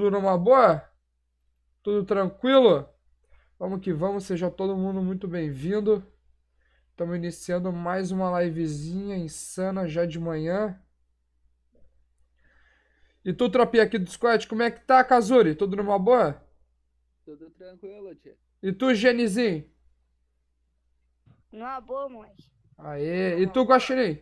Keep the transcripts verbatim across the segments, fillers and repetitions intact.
Tudo numa boa? Tudo tranquilo? Vamos que vamos, seja todo mundo muito bem-vindo. Estamos iniciando mais uma livezinha insana já de manhã. E tu, tropinha aqui do Squad, como é que tá, Kazuri? Tudo numa boa? Tudo tranquilo, tia. E tu, Genizinho? Numa boa, mãe. Aê. E tu, Guaxinim?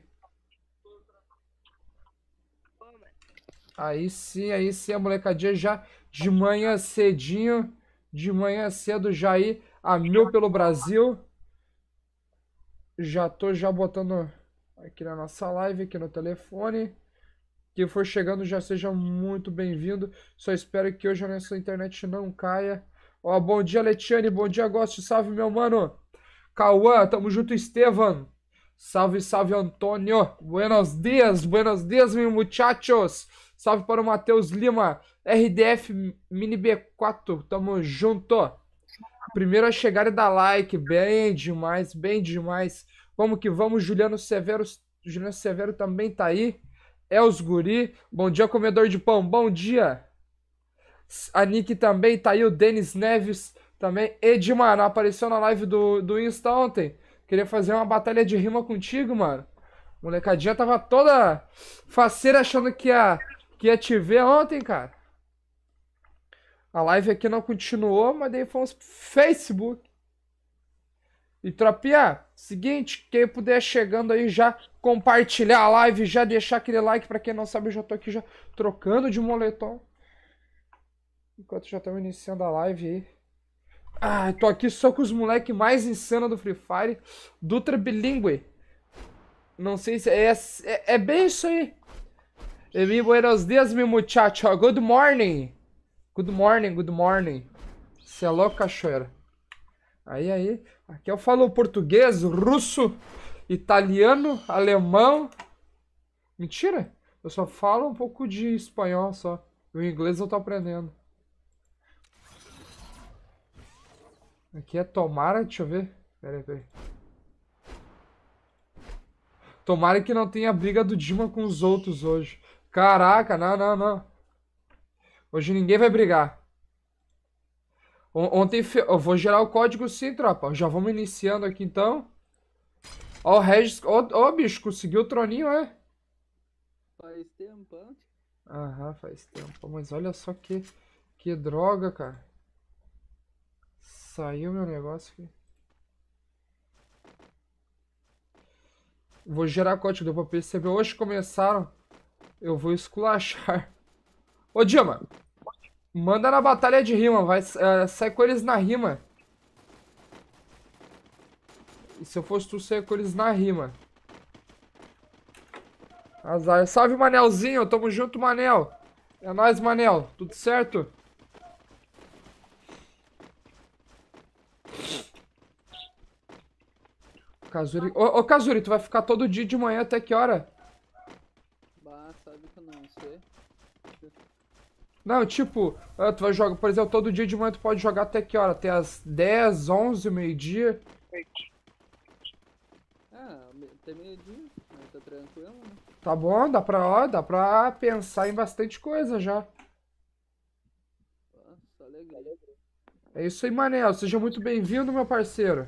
Boa, mãe. Aí sim, aí sim, a molecadinha já de manhã cedinho, de manhã cedo já aí a mil pelo Brasil. Já tô já botando aqui na nossa live, aqui no telefone. Quem for chegando já seja muito bem-vindo. Só espero que hoje a nossa internet não caia. Ó, bom dia, Letiane, bom dia, Gosto, salve, meu mano. Cauã, tamo junto, Estevam. Salve, salve, Antônio. Buenos dias, buenos dias, meus muchachos. Salve para o Matheus Lima. R D F Mini B quatro, tamo junto. Primeiro a chegar e dar like. Bem demais, bem demais. Vamos que vamos. Juliano Severo, Juliano Severo também tá aí. Els Guri. Bom dia, comedor de pão. Bom dia. A Nick também tá aí. O Denis Neves também. Edmar, não apareceu na live do, do Insta ontem. Queria fazer uma batalha de rima contigo, mano. Molecadinha tava toda faceira achando que ia, que ia te ver ontem, cara. A live aqui não continuou, mas daí fomos pro Facebook. E tropinha, seguinte, quem puder chegando aí já compartilhar a live, já deixar aquele like, pra quem não sabe, eu já tô aqui já trocando de moletom. Enquanto já estamos iniciando a live aí. Ah, tô aqui só com os moleques mais insanos do Free Fire. Dutra Bilingue. Não sei se é, é, é bem isso aí. E mi buenos dias, meu muchacho. Good morning. Good morning, good morning. Cê é louco, cachoeira. Aí, aí. Aqui eu falo português, russo, italiano, alemão. Mentira. Eu só falo um pouco de espanhol só. O inglês eu tô aprendendo. Aqui é tomara, deixa eu ver. Pera aí, pera aí. Tomara que não tenha briga do Dima com os outros hoje. Caraca, não, não, não. Hoje ninguém vai brigar. Ontem fe... eu vou gerar o código sim, tropa. Já vamos iniciando aqui então. Ó, o Regis. Ó, ó, bicho, conseguiu o troninho, é? Faz tempo, hein? Aham, faz tempo. Mas olha só que, que droga, cara. Saiu meu negócio aqui. Vou gerar código, deu pra perceber. Hoje começaram. Eu vou esculachar. Ô, Dima. Manda na batalha de rima. Vai, uh, sai com eles na rima. E se eu fosse tu, sair com eles na rima. Azar. Salve, Manelzinho. Tamo junto, Manel. É nóis, Manel. Tudo certo? Kazuri. Ô, ô, Kazuri, tu vai ficar todo dia de manhã até que hora? Bah, sabe que eu não sei. Não, tipo, tu vai jogar, por exemplo, todo dia de manhã tu pode jogar até que hora? Até as dez, onze, meio-dia? Ah, até meio-dia, mas tá tranquilo, né? Tá bom, dá pra, ó, dá pra pensar em bastante coisa já. Ah, só legal. É isso aí, Manel. Seja muito bem-vindo, meu parceiro.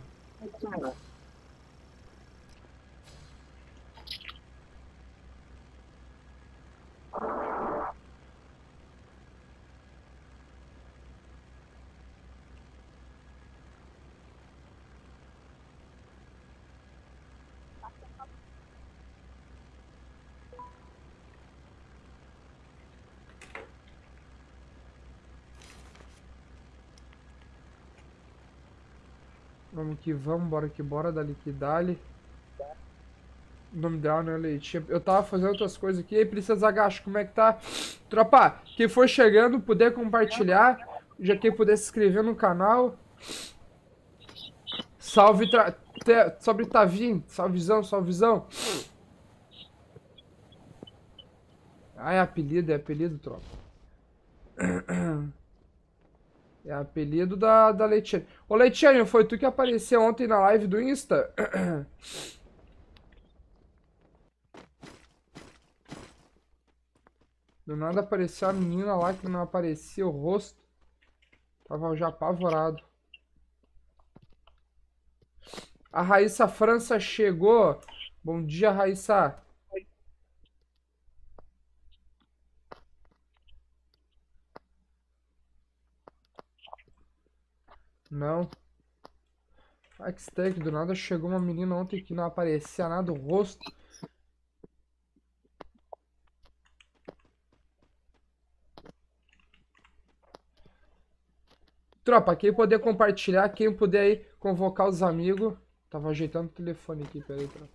Vamos que vamos, bora que bora, dali que dali. O nome dela não é Leitinha. Eu tava fazendo outras coisas aqui. E aí, Princesa Gacho, como é que tá? Tropa, quem for chegando, puder compartilhar. Já quem puder se inscrever no canal. Salve, tra... Te... sobre Tavim. Salvezão, salvezão. Ah, é apelido, é apelido, tropa. É apelido da, da Leitiane. Ô, Leitiane, foi tu que apareceu ontem na live do Insta? Do nada apareceu a menina lá que não aparecia o rosto. Tava já apavorado. A Raíssa França chegou. Bom dia, Raíssa. Não. Ai, que steak. Do nada chegou uma menina ontem que não aparecia nada o rosto. Tropa, quem puder compartilhar, quem puder aí convocar os amigos. Tava ajeitando o telefone aqui, peraí, tropa.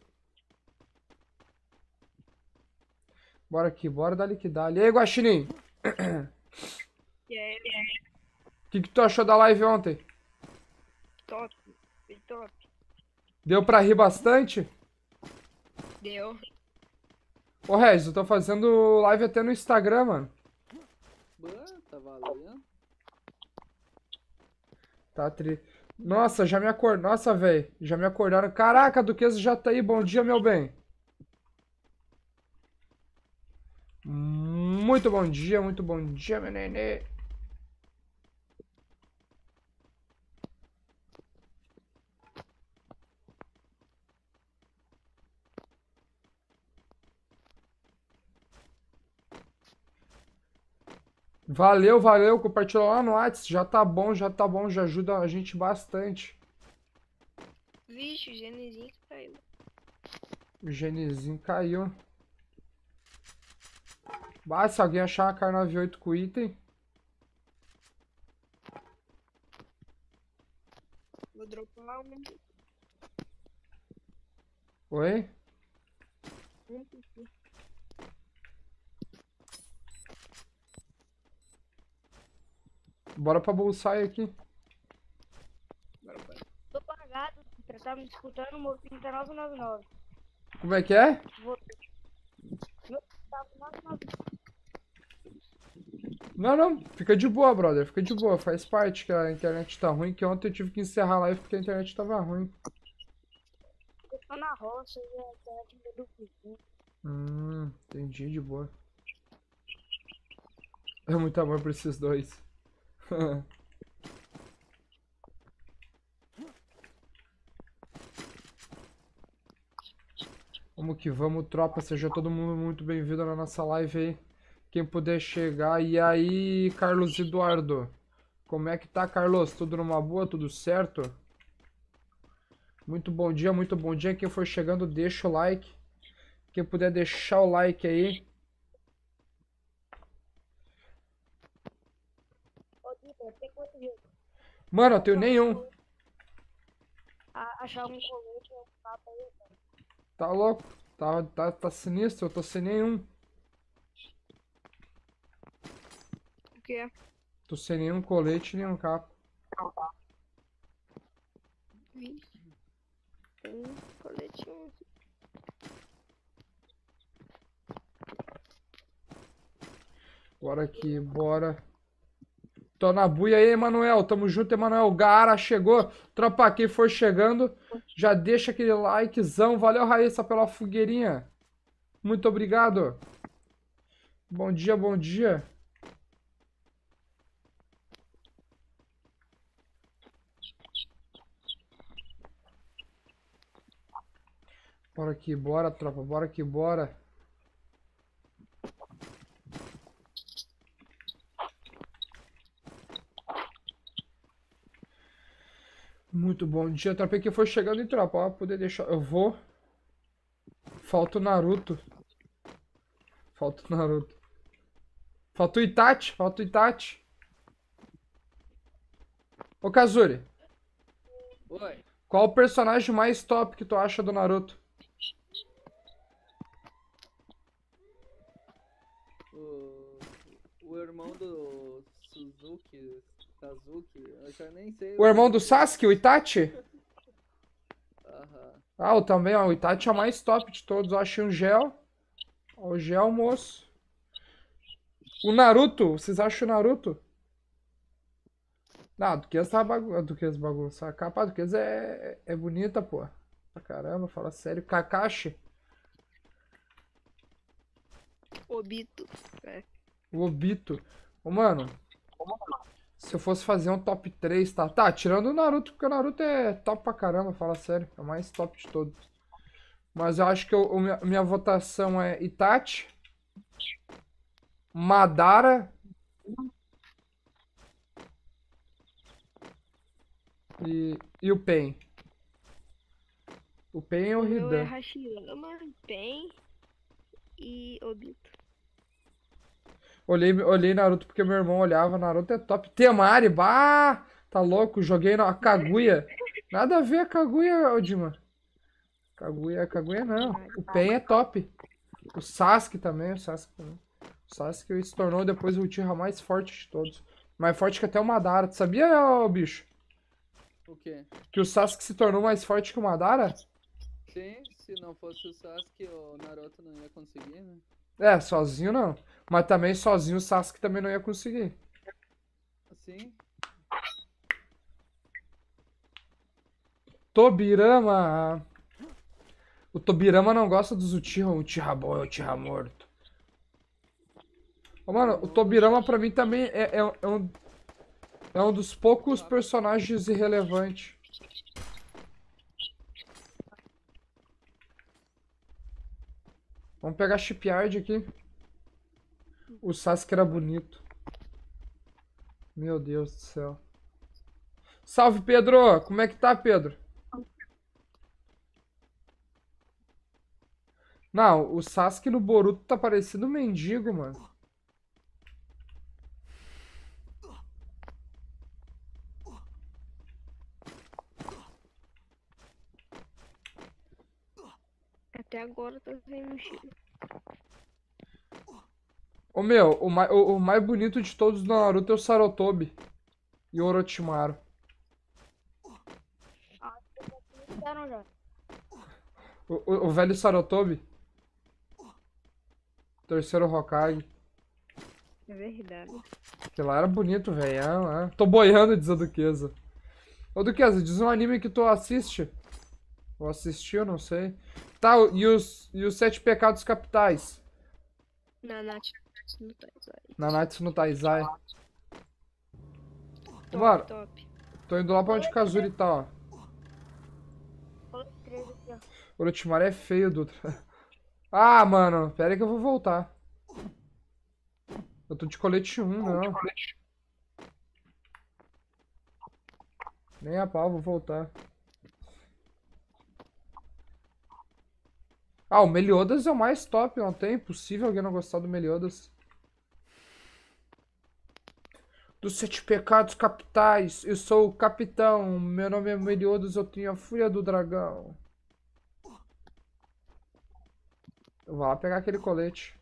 Bora aqui, bora dar liquidar. E aí, Guaxinim? E aí, O que, que tu achou da live ontem? top, foi top. Deu pra rir bastante? Deu. Ô, Regis, eu tô fazendo live até no Instagram, mano. Bah, tá valendo. Tá, tri... Nossa, já me acordaram. Nossa, velho. Já me acordaram. Caraca, Duquesa já tá aí. Bom dia, meu bem. Muito bom dia, muito bom dia, meu nenê. Valeu, valeu. Compartilhou lá no WhatsApp. Já tá bom, já tá bom. Já ajuda a gente bastante. Vixe, o Genezinho que caiu. O Genezinho caiu. Bah, se alguém achar uma K noventa e oito com item. Vou dropar um. Oi? Um pipi. Bora pra Bullseye aqui. Agora vai. Tô pagado, você tá me escutando, meu fim tá nove nove nove. Como é que é? Vou... Meu fim tá nove nove nove. Não, não. Fica de boa, brother. Fica de boa. Faz parte que a internet tá ruim. Que ontem eu tive que encerrar a live porque a internet tava ruim. Eu tô na roça e a internet me deu pipi. Hum, entendi, de boa. É muito amor pra esses dois. Vamos que vamos, tropa. Seja todo mundo muito bem-vindo na nossa live aí. Quem puder chegar. E aí, Carlos Eduardo? Como é que tá, Carlos? Tudo numa boa? Tudo certo? Muito bom dia, muito bom dia. Quem for chegando, deixa o like. Quem puder deixar o like aí. Ô, Tita, tem quanto dinheiro? Mano, eu tenho nenhum. A- Achar um colete, um papo aí, cara. Tá louco? Tá, tá, tá sinistro, eu tô sem nenhum. O quê? Tô sem nenhum colete, nenhum capa. Vixe. Tem um coletinho aqui. Bora aqui, bora. Tô na buia aí, Emanuel. Tamo junto, Emanuel. Gaara chegou. Tropa, quem for chegando, já deixa aquele likezão. Valeu, Raíssa, pela fogueirinha. Muito obrigado. Bom dia, bom dia. Bora aqui, bora, tropa. Bora aqui, bora. Muito bom dia, tropa. Quem for chegando em tropa, ó, poder deixar. Eu vou. Falta o Naruto. Falta o Naruto. Falta o Itachi, falta o Itachi. Ô, Kazuri, Oi. qual o personagem mais top que tu acha do Naruto? O, o irmão do Suzuki, Kazuki, eu já nem sei. O irmão do nome. Sasuke, o Itachi? Aham. Ah, eu também, ó. O Itachi é o mais top de todos. Eu achei um gel. Ó, o gel, moço. O Naruto, vocês acham o Naruto? Não, a Duquesa tá bagunça. A Duquesa bagunça. A capa da Duquesa é, é bonita, pô. Pra caramba, fala sério. Kakashi. Obito. É. O Obito. Ô, mano, se eu fosse fazer um top três, tá? Tá, tirando o Naruto, porque o Naruto é top pra caramba, fala sério. É o mais top de todos. Mas eu acho que eu, o minha, minha votação é Itachi, Madara e, e o Pain. O Pain e o O meu é Hidan. Hashirama, Pen e Obito. Olhei, olhei Naruto porque meu irmão olhava. Naruto é top. Temari, bah! Tá louco? Joguei na Kaguya. Nada a ver a Kaguya, Odima. Kaguya, Kaguya não. O Pen é top. O Sasuke também, o Sasuke também. O Sasuke se tornou depois o Uchiha mais forte de todos. Mais forte que até o Madara. Tu sabia, ô, bicho? O quê? Que o Sasuke se tornou mais forte que o Madara? Sim, se não fosse o Sasuke, o Naruto não ia conseguir, né? É, sozinho não. Mas também sozinho o Sasuke também não ia conseguir. Assim, Tobirama. O Tobirama não gosta dos Uchiha. O Uchiha bom é o Uchiha morto. Ô, mano, o Tobirama pra mim também é, é, é um, é um dos poucos personagens irrelevantes. Vamos pegar Shipyard aqui. O Sasuke era bonito. Meu Deus do céu. Salve, Pedro! Como é que tá, Pedro? Não, o Sasuke no Boruto tá parecendo um mendigo, mano. Até agora tá sem mochila. Ô meu, o mais, o, o mais bonito de todos do Naruto é o Sarutobi. E o Orochimaru. Ah, vocês fizeram já. O, o, o velho Sarutobi. Terceiro Hokage. É verdade. Que lá era bonito, velho. Ah, ah. Tô boiando, diz a Duquesa. Ô, Duquesa, diz um anime que tu assiste. Ou assistiu, não sei. Tá, e os, e os Sete Pecados Capitais? Nanatsu no Taizai. Nanatsu no Taizai. Top, Mano, top. tô indo lá pra onde Kazuri tá, ó. Falei três aqui, ó. O Orochimaru é feio, Dutra. Ah, mano, pera aí que eu vou voltar. Eu tô de colete um, não. Nem a pau, vou voltar. Ah, o Meliodas é o mais top, não tem? Impossível alguém não gostar do Meliodas. Dos Sete Pecados Capitais, eu sou o capitão. Meu nome é Meliodas, eu tenho a Fúria do Dragão. Eu vou lá pegar aquele colete.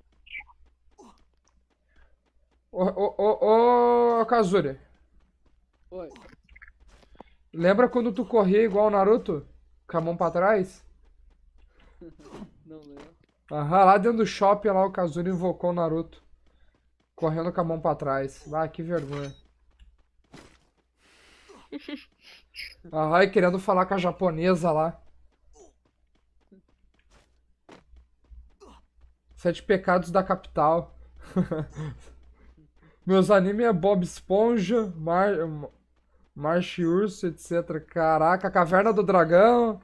Ô, ô, ô, ô, Kazuri. oi. Lembra quando tu corria igual o Naruto? Com a mão pra trás? Não lembro. Aham, lá dentro do shopping, lá o Kazuri invocou o Naruto. Correndo com a mão pra trás. Ah, que vergonha. Aham, e querendo falar com a japonesa lá. Sete Pecados da Capital. Meus animes é Bob Esponja, Mar... March Urso, etcétera. Caraca, Caverna do Dragão.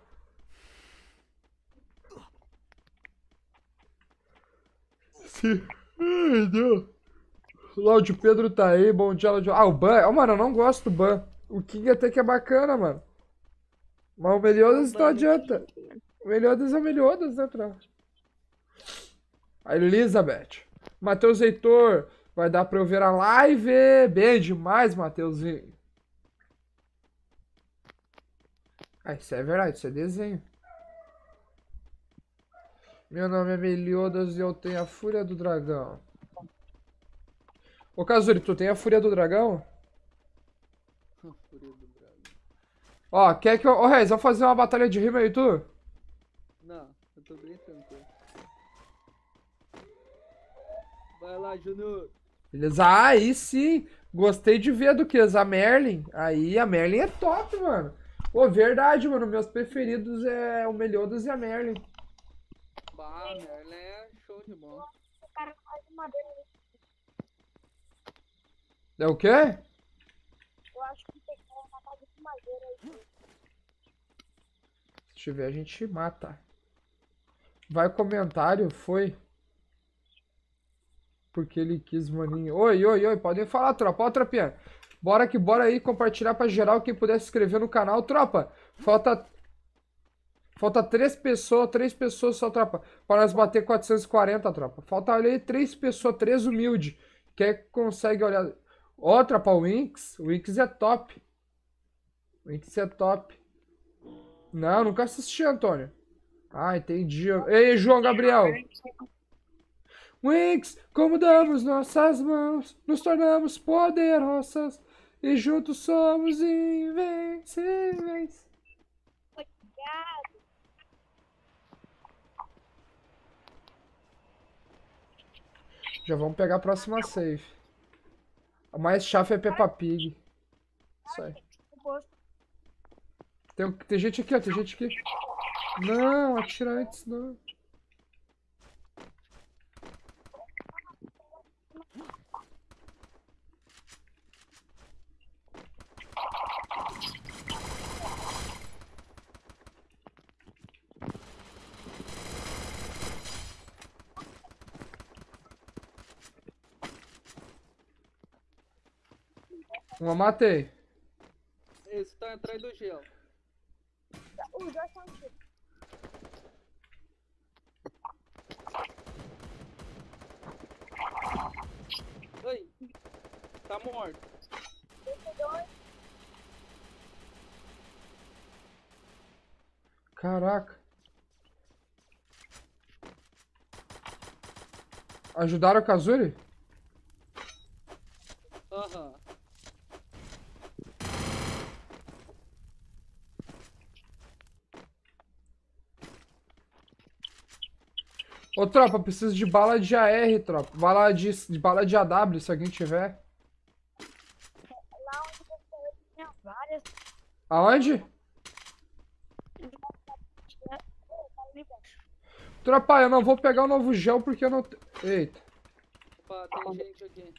Sim. Ai, Deus. Laudio Pedro tá aí, bom dia, Laudio. Ah, o Ban. Oh, mano, eu não gosto do Ban. O King até que é bacana, mano. Mas o Meliodas não adianta. O Meliodas é o Meliodas, né, pra... A Elizabeth. Matheus Heitor. Vai dar pra eu ver a live. Bem demais, Matheusinho. Ah, isso é verdade, isso é desenho. Meu nome é Meliodas e eu tenho a Fúria do Dragão. Ô, Kazuri, tu tem a Fúria do Dragão? Fúria do Dragão. Ó, quer que eu... Ô, Reis, vamos fazer uma batalha de rima aí, tu? Não, eu tô bem tranquilo. Vai lá, Junior. Beleza? Ah, aí sim. Gostei de ver do que? A Merlin. Aí, a Merlin é top, mano. Pô, verdade, mano. Meus preferidos é o Meliodas e a Merlin. Bah, Merlin é show de bola. O cara faz de madeira. É o quê? Eu acho que tem que uma casa de madeira aí. Se tiver, a gente mata. Vai comentário, foi. Porque ele quis, maninho. Oi, oi, oi, podem falar, tropa. Ó, tropinha. Bora que bora aí compartilhar pra geral. Quem puder se inscrever no canal, tropa. Falta. Falta três pessoas, três pessoas só, tropa. Para nós bater quatrocentos e quarenta, tropa. Falta ali três pessoas, três humildes. Quem consegue olhar. Ó, tropa, o Winx. O Winx é top. O Winx é top. Não, nunca assisti, Antônio. Ah, entendi. Ei, João Gabriel. Winx, como damos nossas mãos, nos tornamos poderosas e juntos somos invencíveis. Obrigado. Já vamos pegar a próxima save. A mais chata é Peppa Pig. Isso aí. Tem, tem gente aqui, ó. Tem gente aqui. Não, atira antes, não. Uma matei. Esse tá atrás do gel. Os dois são tiros. Ai, tá morto. Esse dois. Caraca. Ajudaram a Kazuri? Aham. Ô, tropa, preciso de bala de A R, tropa. Bala de, de bala de A W, se alguém tiver. Lá onde você tinha várias. Aonde? Tá ali embaixo. Tropa, eu não vou pegar o novo gel porque eu não... te- Eita. Opa, tem gente aqui.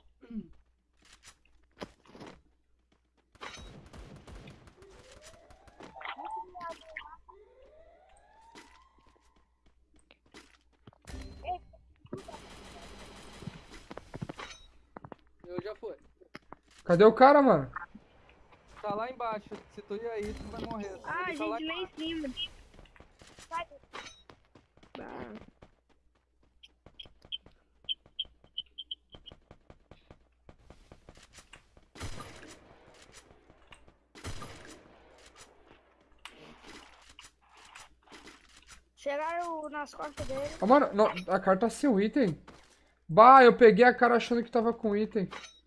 Eu já fui. Cadê o cara, mano? Tá lá embaixo. Se tu ir aí, tu vai morrer. Ah, Ele tá lá gente, lá em cima. Sai. Bah. Chegaram nas costas dele. Ah, mano, não, a carta tá sem o item. Bah, eu peguei a cara achando que tava com item.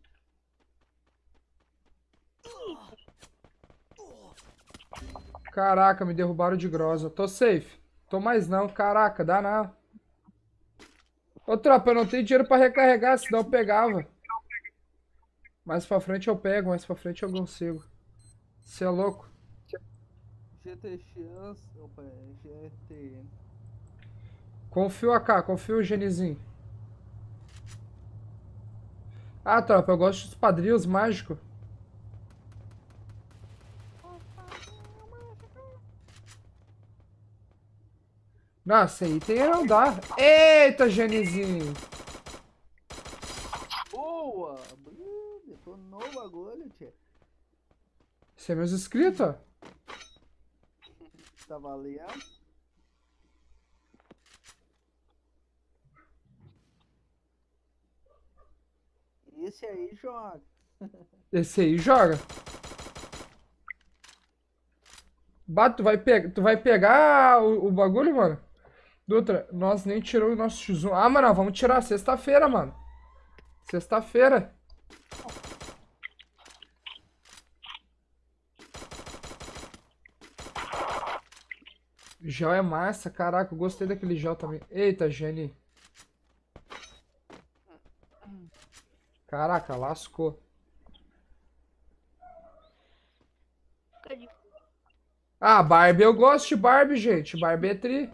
Caraca, me derrubaram de grosa. Tô safe. Tô mais não. Caraca, dá não. Ô, tropa, eu não tenho dinheiro pra recarregar, senão eu pegava. Mais pra frente eu pego, mais pra frente eu consigo. Cê é louco. G T X. Opa, é G T. Confio a cá, confio o Genizinho. Ah, tropa, eu gosto dos padrinhos mágicos. Nossa, item não dá. Eita, Genizinho. Boa! Uh, detonou o bagulho, tia. Você é meus inscritos, ó. Tá valendo? Esse aí joga. Esse aí joga. Bato, tu vai, pe tu vai pegar o, o bagulho, mano? Dutra, nós nem tirou o nosso X um. Ah, mano, vamos tirar sexta-feira, mano. Sexta-feira. Gel é massa, caraca, eu gostei daquele gel também. Eita, Jenny. Caraca, lascou. Ah, Barbie, eu gosto de Barbie, gente. Barbie é tri.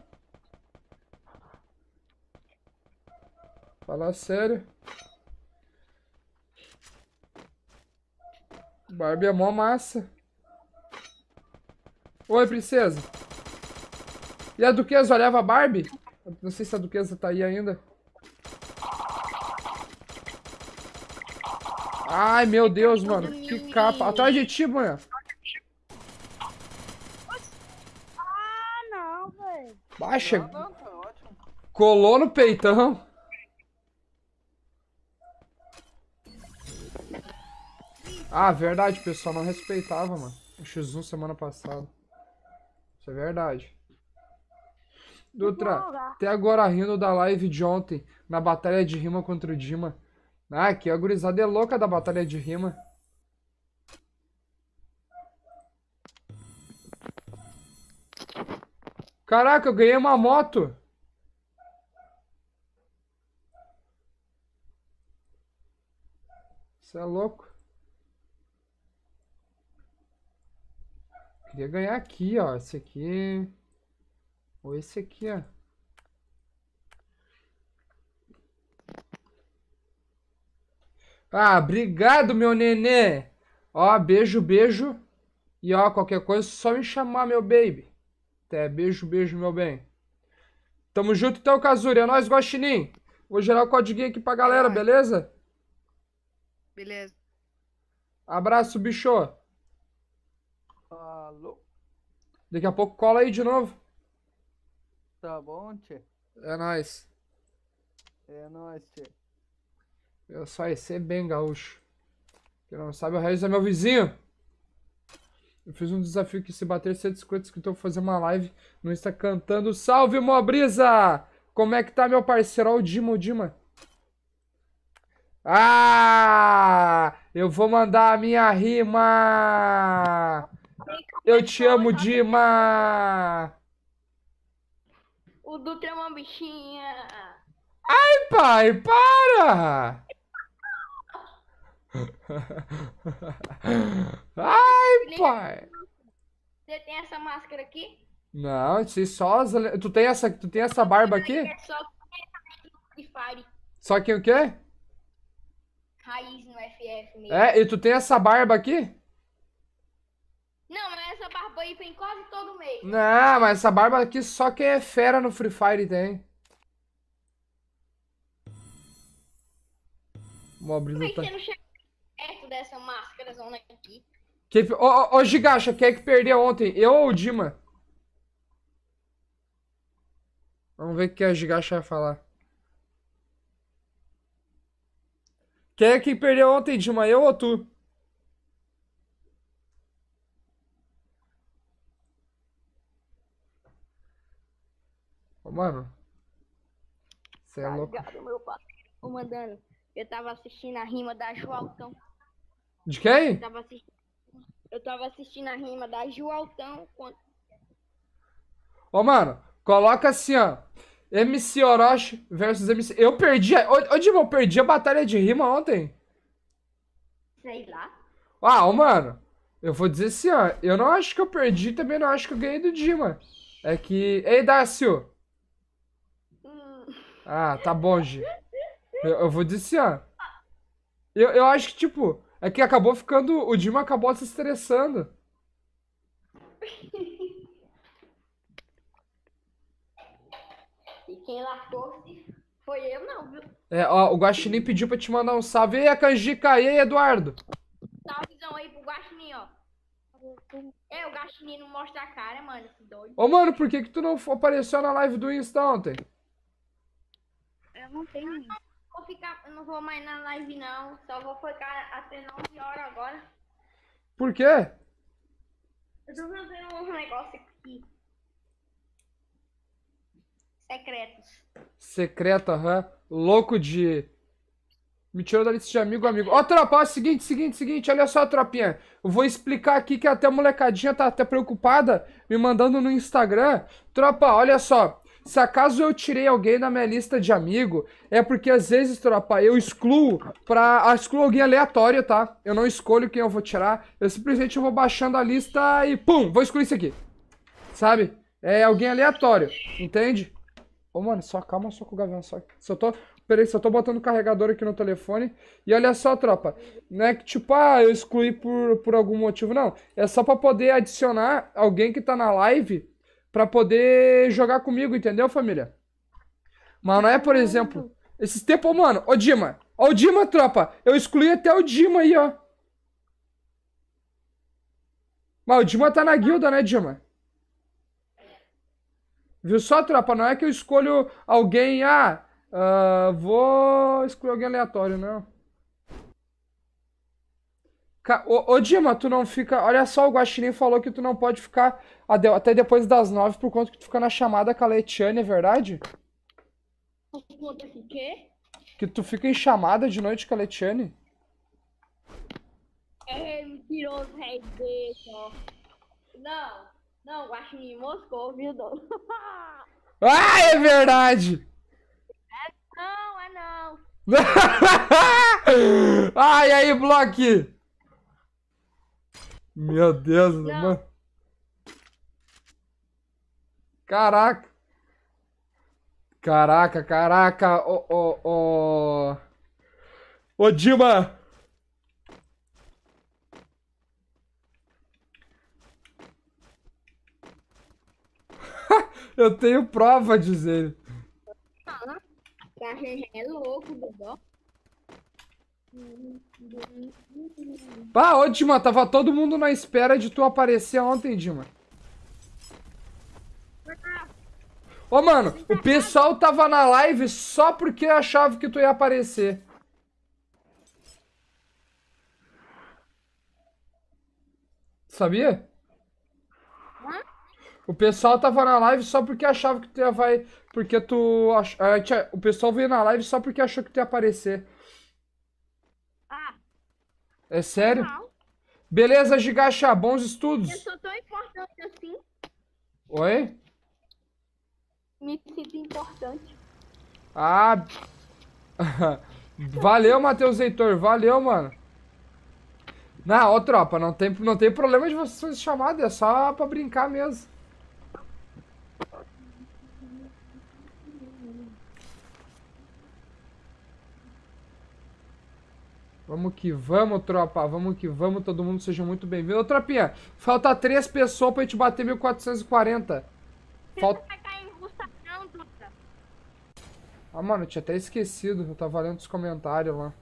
Fala sério. Barbie é mó massa. Oi, princesa. E a Duquesa olhava a Barbie? Não sei se a Duquesa tá aí ainda. Ai, meu Deus, mano. Que capa. Atrás de ti, mulher. Ah, não, velho. Baixa. Não, não, tá ótimo. Colou no peitão. Ah, verdade, o pessoal não respeitava, mano. O X um semana passada. Isso é verdade. Dutra, até agora rindo da live de ontem, na batalha de rima contra o Dima. Ah, que a gurizada é louca da batalha de rima. Caraca, eu ganhei uma moto. Você é louco. Queria ganhar aqui, ó. Esse aqui. Ou esse aqui, ó. Ah, obrigado, meu nenê. Ó, beijo, beijo. E ó, qualquer coisa, só me chamar, meu baby. Até, beijo, beijo, meu bem. Tamo junto então, Kazuri. É nóis, Guaxinim. Vou gerar o código aqui pra galera, nóis. beleza? Beleza. Abraço, bicho. Falou. Daqui a pouco cola aí de novo. Tá bom, tchê? É nóis. É nóis, tchê. Eu só ia ser bem gaúcho. Quem não sabe, o Regis é meu vizinho. Eu fiz um desafio que se bater cento e cinquenta inscritos eu vou fazer uma live no Insta cantando Salve, Mobrisa! Como é que tá, meu parceiro? Ó o Dima, o Dima. Ah! Eu vou mandar a minha rima! Eu te amo, Dima! O Dutra é uma bichinha. Ai, pai, para! Ai, pai! Você tem essa máscara aqui? Não, isso só as... Tu tem essa, tu tem essa barba aqui? É só Free Fire. Só que o quê? Raiz no F F mesmo. É, e tu tem essa barba aqui? Não, mas essa barba aí vem quase todo mês. Não, mas essa barba aqui só quem é fera no Free Fire tem. Mobrisa Por que tá... você não chega perto dessa máscara zona aqui? Quem... Ô, ô, ô, Gigacha, quem é que perdeu ontem? Eu ou o Dima? Vamos ver o que a Gigacha vai falar. Quem é que perdeu ontem, Dima? Eu ou tu? Ô, mano. Você é louco. Obrigado, meu parceiro. Ô, mandando. Eu tava assistindo a rima da Joaltão. De quem? Eu tava assistindo, eu tava assistindo a rima da Joaltão. Quando... Ô, mano, coloca assim, ó. M C Orochi versus M C... Eu perdi... a- Ô, ô, Dima, eu perdi a batalha de rima ontem. Sei lá. Ah, ô, mano. Eu vou dizer assim, ó. Eu não acho que eu perdi, também não acho que eu ganhei do Dima. É que... Ei, Dácio. Hum, Ah, tá bom, Gi. Eu, eu vou dizer assim, ó. Eu, eu acho que, tipo... É que acabou ficando... O Dima acabou se estressando. e quem largou foi eu, não, viu? É, ó, o Guaxinim pediu pra te mandar um salve. E aí, a Canjica, e aí, Eduardo? Salvezão aí pro Guaxinim, ó. É, o Guaxinim não mostra a cara, mano, esse doido. Ô, mano, por que que tu não apareceu na live do Insta ontem? Eu não tenho. Vou ficar, eu não vou mais na live, não. Só vou ficar até nove horas agora. Por quê? Eu tô fazendo um negócio aqui. Secretos. Secreto, aham. Louco de... Me tirou da lista de amigo, amigo. Ó, tropa, ó, seguinte, seguinte, seguinte. Olha só, tropinha. Eu vou explicar aqui que até a molecadinha tá até preocupada me mandando no Instagram. Tropa, olha só. Se acaso eu tirei alguém da minha lista de amigo, é porque às vezes, tropa, eu excluo pra... ah, excluo alguém aleatório, tá? Eu não escolho quem eu vou tirar. Eu simplesmente vou baixando a lista e pum, vou excluir isso aqui. Sabe? É alguém aleatório, entende? Ô, mano, só calma só com o Gavião, só. Se eu tô... Peraí, só tô botando o carregador aqui no telefone. E olha só, tropa. Não é que tipo, ah, eu excluí por, por algum motivo, não. É só pra poder adicionar alguém que tá na live pra poder jogar comigo, entendeu, família? Mas não é, por exemplo, esses tempos, ô, mano, ô Dima. Ó o Dima, tropa. Eu excluí até o Dima aí, ó. Mas o Dima tá na guilda, né, Dima? Viu só, tropa? Não é que eu escolho alguém, ah, ah, vou escolher alguém aleatório, não. Ca- Ô, ô Dima, tu não fica. Olha só, o Guaxinim falou que tu não pode ficar ade- até depois das nove por conta que tu fica na chamada com a Letiane, é verdade? Acontece o quê? Que tu fica em chamada de noite com a Letiane? É mentiroso, rei desse, ó. Não, não, Guaxinim moscou, viu, dono? Ah, é verdade! Não, é não. Ai, aí, Block! Meu Deus, Não. mano. Caraca. Caraca, caraca, ô, ô, ô. Ô, Dima! Eu tenho prova, diz ele. Guaxinim é louco, Dodó. Pá, ô, Dima, tava todo mundo na espera de tu aparecer ontem, Dima. Ô, mano, o pessoal tava na live só porque achava que tu ia aparecer. Sabia? O pessoal tava na live só porque achava que tu ia vai, porque tu ach... ah, tia, o pessoal veio na live só porque achou que tu ia aparecer. Ah, É sério? não. Beleza, Gigaxa, bons estudos. Eu sou tão importante assim. Oi? Me sinto importante. Ah, valeu, Matheus Heitor, valeu, mano. Não, ô tropa, não tem, não tem problema de vocês fazerem chamada, é só pra brincar mesmo. Vamos que vamos, tropa. Vamos que vamos. Todo mundo seja muito bem-vindo. Ô, tropinha, falta três pessoas pra gente bater mil quatrocentos e quarenta. Falta... Você vai cair em busta não, Dutra. Ah, mano, eu tinha até esquecido. Eu tava lendo os comentários lá.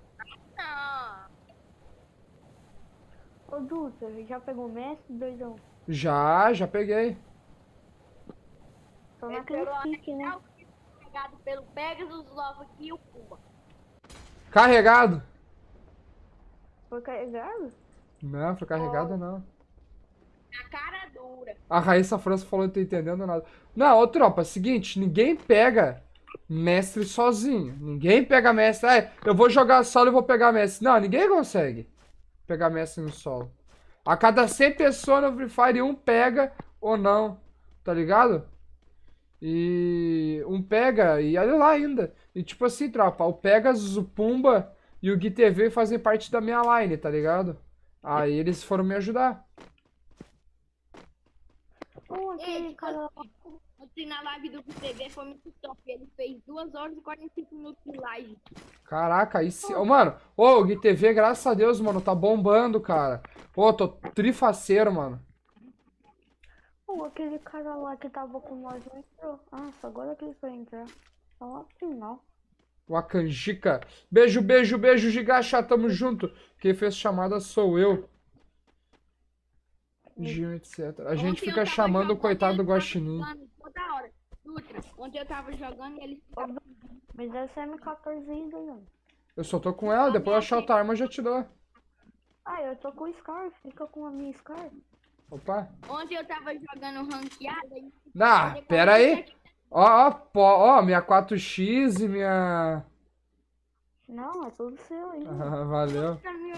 Não. Ô, Dutra, já pegou o mestre, doidão? Já, já peguei. Só É naquele pelo pique, né? anel que foi pegado pelo Pegasus, Lova e o Puma. Carregado. Foi carregado? Não, foi carregado não. A cara dura. A Raíssa França falou, não tô entendendo nada. Não, ô tropa, seguinte, ninguém pega mestre sozinho. Ninguém pega mestre. Ah, eu vou jogar solo e vou pegar mestre. Não, ninguém consegue pegar mestre no solo. A cada cem pessoas no Free Fire, um pega ou não. Tá ligado? E um pega e olha lá ainda. E tipo assim, tropa, o Pegasus, o Pumba e o Gui T V fazem parte da minha line, tá ligado? Aí eles foram me ajudar. Ô, aquele Ei, cara... ontem na live do T V foi muito top. Ele fez duas horas e quarenta e cinco minutos de live. Caraca, aí sim. Ô, mano, ô, o Gui T V, graças a Deus, mano, tá bombando, cara. Ô, tô trifaceiro, mano. Ô, aquele cara lá que tava com nós não entrou. Nossa, agora que ele foi entrar. Só lá no final. O Akanjika. Beijo, beijo, beijo, Gigaxa, tamo junto. Quem fez chamada sou eu. Gil, etcétera. A gente Ontem eu fica tava chamando o jogando, coitado do ele tava Guaxinim. jogando toda hora. Dutra, onde eu tava jogando e ele ficava... Mas essa é M quatorze ainda, não. Eu só tô com ela, depois eu achar outra arma eu já te dou. Ah, eu tô com o Scar. Fica com a minha Scar. Opa. Onde eu tava jogando ranqueada... e- Ah, pera aí. Ó, ó, pó, ó, minha quatro x e minha... Não, é tudo seu aí. Ah, valeu.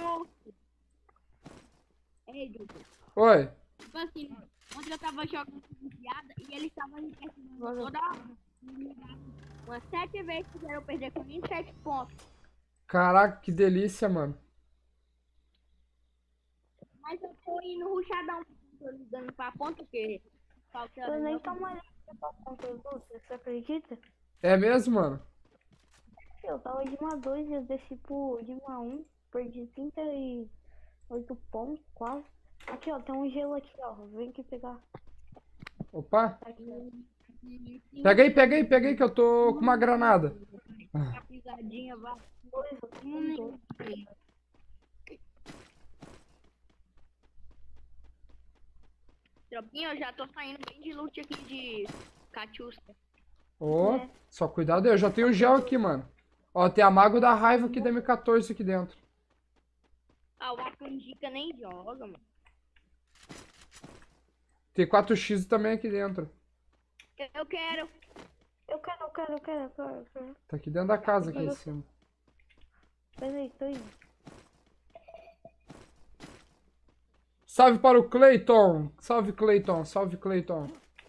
Ei, Dutra. Oi. Tipo assim, onde eu tava jogando ranqueada e ele tava me perseguindo Valeu. toda hora. Umas sete vezes que eu perder com vinte e sete pontos. Caraca, que delícia, mano. Mas eu tô indo ruxadão, tô ligando pra ponta, porque faltando... Eu nem tomaria pra conta do Dutra, você acredita? É mesmo, mano? Eu tava de uma dois e eu desci pro de uma um. Perdi trinta e oito pontos, quase. Aqui, ó, tem um gelo aqui, ó. Vem aqui pegar. Opa. Aqui. Pega aí, pega aí, pega aí que eu tô com uma granada. A pisadinha vai. Dois, eu tenho dois. Tropinha, eu já tô saindo bem de loot aqui de Catiusca. Ó, É. só cuidado aí, eu já tenho gel aqui, mano. Ó, tem a Mago da Raiva aqui da M quatorze aqui dentro. Ah, o Akandica nem joga, mano. Tem quatro x também aqui dentro. Eu quero. Eu quero, eu quero, eu quero, eu quero. Eu quero. Tá aqui dentro da casa, aqui em cima. Pera aí, tô indo. Salve para o Clayton. Salve, Clayton. Salve, Clayton.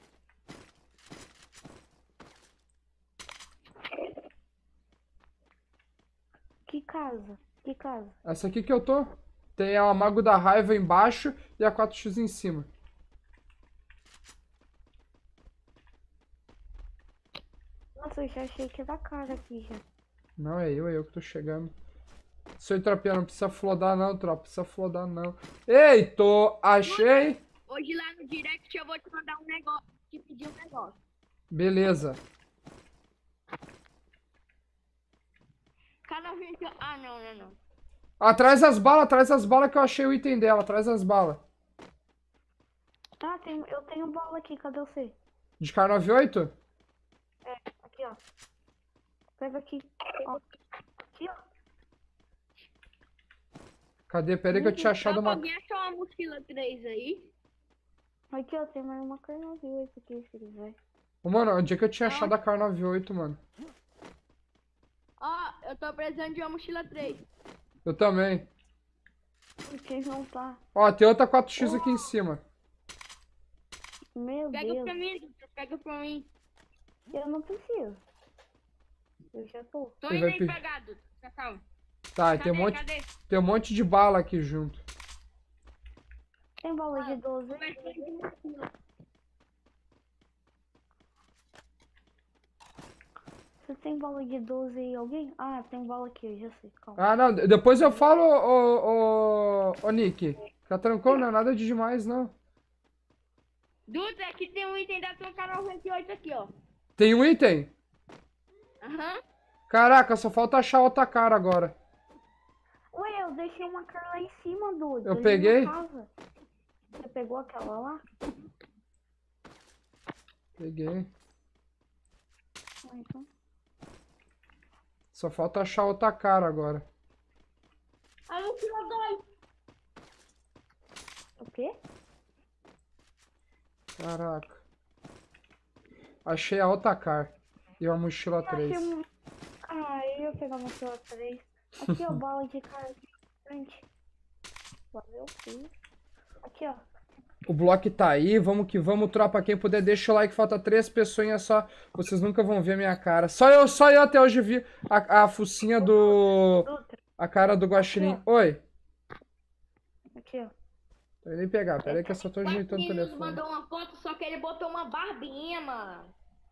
Que casa? Que casa? Essa aqui que eu tô. Tem a Mago da Raiva embaixo e a quatro x em cima. Nossa, eu já achei que era cara aqui já. Não, é eu, é eu que tô chegando. Seu tropinha, não precisa flodar não, tropa. Precisa flodar não. Ei, tô... Achei. Hoje lá no direct eu vou te mandar um negócio. Te pedir um negócio. Beleza. Cada vez que eu... Ah, não, não, não. Atrás das balas, atrás das balas que eu achei o item dela. Atrás das balas. Tá, tem, eu tenho bola aqui, cadê você? De K noventa e oito? Aqui, ó. Pega aqui. Ó. Aqui, ó. Cadê? Pera aí que eu tinha achado uma... Alguém achou uma mochila três aí? Aqui, ó, tem mais uma carnaval aqui, se quiser. Ô, mano, onde é que eu tinha achado a K noventa e oito, mano? Ó, eu tô precisando de uma mochila três. Eu também. Porque não tá. Ó, tem outra quatro x aqui em cima. Meu Pega Deus. pra mim, Dutra, pega pra mim. Eu não preciso. Eu já tô. Tô Ele indo vai aí pedir. pegar, Dutra. Tá, calma. Tá, e Cadê, tem um monte, cadê? tem um monte de bala aqui junto. Tem bola de doze? Vai ser de mochila. Você tem bola de doze aí, alguém? Ah, tem bola aqui, eu já sei. Calma. Ah, não, depois eu falo, ô, ô, ô, Nick. Fica tranquilo, não é nada de demais, não. Dutra, aqui tem um item da tua K noventa e oito aqui, ó. Tem um item? Aham. Caraca, só falta achar outra cara agora. Ué, eu deixei uma cara lá em cima, doido. Eu ali peguei. na casa. Você pegou aquela lá? Peguei. Ah, então. Só falta achar outra cara agora. A mochila dois. O quê? Caraca. Achei a outra cara. E uma mochila Eu achei três. um... Ah, eu ia pegar uma mochila três. Aqui, ó, bala de cara de frente. Valeu, filho. Aqui, ó. O bloco tá aí, vamos que vamos, tropa. Quem puder, deixa o like, falta três pessoinhas só. Vocês nunca vão ver a minha cara. Só eu, só eu até hoje vi a, a focinha do... Dutra. A cara do Guaxinim. Oi. Aqui, ó. Tô indo nem pegar, pera aí que eu só tô ajeitando o Ele telefone. mandou uma foto, só que ele botou uma barbinha, mano.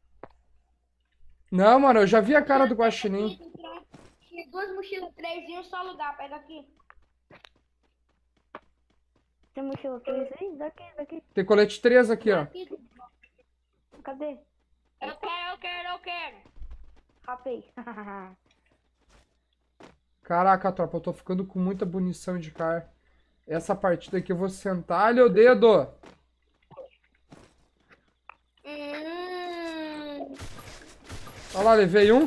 Não, mano, eu já vi a cara do Guaxinim. Tinha duas mochilas, três em um só lugar. Pega aqui. Tem mochila três aí? Daqui, daqui. Tem colete três aqui, ó. Aqui. Cadê? Eu quero, eu quero, eu quero. Rapei. Caraca, tropa, eu tô ficando com muita munição de car. Essa partida aqui eu vou sentar ali o dedo. Hum. Olha lá, levei um.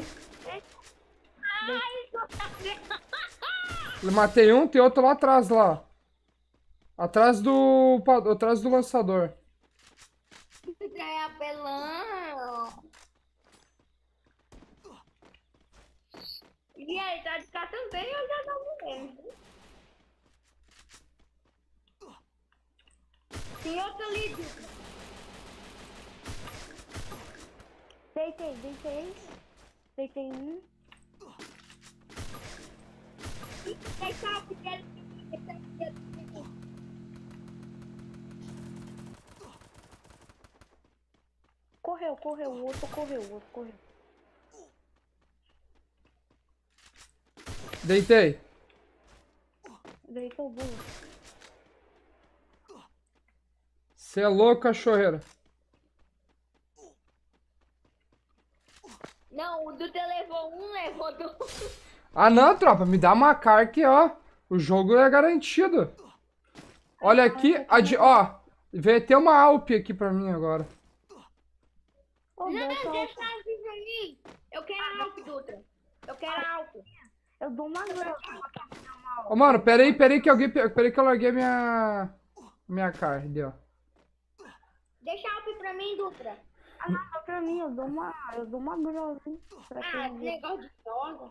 Matei um, tem outro lá atrás, lá. Atrás do... Atrás do lançador. É apelão. E aí, tá de cá também ou já tá morrendo? Tem outro ali, Dutra. Deitei, deitei. Deitei um. Tem salve, quero... Correu, correu. O outro correu, o outro correu. Deitei. Deitou boa. Você é louco, cachorreira. Não, o Dutra levou um, levou dois. Ah, não, tropa. Me dá uma car que, ó. O jogo é garantido. Olha aqui. A de, ó. Veio ter uma Alp aqui pra mim agora. Ô, Não, deixa eu- deixa a Alp pra mim. Eu quero a Alp, Dutra. Eu quero a Alp. Eu dou uma grana. Ô, mano, peraí, peraí que alguém. Peraí que eu larguei minha. Minha car. Deu. Deixa a Alp pra mim, Dutra. Ah, não, dá pra mim, eu dou uma. Eu dou uma grana, hein? Pra Ah, quem esse vê. negócio de droga.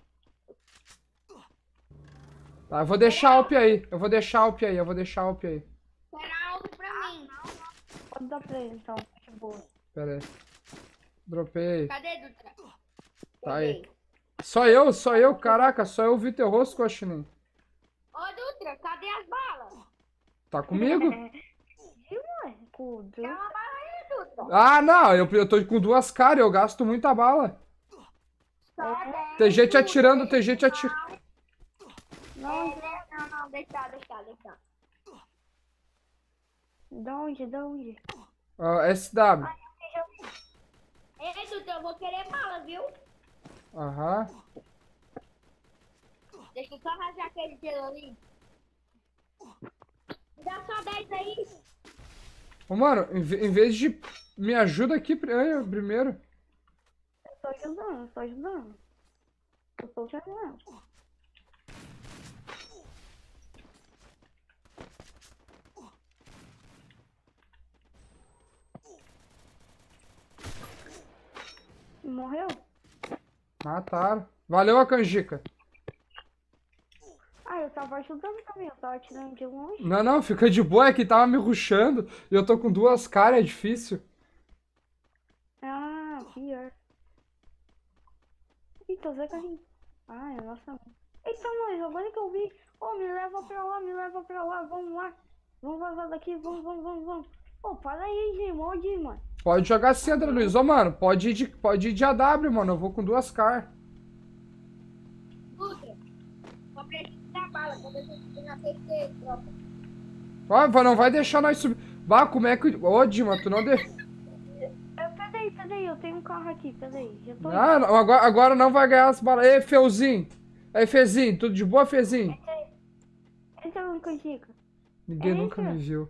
Tá, eu vou deixar a Alp aí. Eu vou deixar a Alp aí. Eu vou deixar a Alp aí. Quero a Alp pra mim. Pode dar pra ele então, de boa. Pera aí. Dropei. Cadê, Dutra? Tá aí. Peguei. Só eu, só eu, caraca. Só eu vi teu rosto, Cochininho. Ô, Dutra, cadê as balas? Tá comigo? Ih, ué, cudo. Dá uma bala aí, Dutra. Ah, não. Eu, eu tô com duas caras. Eu gasto muita bala. Cadê? Tem gente atirando, tem gente atirando. Não, não, não, deixa, deixa, deixa. Da onde, da onde? Ó, S W. Ei, Dutra, eu vou querer bala, viu? Aham. Deixa eu só rasgar aquele gelo ali. Me dá só dez aí. Ô, mano, em, ve- em vez de... Me ajuda aqui pri- eh, primeiro. Eu tô ajudando, eu tô ajudando. Eu tô ajudando. Morreu? Mataram. Valeu a canjica. Ah, eu tava ajudando também, eu tava atirando de longe. Não, não, fica de boa, é que tava me rushando. E eu tô com duas caras, é difícil. Ah, pior. Eita, Zé Carrinho. Ah, é nossa. Eita, nós, agora que eu vi. Ô, me leva pra lá, me leva pra lá, vamos lá. Vamos vazar daqui, vamos, vamos, vamos, vamos. Ô, para aí, Gima, ô, Gima. Pode jogar Cedra, Luiz. Ô, mano, pode ir de, pode ir de A W, mano. Eu vou com duas car. Dutra, só preciso da bala, quando eu subir na P C, tropa. Ó, vai- não vai deixar nós subir. Bah, como é que... Ô, Dima, tu não de... É, peraí, peraí, eu tenho um carro aqui, peraí. Já tô Ah, não, agora, agora não vai ganhar as balas. Ei, Feuzinho. Aí, Fezinho, tudo de boa, Fezinho? indo. Entra no canjica. Ninguém Entra. nunca me viu.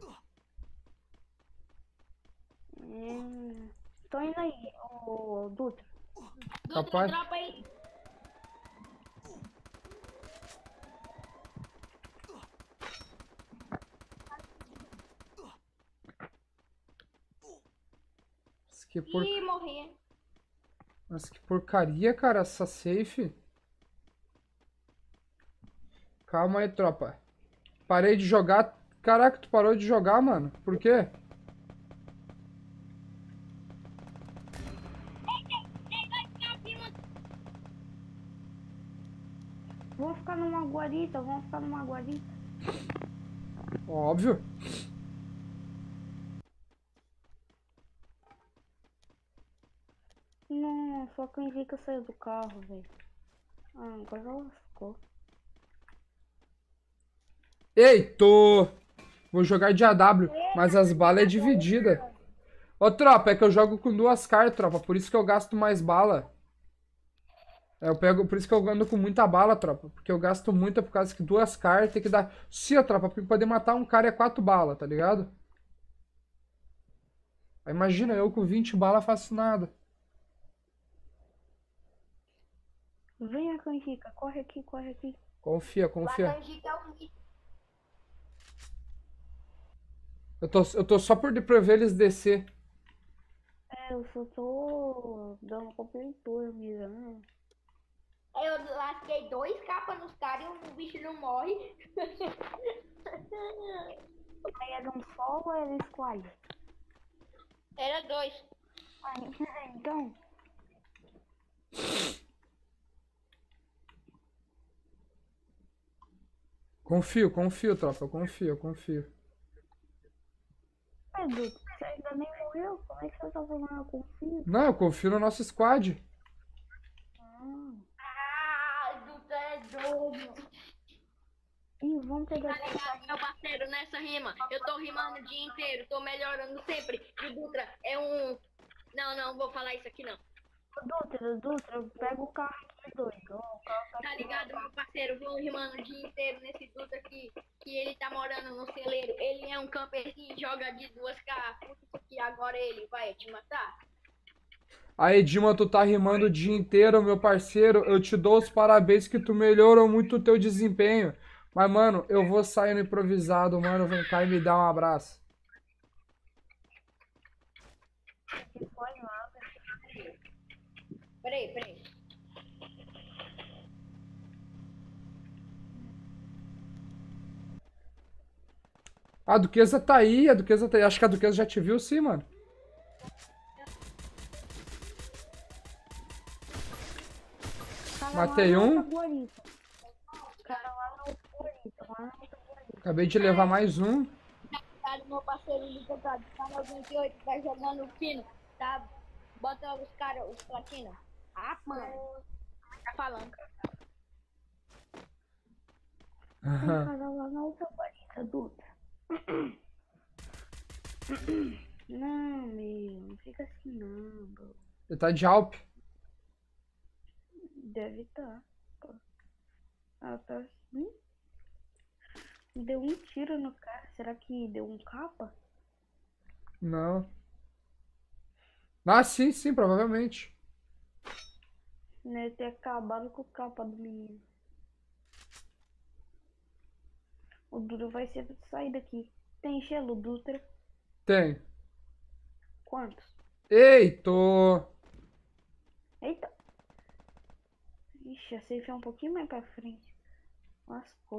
É... Tô indo aí, ô, Dutra. Dutra, Capaz. dropa aí. Nossa, que, por... Ih, morri. Nossa, que porcaria, cara, essa safe. Calma aí, tropa. Parei de jogar. Caraca, tu parou de jogar, mano. Por quê? Vamos ficar numa guarita, vamos ficar numa guarita. Óbvio. Não, só a canjica saiu do carro, velho. Ah, agora lascou. Ei, tô... Vou jogar de A W, mas as balas é dividida. Ô, tropa, é que eu jogo com duas cartas, tropa. Por isso que eu gasto mais bala. É, eu pego... Por isso que eu ando com muita bala, tropa. Porque eu gasto muita por causa que duas cartas tem que dar... Sim, ó, tropa, pra poder matar um cara é quatro balas, tá ligado? Aí imagina, eu com vinte balas faço nada. Vem a canjica, corre aqui, corre aqui. Confia, confia. Canjica é um lixo. Eu tô, eu tô só por pra ver eles descer. É, eu só tô dando cobertura, mirando. Eu lasquei dois capas nos caras e o bicho não morre. Aí era um solo ou era squad? Era dois. Ah, então. Confio, confio, tropa. Eu confio, eu confio. Pedro, você ainda nem morreu? Como é que você tá falando? Eu confio. Não, eu confio no nosso squad. Ah, Ah, Dutra é Ih, vamos pegar Tá ligado, meu parceiro, nessa rima? Eu tô rimando o dia inteiro, tô melhorando sempre. E o Dutra é um... Não, não, vou falar isso aqui não. Dutra, Dutra, pega o carro aqui, doido. Ó, o carro tá Tá aqui. ligado, meu parceiro? Vou rimando o dia inteiro nesse Dutra aqui. Que ele tá morando no celeiro. Ele é um camperzinho, joga de duas K. Que agora ele vai te matar. Aí, Dima, tu tá rimando o dia inteiro, meu parceiro. Eu te dou os parabéns que tu melhorou muito o teu desempenho. Mas, mano, eu vou sair no improvisado, mano. Vem cá e me dá um abraço. Pode lá, Peraí, peraí. A Duquesa tá aí, a Duquesa tá aí. Acho que a Duquesa já te viu, sim, mano. Matei um. Cara lá no guarita, lá no guarita. Acabei de levar mais um. Tá, meu parceiro do teclado, canal vinte e oito, tá jogando fino, tá? Bota os caras, os platina. Ah, mano. Tá falando. Tem cara lá na outra guarita, Dutra. Não, meu, não fica assim não, bro. Ele tá de Alp. Deve estar. Tá. Ah, tá assim. Deu um tiro no cara. Será que deu um capa? Não. Ah, sim, sim, provavelmente. Deve ter acabado com o capa do menino. O Dutra vai ser sair daqui. Tem gelo, Dutra? Tem. Quantos? Eita! Eita! Ixi, a safe é um pouquinho mais pra frente. Lascou.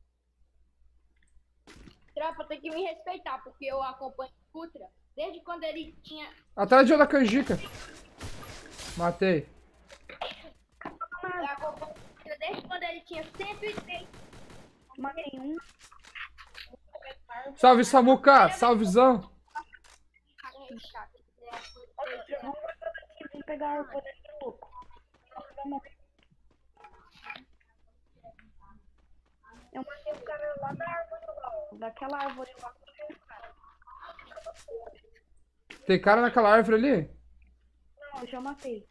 Tropa, tem que me respeitar, porque eu acompanho o Dutra desde quando ele tinha... Atrás de outra canjica. Matei. Eu acompanho o Dutra desde quando ele tinha cento e três. Matei um. Salve, Samuca! Salvezão! Dutra, vamos passar daqui. Vamos pegar a árvore aqui, louco. Vai morrer. Eu matei o cara lá da árvore lá. Daquela árvore lá. Tem cara naquela árvore ali? Não, eu já matei.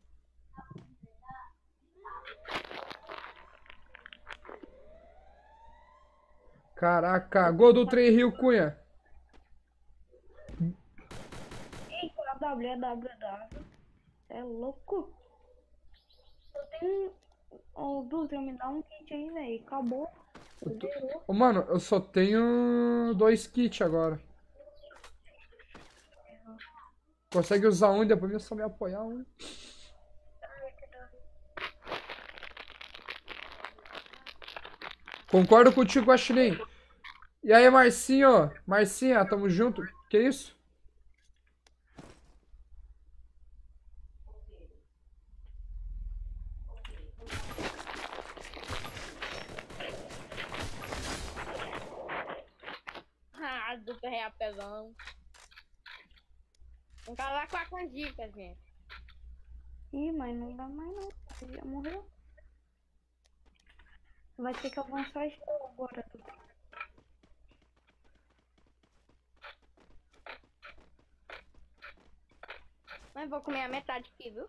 Caraca, gol do Trem Rio Cunha. Eita, a W, é W, é W. É louco. Eu tenho... Ô, Dutra, me dá um kit aí, velho. Acabou. Zerou. Ô, mano, eu só tenho dois kits agora. Consegue usar um e depois é só me apoiar um. Concordo contigo, Ashley. E aí, Marcinho? Marcinha, tamo junto? Que isso? Ah, Dutra é apelão. Vamos falar com a canjica, gente. Ih, mas não dá mais não. Ele já morreu. Vai ter que avançar isso agora, Dutra. Mas vou comer a metade aqui, viu?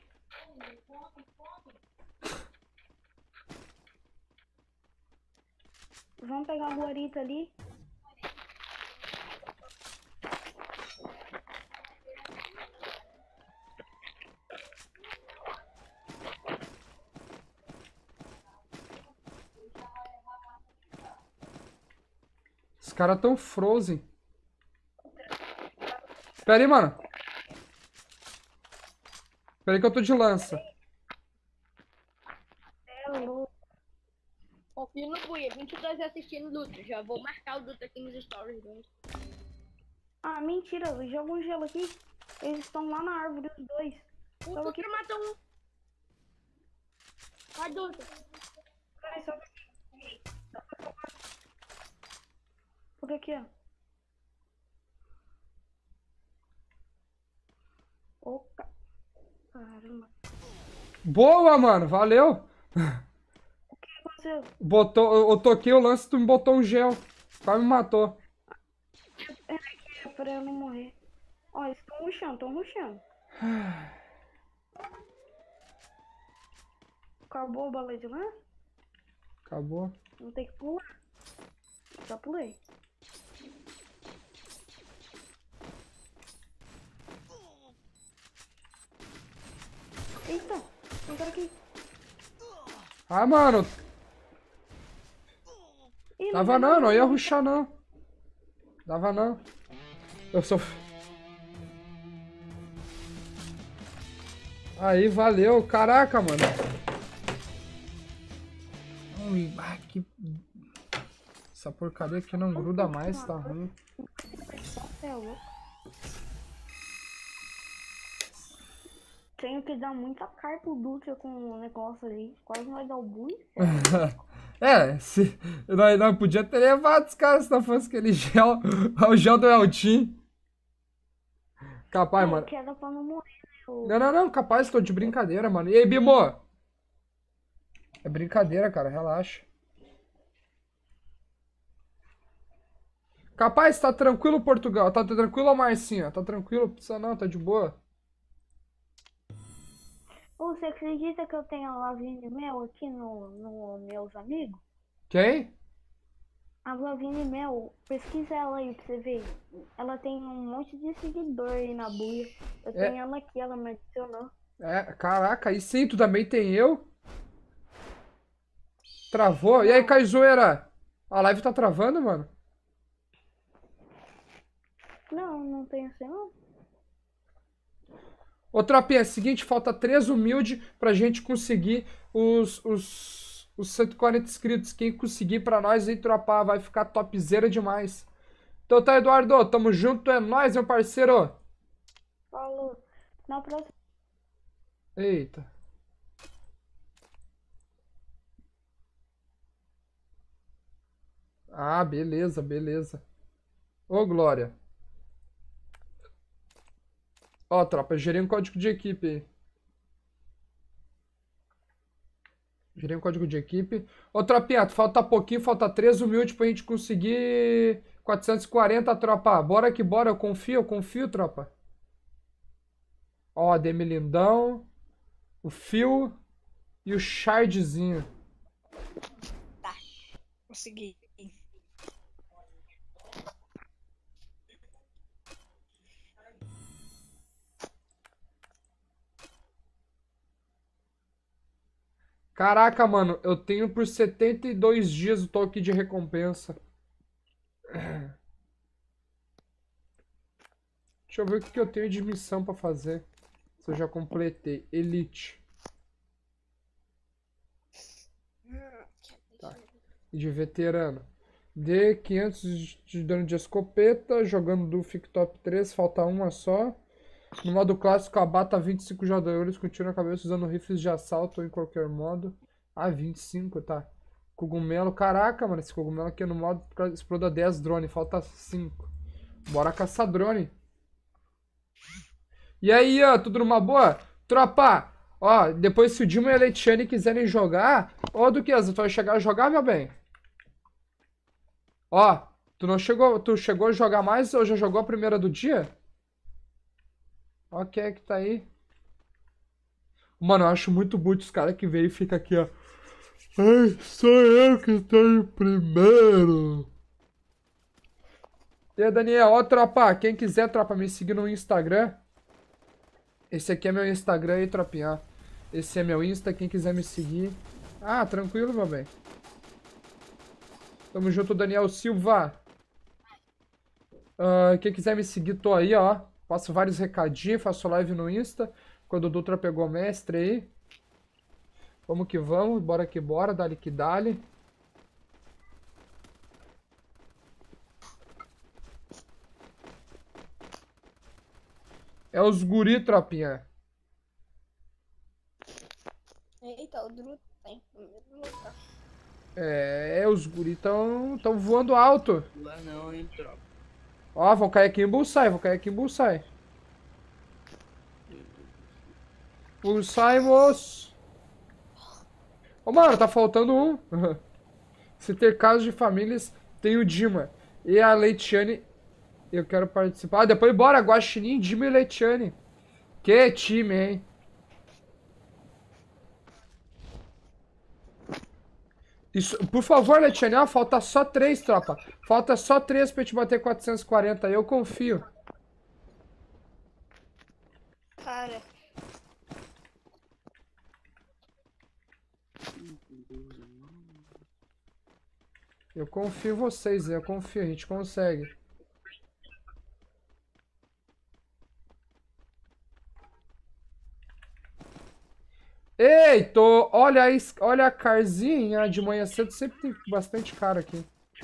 Vamos pegar a guarita ali. Os caras tão frozen. Pera aí, mano. Pera aí que eu tô de lança. É louco. Confio no Buia, vinte e dois assistindo Dutra. Já vou marcar o Dutra aqui nos stories dele. Ah, mentira. Joga um gelo aqui. Eles estão lá na árvore, os dois. O Só aqui. Dutra matou um. Vai, Dutra. Vai, só por aqui, ó. Opa. Caramba. Boa, mano. Valeu. O que aconteceu aconteceu? Botou, eu, eu toquei o lance, tu me botou um gel. Quase me matou. É pra eu não morrer. Ó, eles estão rushando, estão rushando. Acabou a bala de lance? Acabou. Não tem que pular. Já pulei. Eita, tem cara aqui. Ah, mano. Ih, Dava vai não, dar, não ia vai dar. rushar não. Dava não. Eu sou... Aí, valeu. Caraca, mano. Ui, ai, que... Essa porcaria aqui não gruda mais, tá ruim. É louco. Tenho que dar muita carta pro Dutra com o negócio ali. Quase vai dar o bui. É, se... nós, nós podia ter levado os caras se não fosse aquele gel. O gel do Eltim. Capaz, Eu mano. quero pra não morrer, né? o- Não, não, não, capaz, tô de brincadeira, mano. E aí, Bimo? É brincadeira, cara, relaxa. Capaz, tá tranquilo, Portugal? Tá tranquilo, Marcinha? Tá tranquilo? Precisa não, tá de boa. Ô, você acredita que eu tenho a Lavigne Mel aqui no, no meus amigos? Quem? A Lavigne Mel, pesquisa ela aí pra você ver. Ela tem um monte de seguidor aí na buia. Eu É. tenho ela aqui, ela me adicionou. É, caraca, aí sim, tu também tem eu? Travou? E aí, Caizoeira? A live tá travando, mano? Não, não tem assim não. Ô, tropinha, é o seguinte, falta três humilde pra gente conseguir os, os, os cento e quarenta inscritos. Quem conseguir pra nós aí, tropa, vai ficar topzera demais. Então tá, Eduardo, tamo junto, é nóis, meu parceiro. Falou. Na próxima. Eita. Ah, beleza, beleza. Ô, Glória. Ó, tropa, eu gerei um código de equipe aí. Gerei um código de equipe. Ô, tropinha, falta pouquinho, falta três humildes pra gente conseguir quatrocentos e quarenta, tropa. Bora que bora, eu confio, eu confio, tropa. Ó, Demi Lindão, o Phil e o Shardzinho. Consegui. Caraca, mano, eu tenho por setenta e dois dias o toque de recompensa. Deixa eu ver o que que eu tenho de missão pra fazer. Se eu já completei. Elite. Tá. E de veterano. Dê quinhentos de dano de escopeta. Jogando do Fic Top três. Falta uma só. No modo clássico, abata vinte e cinco jogadores com tiro na cabeça usando rifles de assalto ou em qualquer modo. Ah, vinte e cinco, tá. Cogumelo. Caraca, mano. Esse cogumelo aqui no modo exploda dez drone. Falta cinco. Bora caçar drone. E aí, ó, tudo numa boa? Tropa, ó, depois se o Dilma e a Letiane quiserem jogar, ó, Duquesa, tu vai chegar a jogar, meu bem? Ó, tu não chegou, tu chegou a jogar mais ou já jogou a primeira do dia? Ó, quem é que tá aí? Mano, eu acho muito boot os caras que veio e fica aqui, ó. Ai, sou eu que tô em primeiro. E aí, Daniel, ó, tropa, quem quiser, tropa, me seguir no Instagram. Esse aqui é meu Instagram aí, tropinha. Esse é meu Insta, quem quiser me seguir. Ah, tranquilo, meu bem. Tamo junto, Daniel Silva. Uh, quem quiser me seguir, tô aí, ó. Faço vários recadinhos, faço live no Insta. Quando o Dutra pegou mestre aí. Vamos que vamos, bora que bora, dale que dale. É os guri, tropinha. Eita, o Druta tem medo de lutar. É, os guri tão, tão voando alto. Lá não, hein, tropa. Ó, vão cair aqui em Bullseye, vão cair aqui em Bullseye. Bullseye, moço. Ô, mano, tá faltando um. Se ter casos de famílias, tem o Dima. E a Leitiane, eu quero participar. Ah, depois bora, Guaxinim, Dima e Leitiane. Que time, hein? Isso, por favor, Leitiane, ó, falta só três, tropa. Falta só três pra gente bater quatrocentos e quarenta. Eu confio. Cara, Eu confio em vocês, eu confio, a gente consegue. Eita, olha a, es- olha a carzinha de manhã cedo, sempre tem bastante cara aqui.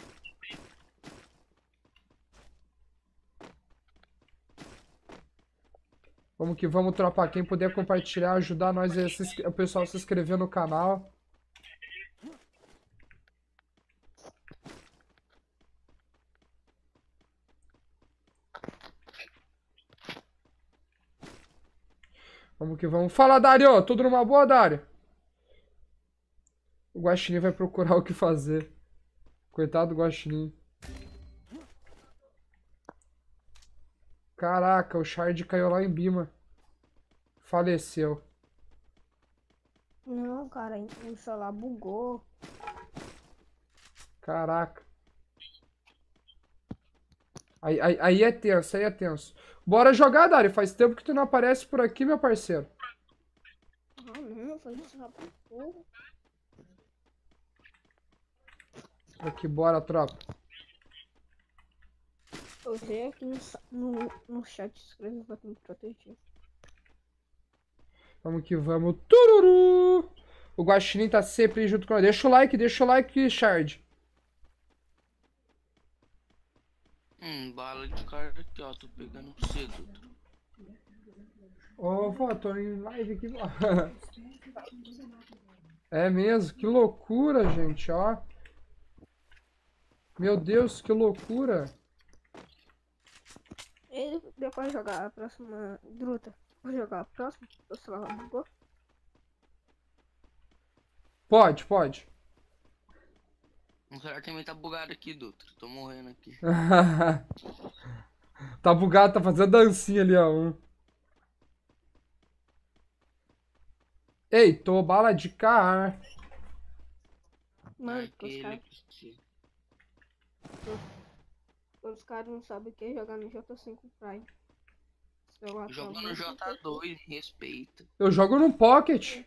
Vamos que vamos, tropa. Quem puder compartilhar, ajudar nós, a se inscre- o pessoal a se inscrever no canal. Vamos que vamos. Fala, Dário! Tudo numa boa, Dário? O Guaxinim vai procurar o que fazer. Coitado do Guaxinim. Caraca, o Shard caiu lá em Bima. Faleceu. não, cara, o celular bugou. Caraca. Aí, aí, aí é tenso, aí é tenso. Bora jogar, Dário. Faz tempo que tu não aparece por aqui, meu parceiro. Ah, não, foi isso, rapaz. Porra. Aqui, bora, tropa. Eu sei aqui no, sa- no, no chat escreveu pra me proteger. Vamos que vamos. Tururu! O Guaxinim tá sempre junto com nós. Deixa o like, deixa o like, Shard. Hum, bala de cara aqui, ó. Tô pegando cedo. Ô, vó, tô em live aqui. Vó. É mesmo, que loucura, gente, ó. Meu Deus, que loucura. Ele depois jogar a próxima gruta. Vou jogar a próxima, o celular bugou. Pode, pode. O celular também tá bugado aqui, Dutra. Tô morrendo aqui. Tá bugado, tá fazendo dancinha ali, ó. Um. Ei, tô bala de car. Mano, porque os Aquele caras que... os caras não sabem o que é jogar no J cinco Prime. Celular tá Jogando no muito J dois, respeita. Eu jogo no Pocket.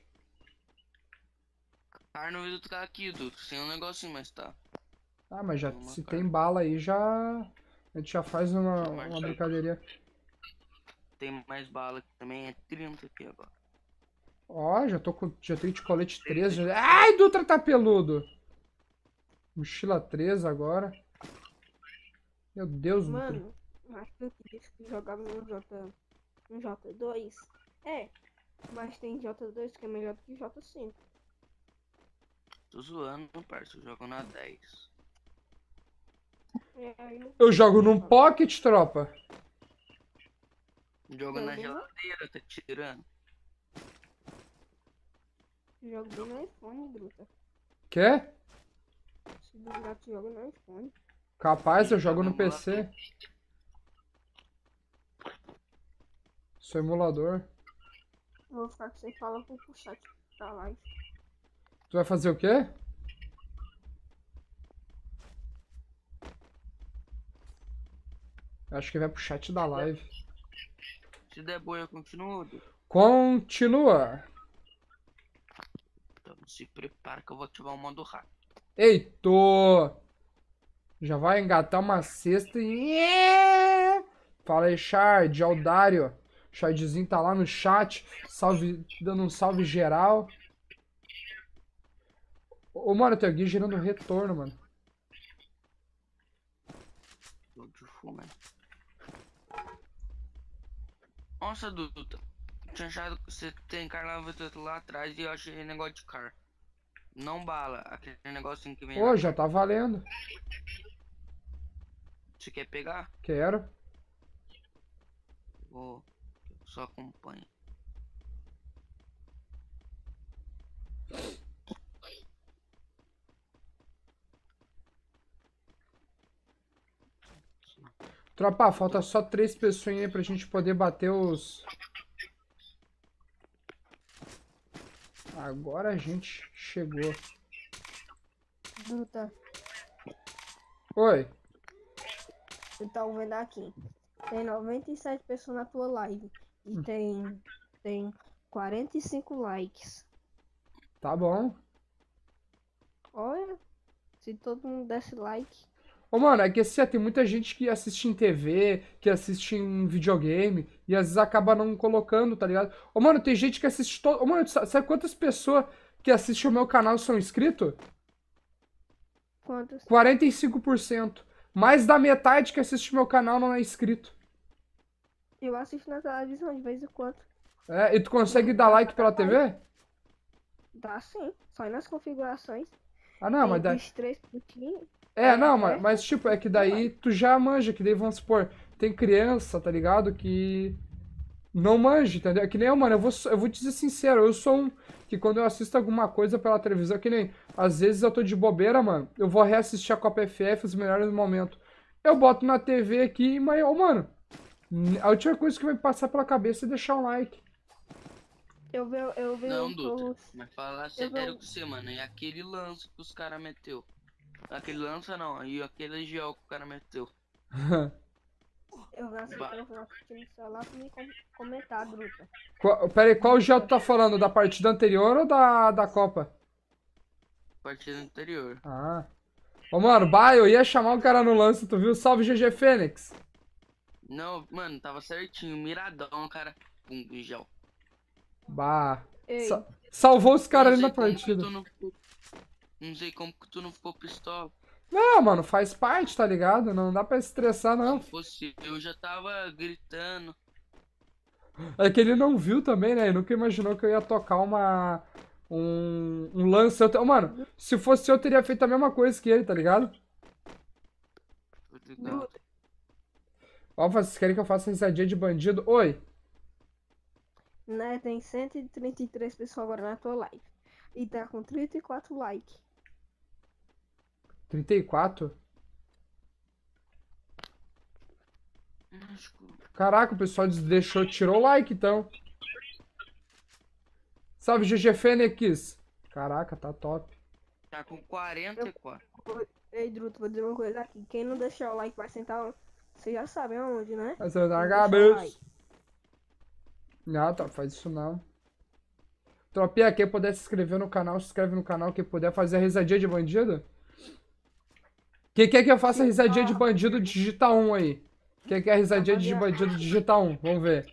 Cara, no vídeo tá aqui, Dutra. Sem um negocinho, mas tá. Ah, mas já, Tem uma se cara. tem bala aí, já. A gente já faz uma, uma brincadeirinha. Tem mais bala aqui também. É trinta aqui agora. Ó, já tô com. Já tenho de colete treze. já- Ai, Dutra tá peludo! Mochila treze agora. Meu Deus, Dutra. Mano, acho que eu disse que jogava no J, no J dois. É, mas tem J dois que é melhor do que J cinco. Tô zoando, parça. Eu jogo na dez. É, aí eu Eu jogo num Pocket, tropa. Jogo na Também. geladeira, tá tirando. jogo bem no iPhone, Gruta. Quer? Se duvidar, tu joga no iPhone. Capaz, eu jogo no P C. Sou emulador. Eu vou ficar sem falar pro chat da live. Tu vai fazer o quê? Acho que vai pro chat da live. Se der boa, eu continuo, Dutra. Continua. Então se prepara que eu vou ativar o modo hack. Eito! Já vai engatar uma cesta e... Fala aí, Shard, é o Dário. O Shardzinho tá lá no chat, salve, dando um salve geral. Ô, mano, tem alguém gerando retorno, mano. Tô de fome. Nossa, Dutra. Tinha achado que você tem carnaval lá atrás e eu achei negócio de car. Não bala, aquele negocinho que vem Ô, lá. já tá valendo. Você quer pegar? Quero. Vou. Só acompanha. Tropa, falta só três pessoas aí pra gente poder bater os... Agora a gente chegou. Duta, Oi. você tá vendo aqui. Tem noventa e sete pessoas na tua live. E tem, tem quarenta e cinco likes. Tá bom. Olha, se todo mundo desse like. Ô, mano, é que assim, tem muita gente que assiste em T V, que assiste em videogame, e às vezes acaba não colocando, tá ligado? Ô, mano, tem gente que assiste todo... Ô, mano, sa- sabe quantas pessoas que assistem o meu canal são inscritos? Quantos? quarenta e cinco por cento. Mais da metade que assiste o meu canal não é inscrito. Eu assisto na televisão de vez em quando. É, e tu consegue dar like pela T V? Dá sim. Só ir nas configurações. Ah, não, tem mas daí... os três pontinhos. É, não, É, mas, mas tipo, é que daí tu já manja, que daí vamos supor, tem criança, tá ligado? Que não manja, entendeu? É que nem eu, mano, eu vou, eu vou te dizer sincero, eu sou um que quando eu assisto alguma coisa pela televisão, que nem, às vezes eu tô de bobeira, mano, eu vou reassistir a Copa F F, os melhores momentos. Eu boto na T V aqui, mas, ô, mano, a última coisa que vai passar pela cabeça é deixar um like. Eu vi, eu vi Não, um Dutra, post. mas falar Eu sério vou- com você, mano. E aquele lance que os caras meteu? Aquele lança não, e aquele gel que o cara meteu. Eu vi assim, Bah. eu vou assistir no celular pra me com- comentar, Druta. Qual, pera aí, qual gel tu tá falando? Da partida anterior ou da, da Copa? Partida anterior. Ah. Ô, mano, bah, eu ia chamar o cara no lance, tu viu? Salve, G G Fênix. Não, mano, tava certinho, miradão, cara. Pum, gel. Bah. Ei, Sa- salvou os caras ali Não na sei como que partida. tu não ficou- Não sei como que tu não ficou pistola. Não, mano, faz parte, tá ligado? Não dá pra estressar, não. Se fosse eu já tava gritando. É que ele não viu também, né? Ele nunca imaginou que eu ia tocar uma... Um, um lance. Eu te- Mano, se fosse eu, teria feito a mesma coisa que ele, tá ligado? Tô ligado. Ó, vocês querem que eu faça risadinha de bandido? Oi. né, tem cento e trinta e três pessoas agora na tua live. E tá com trinta e quatro likes. trinta e quatro? Acho que- Caraca, o pessoal des- deixou, tirou o like, então. Salve, G G Fênix. Caraca, tá top. Tá com quarenta e quatro. Ei, Druto, vou dizer uma coisa aqui. Quem não deixar o like vai sentar. Você já sabe aonde, né? Vai ser na Não deixar o cabeça. like. Não, tá, faz isso não. Tropinha, quem puder se inscrever no canal, se inscreve no canal. Quem puder fazer a risadinha de bandido. Quem quer que eu faça a risadinha de bandido, digita um aí. Quem quer a risadinha de bandido, digita um. Vamos ver.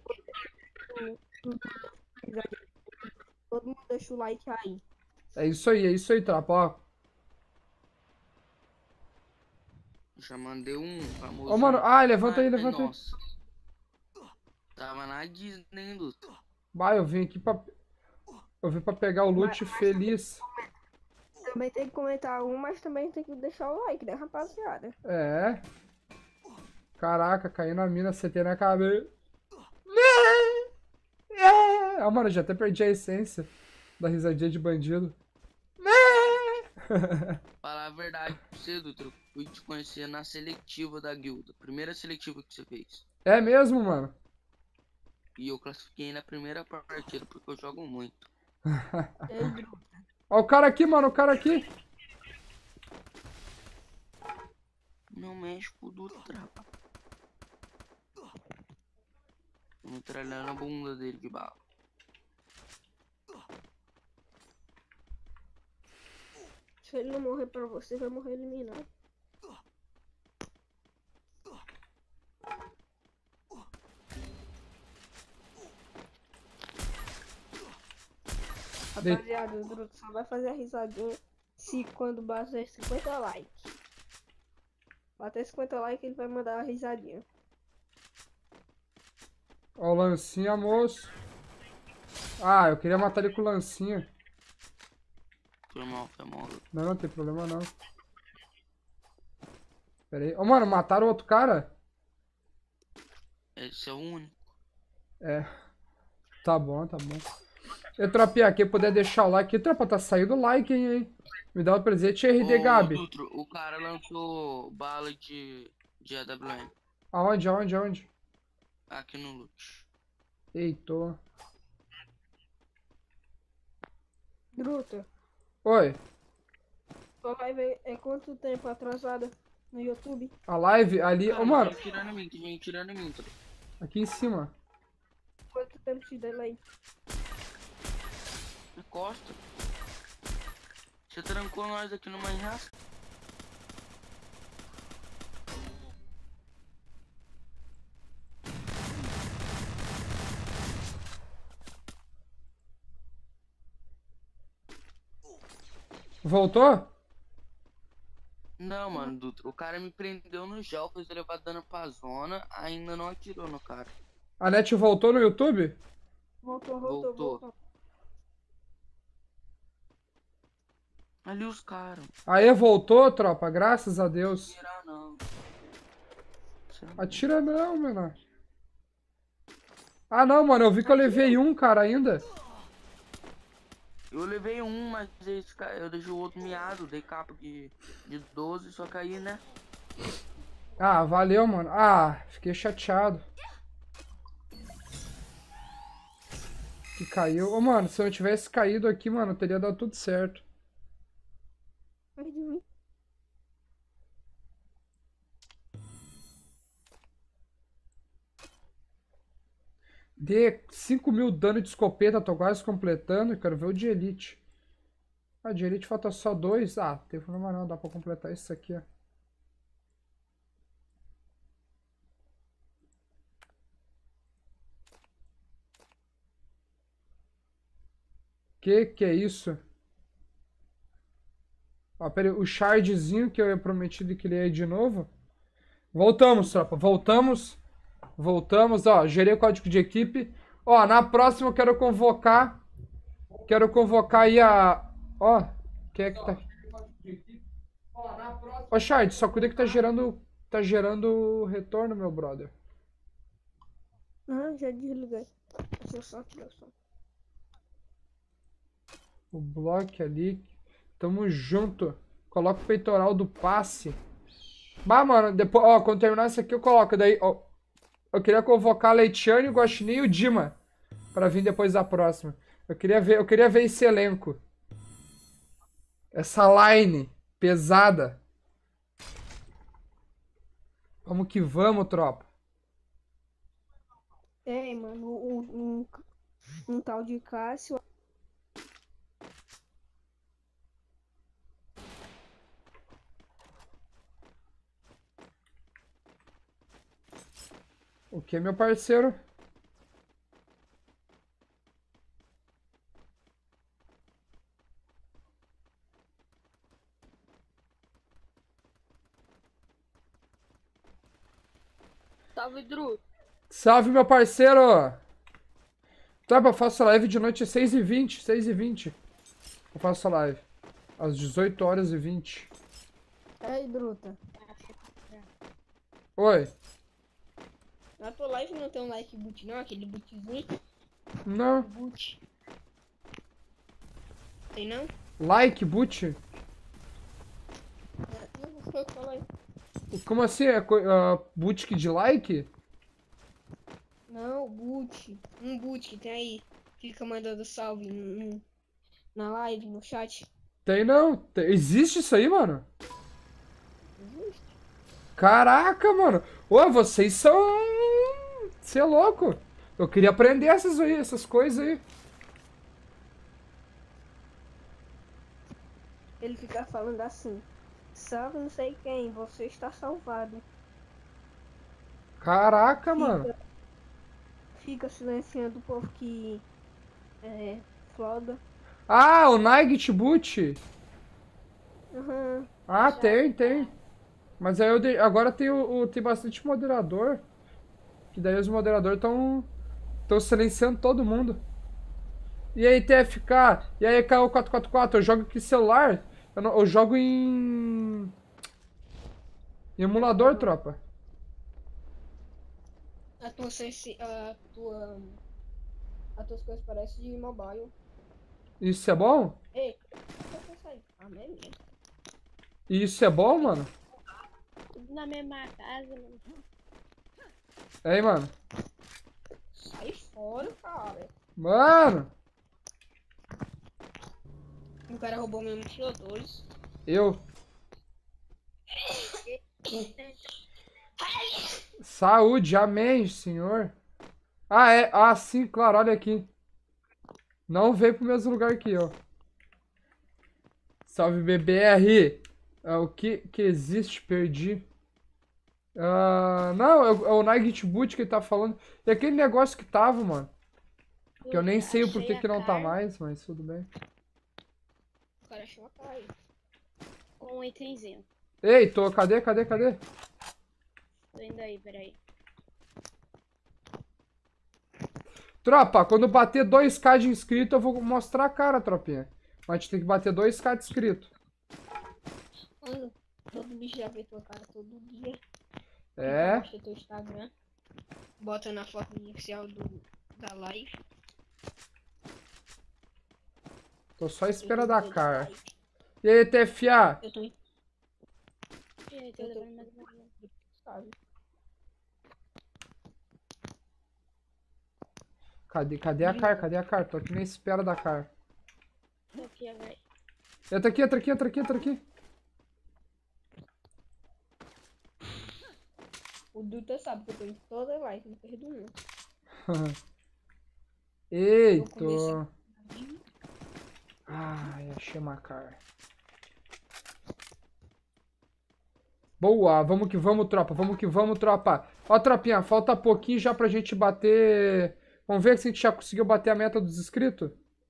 Todo mundo deixa o like aí. É isso aí, é isso aí, tropa, ó. Já mandei um famoso. Ô, mano, ah, levanta aí, Ai, levanta aí. nossa. Tava na Disney, Dutra. Bah, eu vim aqui pra... Eu vim pra pegar o loot feliz. Também tem que comentar um, mas também tem que deixar o like, né, rapaziada? É. Caraca, caí na mina, C T na cabeça. É. Ah, mano, já até perdi a essência da risadinha de bandido. Falar a verdade pra você, Dutra. Eu fui te conhecer na seletiva da guilda. Primeira seletiva que você fez. É mesmo, mano? E eu classifiquei na primeira partida porque eu jogo muito. Ei, Druto. Ó o cara aqui, mano, o cara aqui. Não mexe com o Dutra. Tô metralhando a bunda dele de bala. Se ele não morrer pra você, vai morrer eliminado. De- Rapaziada, o Druto só vai fazer a risadinha se quando bater cinquenta likes. Bater cinquenta likes, ele vai mandar a risadinha. Ó o lancinha, moço. Ah, eu queria matar ele com o lancinha. Foi mal, foi mal. Não, não tem problema não. Pera aí. Ô, mano, mataram o outro cara? Esse é o único. É. Tá bom, tá bom. E tropinha, quem puder deixar o like. Tropa, tá saindo o like, hein, hein? Me dá um presente, R D Ô, Gabi. Dutra, o cara lançou bala de, de A W M. Aonde, aonde, aonde? Aqui no loot. Eitou. Druta, Oi, sua live é, é quanto tempo atrasada no YouTube? a live ali... Ô, Cara, mano, tem gente tirando em mim, tem gente tirando em mim. Tá? aqui em cima. Quanto tempo de delay? Encosta. Você trancou nós aqui no manhasco. Voltou? Não, mano, Dutra. O cara me prendeu no gel, fez eu levar dano pra zona, ainda não atirou no cara. A net voltou no YouTube? Voltou, voltou, Voltou. voltou. Ali os caras. Aí, voltou, tropa, graças a Deus. Tirar não. Atira não, menor. Ah, não, mano, eu vi que eu levei um, cara, ainda. Eu levei um, mas esse cara, eu deixei o outro miado, dei capa de, de doze, só que aí, né? Ah, valeu, mano. Ah, fiquei chateado. Que caiu. Ô, mano, se eu tivesse caído aqui, mano, teria dado tudo certo. Ai, de mim. Dê cinco mil dano de escopeta, tô quase completando. Quero ver o de elite. Ah, de elite falta só dois. Ah, tem problema não, dá pra completar isso aqui, ó. Que que é isso? Ó, pera aí, o shardzinho que eu ia prometido que ele ia ir de novo. Voltamos, tropa, voltamos. Voltamos, ó, gerei o código de equipe. Ó, na próxima eu quero convocar. Quero convocar aí a... Ó, quem é que tá... Ó, Shard, só cuida que tá gerando... Tá gerando retorno, meu brother. Ah, já desliguei. Deixa eu só tirar o som. O bloco ali. Tamo junto. Coloca o peitoral do passe. Bah, mano, depois, ó, quando terminar isso aqui eu coloco. Daí, ó, eu queria convocar a Leitiane, o Guaxinim e o Dima pra vir depois da próxima. Eu queria ver, eu queria ver esse elenco. Essa line pesada. Vamos que vamos, tropa. É, mano, um, um, um tal de Cássio. O que, meu parceiro? Salve, Dru. Salve, meu parceiro! Tropa, eu faço live de noite às seis e vinte, seis e vinte. Eu faço live. Às dezoito horas e vinte. Ei, Druta. Oi. Na tua live não tem um like boot, não? Aquele bootzinho? Não. Boot. Tem não? Like, boot? Não, foi o que eu falei. Como assim? É co- ah, boot de like? Não, boot. Um boot que tem aí. Fica mandando salve no- no- na live, no chat. Tem não. Tem- Existe isso aí, mano? Existe. Caraca, mano. Ô, vocês são... Você é louco. Eu queria aprender essas, aí, essas coisas aí. Ele fica falando assim. Salve não sei quem, você está salvado. Caraca, mano. Fica silenciando o povo que é foda. Ah, o Night Boot. Uhum. Ah, tem, tem. Mas aí eu dei- agora tem, o, o- tem bastante moderador. Que daí os moderadores estão estão silenciando todo mundo. E aí, T F K? E aí, K O quatro quatro quatro? Eu jogo aqui celular? Eu, não- eu jogo em... em emulador, tropa. A tua sensi... a tua. As tuas coisas parecem de mobile. Isso é bom? Ei, o que é isso aí? Ah, não é mesmo. Isso é bom, mano? Tudo na mesma casa, mano. Ei, mano. Sai fora, cara. Mano! O cara roubou meus mochiladores. Eu. Saúde, amém, senhor. Ah, é. Ah, sim, claro, olha aqui. Não veio pro mesmo lugar que eu. Salve, B B R. Ah, o que que existe? Perdi. Ah, não, é o, é o Nightboot Boot que ele tá falando. E aquele negócio que tava, mano. Que eu nem sei o Achei porquê a que não tá carne mais, mas tudo bem. O cara achou a cara. Com um itemzinho. Ei, tô. Cadê, cadê, cadê? Tô indo aí, peraí. Tropa, quando bater dois K de inscrito, eu vou mostrar a cara, tropinha. Mas a gente tem que bater dois K de inscrito. Mano, todo bicho já vê tua cara todo dia. É. Posta teu Instagram. Bota na foto inicial do, da live. Tô só à espera Eu da tô de cara. live. E aí, T F A? Eu tô em. E aí, tô levando mais uma vez. Sabe? Cadê, cadê a cara? Cadê a cara? Tô aqui na espera da cara. Tô aqui, velho. Entra aqui, entra aqui, entra aqui, entra aqui. O Duta sabe que eu tô em toda live, não perdo um. Eita. comecei. Ai, achei uma cara. Boa, vamos que vamos, tropa. Vamos que vamos, tropa. Ó, tropinha, falta pouquinho já pra gente bater... Vamos ver se a gente já conseguiu bater a meta dos inscritos?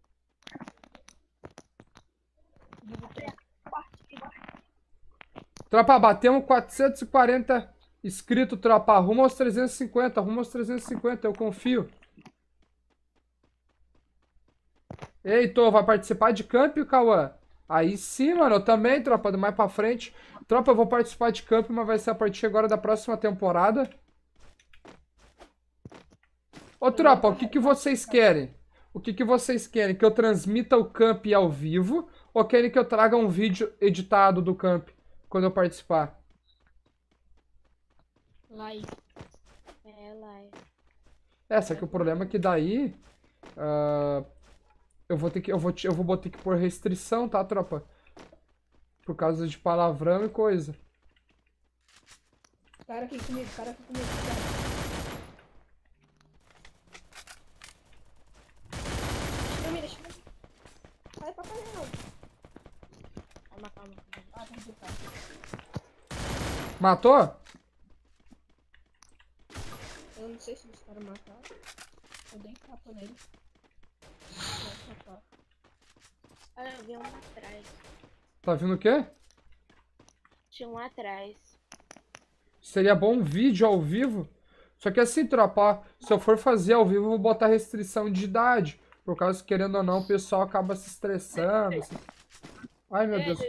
Tropa, batemos quatrocentos e quarenta inscritos, tropa. Rumo aos trezentos e cinquenta, rumo aos trezentos e cinquenta, eu confio. Eita, vai participar de camp, Cauã? Aí sim, mano, eu também, tropa, mais pra frente. Tropa, eu vou participar de camp, mas vai ser a partir agora da próxima temporada. Ô, tropa, o que que vocês querem? O que que vocês querem? Que eu transmita o camp ao vivo? Ou querem que eu traga um vídeo editado do camp quando eu participar? Live. É, live. É, só que o problema é que daí... ah, eu vou ter que... Eu vou, te- eu vou ter que pôr restrição, tá, tropa? Por causa de palavrão e coisa. Cara aqui comigo, cara aqui comigo, cara. Deixa eu ver, deixa eu ver. Sai pra cá, não. Calma, calma. calma. Ah, tá aqui, cara. Matou? Eu não sei se os caras mataram. Eu dei capa nele. Vou tapar. Olha, eu vi um lá atrás. Tá vindo o quê? Tinha um lá atrás. Seria bom um vídeo ao vivo. Só que assim, tropa, ó, se eu for fazer ao vivo, eu vou botar restrição de idade. Por causa que, querendo ou não, o pessoal acaba se estressando. assim. Ai, meu Deus.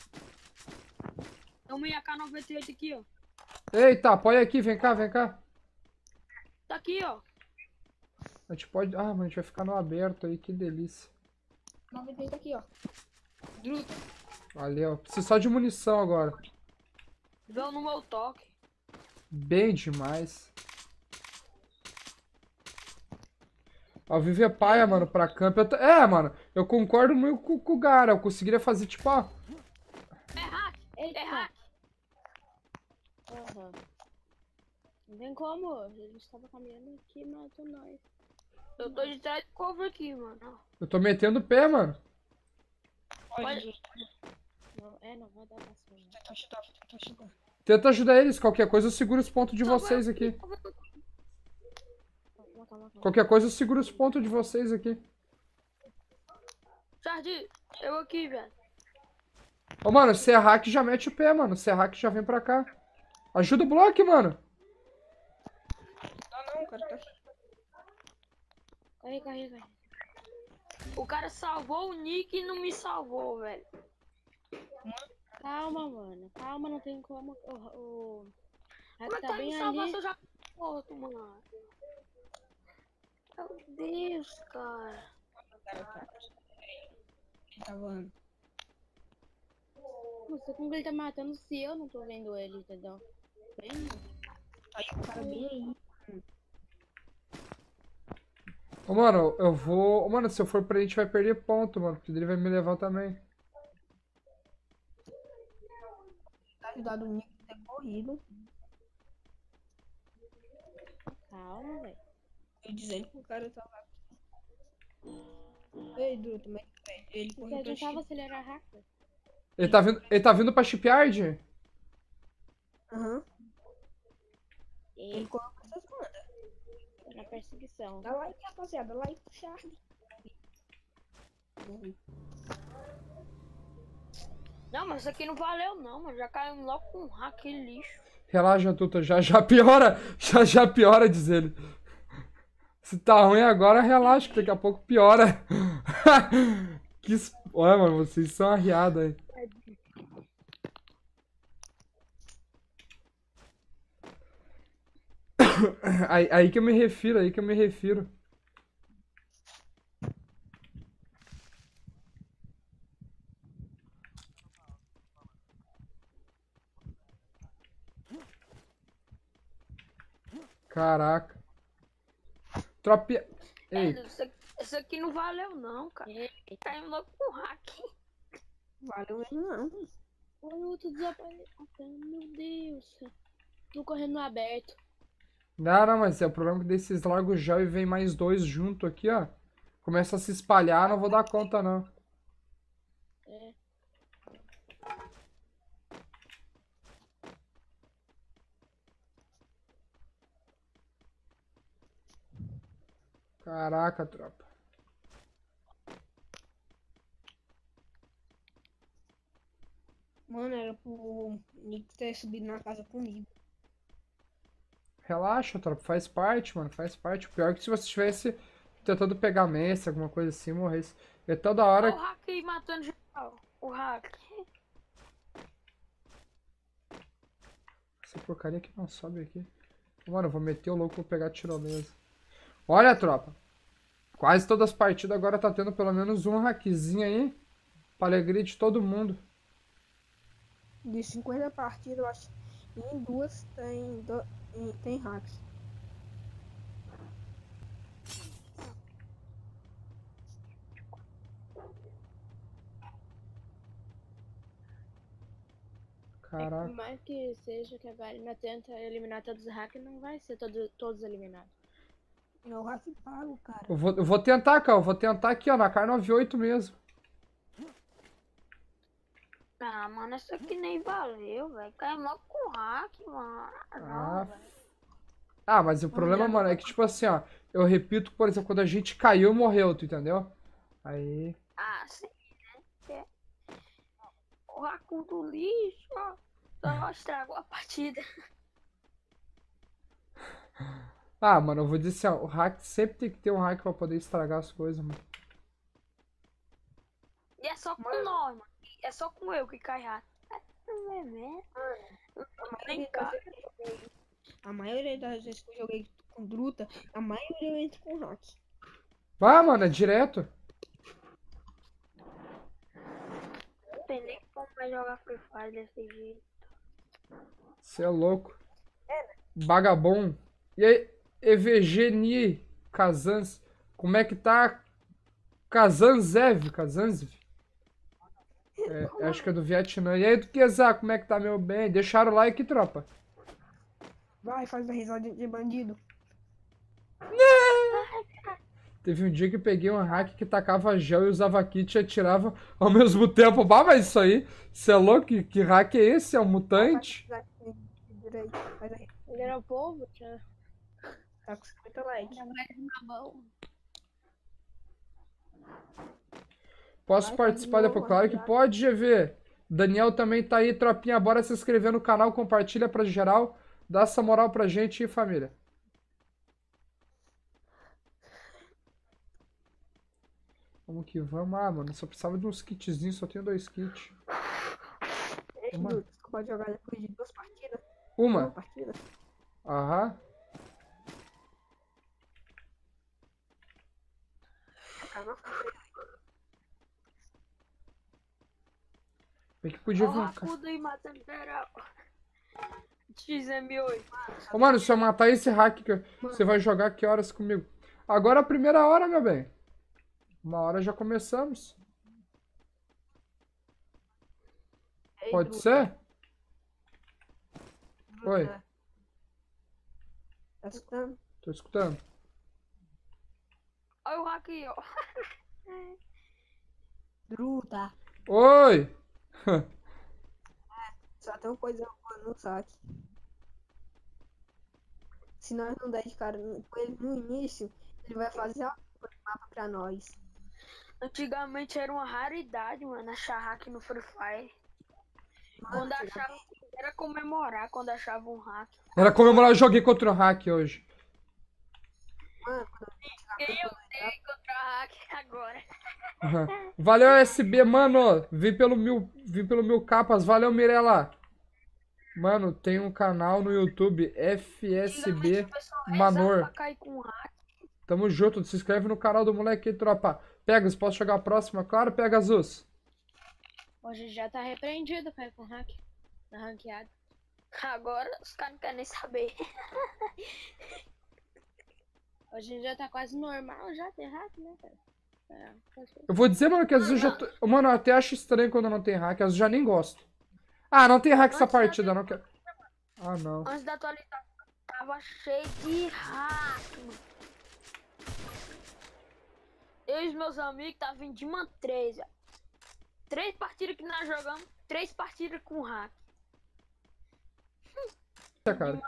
É uma I K noventa e oito aqui, ó. Eita, apoia aqui, vem cá, vem cá. Tá aqui, ó. A gente pode... Ah, mas a gente vai ficar no aberto aí, que delícia. noventa e oito aqui, ó. Druta. Valeu. Preciso só de munição agora. Veio no meu toque. Bem demais. Ao vivo é paia, mano, pra camp. Eu t- É, mano, eu concordo muito com, com o Gara. Eu conseguiria fazer, tipo, ó... É hack. Eita. É hack. Aham. Não tem como. Ele estava caminhando aqui e matou nós. Eu tô de trás do cover aqui, mano. Eu tô metendo o pé, mano. Olha. Não, é, não vai dar pra cima. Tentar chutar, tentar chutar. Tenta ajudar eles. Qualquer coisa eu seguro os pontos de vocês aqui. Calma, calma, calma. Qualquer coisa eu seguro os pontos de vocês aqui. Jardim, eu aqui, velho. Ô, mano, se é hack, já mete o pé, mano. Se é hack, já vem pra cá. Ajuda o bloco, mano. Ah, não, o cara tá aqui. Corre, corre, corre. O cara salvou o Nick e não me salvou, velho. Calma, mano. Calma, não tem como. O. o... Hack tá bem ali. Eu já morto, mano. Meu Deus, cara. O cara tá. Ele tá voando. Não sei como ele tá matando se eu não tô vendo ele, entendeu? Bem, Aí o cara bem aí. Ô, mano, eu vou... Ô, mano, se eu for pra ele, a gente vai perder ponto, mano. Porque ele vai me levar também. Tá ajudado o Nico a ter corrido. Calma, velho. Eu dizendo que o cara tava. Ei, Duto, mas ele Porque correu eu pra já tava chip. acelerar rápido. Ele tá vindo, ele tá vindo pra shipyard? Aham. E Ele correu pra essas bandas. tô na perseguição. Dá like, rapaziada. Like pro Charlie. Não, mas isso aqui não valeu não, mano. Já caiu logo com um hack lixo. Relaxa, Tuta. Já já piora. Já já piora, diz ele. Se tá ruim agora, relaxa, que daqui a pouco piora. Que... es- Olha, mano, vocês são arriados aí. aí. Aí que eu me refiro, aí que eu me refiro. Caraca. Tropia... Ei, Isso aqui, isso aqui não valeu não, cara. Caiu logo com um hack. Valeu mesmo, não. O outro desapareceu. Meu Deus. Tô correndo no aberto. não, não, mas é o problema que desses largos gel e vem mais dois junto aqui, ó. Começa a se espalhar, não vou dar conta, não. É. Caraca, tropa. Mano, era pro Nick ter subido na casa comigo. Relaxa, tropa, faz parte, mano, faz parte. O pior é que se você estivesse tentando pegar Messi, alguma coisa assim, morresse. É toda Olha hora... o hack aí matando geral. O hack. Essa porcaria que não sobe aqui. Mano, eu vou meter o louco, vou pegar a tirolesa. Olha, tropa. Quase todas as partidas agora tá tendo pelo menos um hackzinho aí. Pra alegria de todo mundo. De cinquenta partidas, eu acho que em duas tem, do, em- tem hacks. Caraca. Por mais que seja que a Garina tenta eliminar todos os hackers, não vai ser todo, todos eliminados. É o hack pago, cara. Eu vou, eu vou tentar, cara. Eu vou tentar aqui, ó. Na Car noventa e oito mesmo. Ah, mano, isso aqui nem valeu, velho. Caiu logo com hack, mano. Ah, não, Ah, velho. Ah, mas o problema, mano, é que tipo assim, ó. Eu repito, por exemplo, quando a gente caiu, morreu, tu entendeu? Aí... Ah, sim, né? É. O hack do lixo, ó. Só estragou a partida. Ah, mano, eu vou dizer assim, ó. O hack sempre tem que ter um hack pra poder estragar as coisas, mano. E é só com nós, mano. É só com eu que cai hack. É mesmo? Nem cai. A maioria das vezes que eu joguei com Druta, a maioria eu entro com hack. Ah, mano, é direto. Não tem nem como mais jogar Free Fire desse jeito. Você é louco. Bagabom. E aí, E V G Ni Kazans. Como é que tá? Kazanzev, Kazanzev. É, acho que é do Vietnã. E aí, do Kezar, como é que tá, meu bem? Deixaram o like, tropa. Vai, faz a risada de bandido. Teve um dia que eu peguei um hack que tacava gel e usava kit e atirava ao mesmo tempo. Bah, mas isso aí, você é louco? Que, que hack é esse? É um mutante? Faz a direito, faz aí. Ele era o povo, tinha Tá com cinquenta likes. mais na mão. Posso Vai, participar tá de depois? boa, Claro que já. pode, G V. Daniel também tá aí, tropinha. Bora se inscrever no canal, compartilha pra geral. Dá essa moral pra gente, hein, família. Vamos que vamos. Ah, mano, só precisava de uns kitzinhos, só tenho dois kits. Ei, Uma. Druta, você pode jogar depois de duas partidas? Uma Uma. partida? Aham. Ah, não, Bem que podia Ó o vir um cara. racudo aí matando geral. X M oito. Ô, mano, se eu matar esse hack, que você vai jogar que horas comigo? Agora é a primeira hora, meu bem. Uma hora já começamos. Ei, Pode Druta, ser? Druta. Oi. Tá escutando? Tô escutando. Olha o aqui, ó. Druta. Oi! Só tem uma coisa boa no saque. Se nós não der de cara com ele no início, ele vai fazer a mapa pra nós. Antigamente era uma raridade, mano, achar hack no Free Fire. Mano, Quando achava, era comemorar quando achava um hack. Era comemorar, eu joguei contra o hack hoje. mano, quando Eu dei contra o hack agora. Uhum. Valeu, S B, mano. Vim pelo mil, vim pelo mil capas. Valeu, Mirella. Mano, tem um canal no YouTube, F S B Antigamente o pessoal Manor. rezava pra cair com hack. Tamo junto. Se inscreve no canal do moleque aí, tropa. Pegas, posso jogar a próxima? Claro, Pegasus. Hoje já tá repreendido, cara, com hack. Na ranqueada. Agora os caras não querem nem saber. Hoje em dia tá quase normal já ter hack, né, cara? É, Eu vou dizer, mano, que às vezes eu já tô... Mano, eu até acho estranho quando não tem hack. Às vezes eu já nem gosto. Ah, não tem hack essa Antes da partida, não quero. Ah, não. Antes da atualização tava cheio de hack, mano. Eu e os meus amigos tava em Diman três, velho. Três partidas que nós jogamos, três partidas com hack. Cara.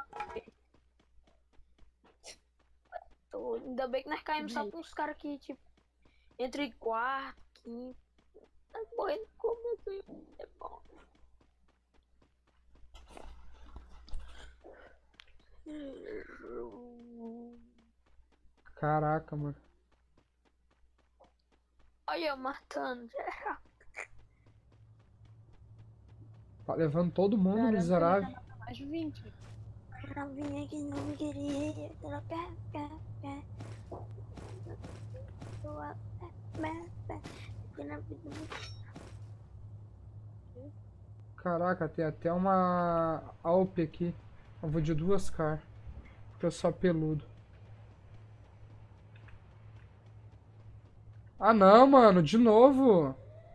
Tô- Ainda bem que nós caímos só com os caras que, tipo, entre quarto, quinto. Nós morrendo como assim? É bom. Caraca, mano. Olha eu matando geral. Tá levando todo mundo, Caramba, miserável. ele já tá mais de vinte. Eu não vim aqui, não me queria. Eu não quero, quero, quero. Eu a- é, é, é. Aqui na vida muito- Caraca, tem até uma Alp aqui. Eu vou de duas car. Porque eu sou peludo. Ah não, mano, de novo.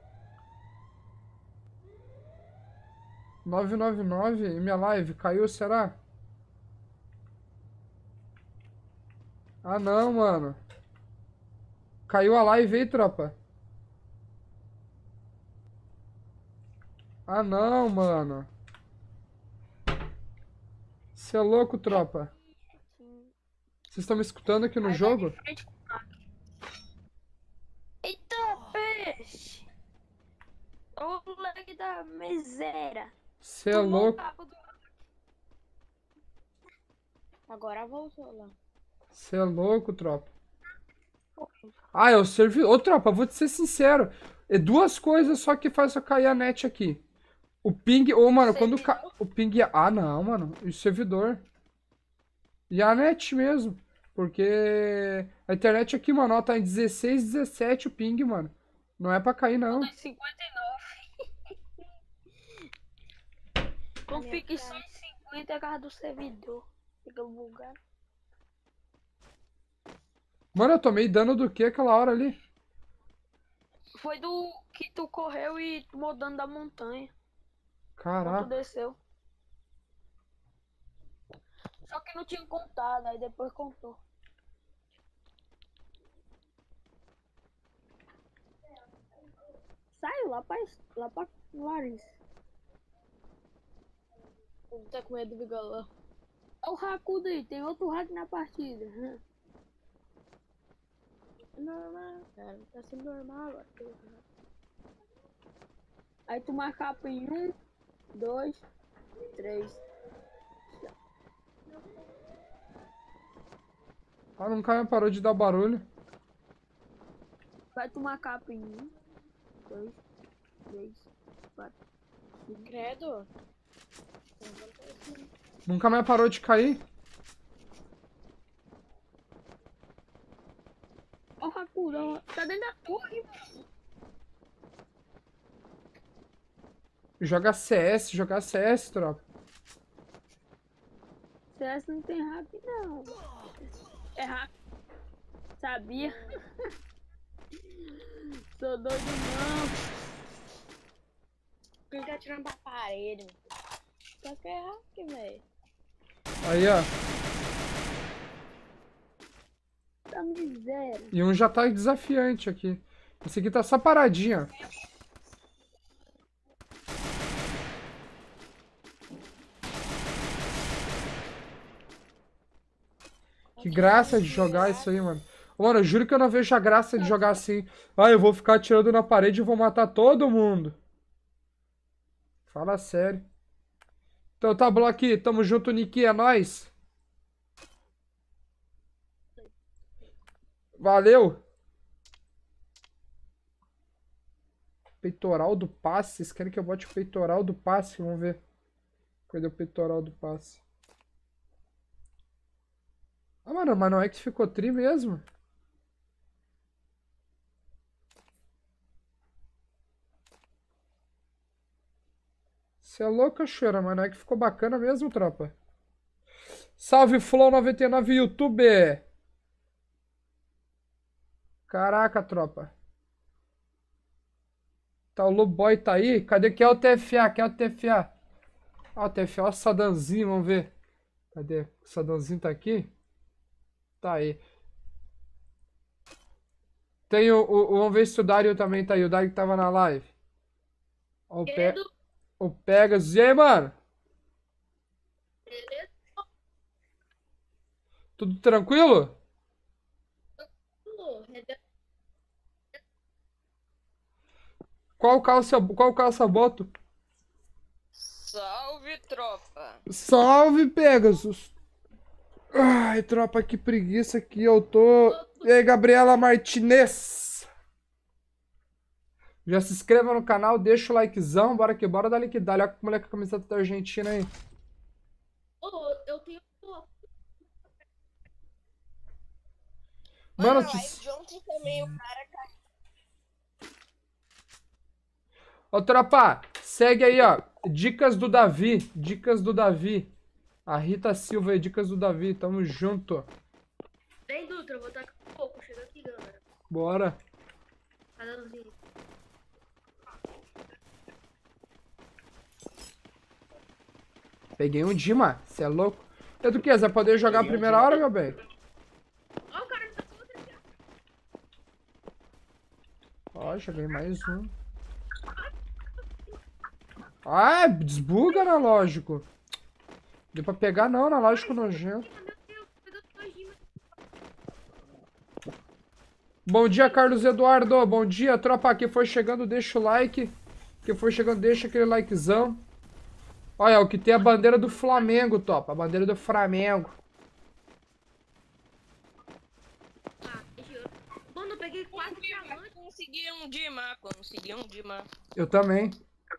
nove nove nove e minha live caiu, será? Ah não, mano. Caiu a live aí, tropa. Ah não, mano. Você é louco, tropa. Vocês estão me escutando aqui no Aí jogo? vai de frente com o hack. Eita, peixe! O lag da miséria. Você é Tomou o louco. cabo do hack. Agora voltou lá. Você é louco, tropa. Ah, eu servi. Ô, tropa, vou te ser sincero. É duas coisas só que faz eu cair a net aqui. O ping. Ô, mano, quando ca... o ping. Ah, não, mano. E o servidor. E a net mesmo. Porque a internet aqui, mano, ó, tá em dezesseis, dezessete o ping, mano. Não é pra cair, não. Tô em cinquenta e nove. Quando fica só em cinquenta é a casa do servidor. Fica bugado. Mano, eu tomei dano do que aquela hora ali? Foi do que tu correu e tomou dano da montanha. Quando tu Caraca. desceu. Só que não tinha contado, aí depois contou. Saiu lá pra, lá pra Larissa. Tá com medo do bigolô. Olha o Rakudo aí, tem outro hack na partida. Normal, cara. Tá sendo normal agora. Aí tu marca up em um, dois, três. Ah, nunca me parou de dar barulho. Vai tomar capa em um, dois, três, quatro. Credo. Nunca mais parou de cair. Ó o Rakudo, ó, tá dentro da torre, mano. Joga C S, joga C S, tropa. C S não tem hack, não. É hack. sabia. Sou doido não. Fica atirando pra parede, meu filho. Só que é hack, velho. Aí, ó. Tá miséria. E um já tá desafiante aqui. Esse aqui tá só paradinho, ó. Que graça de jogar isso aí, mano. Mano, eu juro que eu não vejo a graça de jogar assim. Ah, eu vou ficar atirando na parede e vou matar todo mundo. Fala sério. Então tá, Block, tamo junto, Niki, é nóis. Valeu. Peitoral do passe. Vocês querem que eu bote o peitoral do passe? Vamos ver. Cadê o peitoral do passe? Ah, mano, mas não é que ficou tri mesmo? Você é louco, cachoeira, mas não é que ficou bacana mesmo, tropa? Salve, Flow noventa e nove YouTube! Caraca, tropa. Tá, o Loboy tá aí? Cadê? Quem é o T F A? Quem é o T F A? Ah, o T F A, o Sadanzinho, vamos ver. Cadê? O Sadanzinho tá aqui? Tá aí. Tem o, o, o- vamos ver se o Dario também tá aí. O Dario que tava na live. Ó, o, Pe o Pegasus. E aí, mano? Beleza? Tudo tranquilo? Qual calça, qual calça boto? Salve, tropa! Salve, Pegasus! Ai, tropa, que preguiça que eu tô. E aí, Gabriela Martinez? Já se inscreva no canal, deixa o likezão, bora que bora dar liquidar. Olha como é que a camiseta da Argentina aí. Ô, eu tenho. Mano, Mano, te... aí de ontem também o cara caiu. Ô, tropa, segue aí, ó. Dicas do Davi, dicas do Davi. A Rita Silva aí, dicas do Davi, tamo junto. Vem, Dutra, eu vou tacar um pouco. Chega aqui, galera. Bora. Tá dando vídeo. Peguei um Dima, cê é louco. E do que? Você vai poder jogar a primeira hora, meu bem? Ó, o cara tá com outra aqui, ó. Ó, joguei mais um. Ah, desbuga analógico. Deu pra pegar não, analógico nojento. Meu Deus, pegou dois dimas. Bom dia, Carlos Eduardo. Bom dia, tropa. Quem for chegando, deixa o like. Quem for chegando, deixa aquele likezão. Olha, o que tem a bandeira do Flamengo, top. A bandeira do Flamengo. Ah, deixa eu. Mano, eu peguei quatro diamantes. Consegui um Dima, consegui um Dima. Eu também.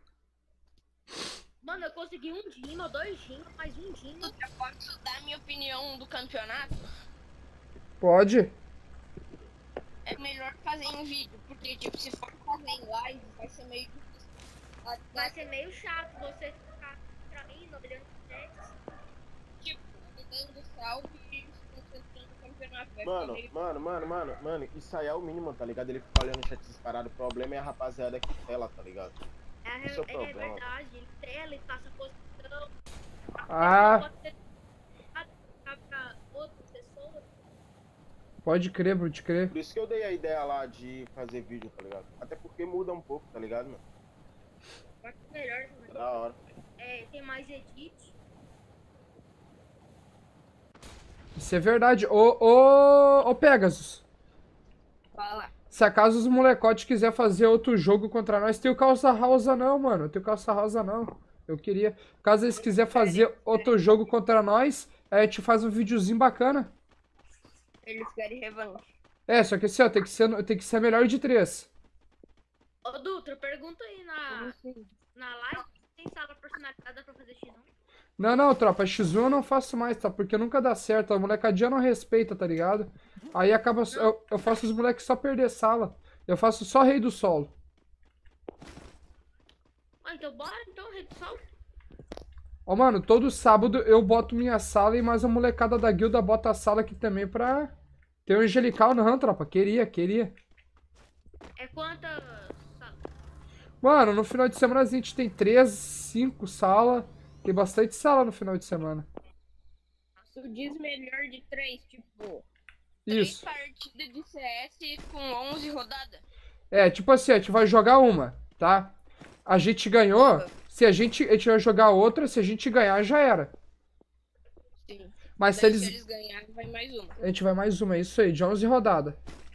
Mano, eu consegui um dima, dois dimas, mais um dima. Eu posso dar minha opinião do campeonato? Pode. É melhor fazer em vídeo, porque tipo, se for fazer em live, vai ser meio difícil. Vai ser meio chato você ficar traindo, olhando os chats. Tipo, dando salve e se concentrando no campeonato. Vai Mano, ser meio... mano, mano, mano, mano, isso aí é o mínimo, tá ligado? Ele fica olhando o chat disparado. O problema é a rapaziada que tela, tá ligado? É, Esse é o é problema. verdade, ele tela e passa posição. Ah. Pode ser pra outra pessoa. Pode crer, pode crer. Por isso que eu dei a ideia lá de fazer vídeo, tá ligado? Até porque muda um pouco, tá ligado, mano? Pode ser melhor também. É da hora. É, tem mais edit. Isso é verdade. Ô, ô, ô Pegasus. Fala. Se acaso os molecotes quiser fazer outro jogo contra nós, tem o calça rosa não, mano. Tem o calça rosa não. Eu queria. Caso eles quiserem fazer outro jogo contra nós, a gente faz um videozinho bacana. Eles querem revanche. É, só que assim, ó, tem que ser, tem que ser melhor de três. Ô, Dutra, pergunta aí na, assim? na live se tem sala personalizada pra fazer X um. Não, não, tropa, X um eu não faço mais, tá? Porque nunca dá certo. A molecadinha não respeita, tá ligado? Aí acaba. Eu, eu faço os moleques só perder sala. Eu faço só rei do solo. Ah, então bora então, rede sol. Ó, mano, todo sábado eu boto minha sala e mais a molecada da guilda bota a sala aqui também pra, Tem um angelical não, tropa. Queria, queria. É quantas? Mano, no final de semana a gente tem três, cinco salas. Tem bastante sala no final de semana. Tu diz melhor de três, tipo... Isso. Três partidas de C S com onze rodadas. É, tipo assim, a gente vai jogar uma, tá? A gente ganhou, se a gente, a gente vai jogar outra, se a gente ganhar, já era. Sim. Mas se Daí, eles... se eles ganharem, vai mais uma. A gente vai mais uma, é isso aí, de onze rodadas.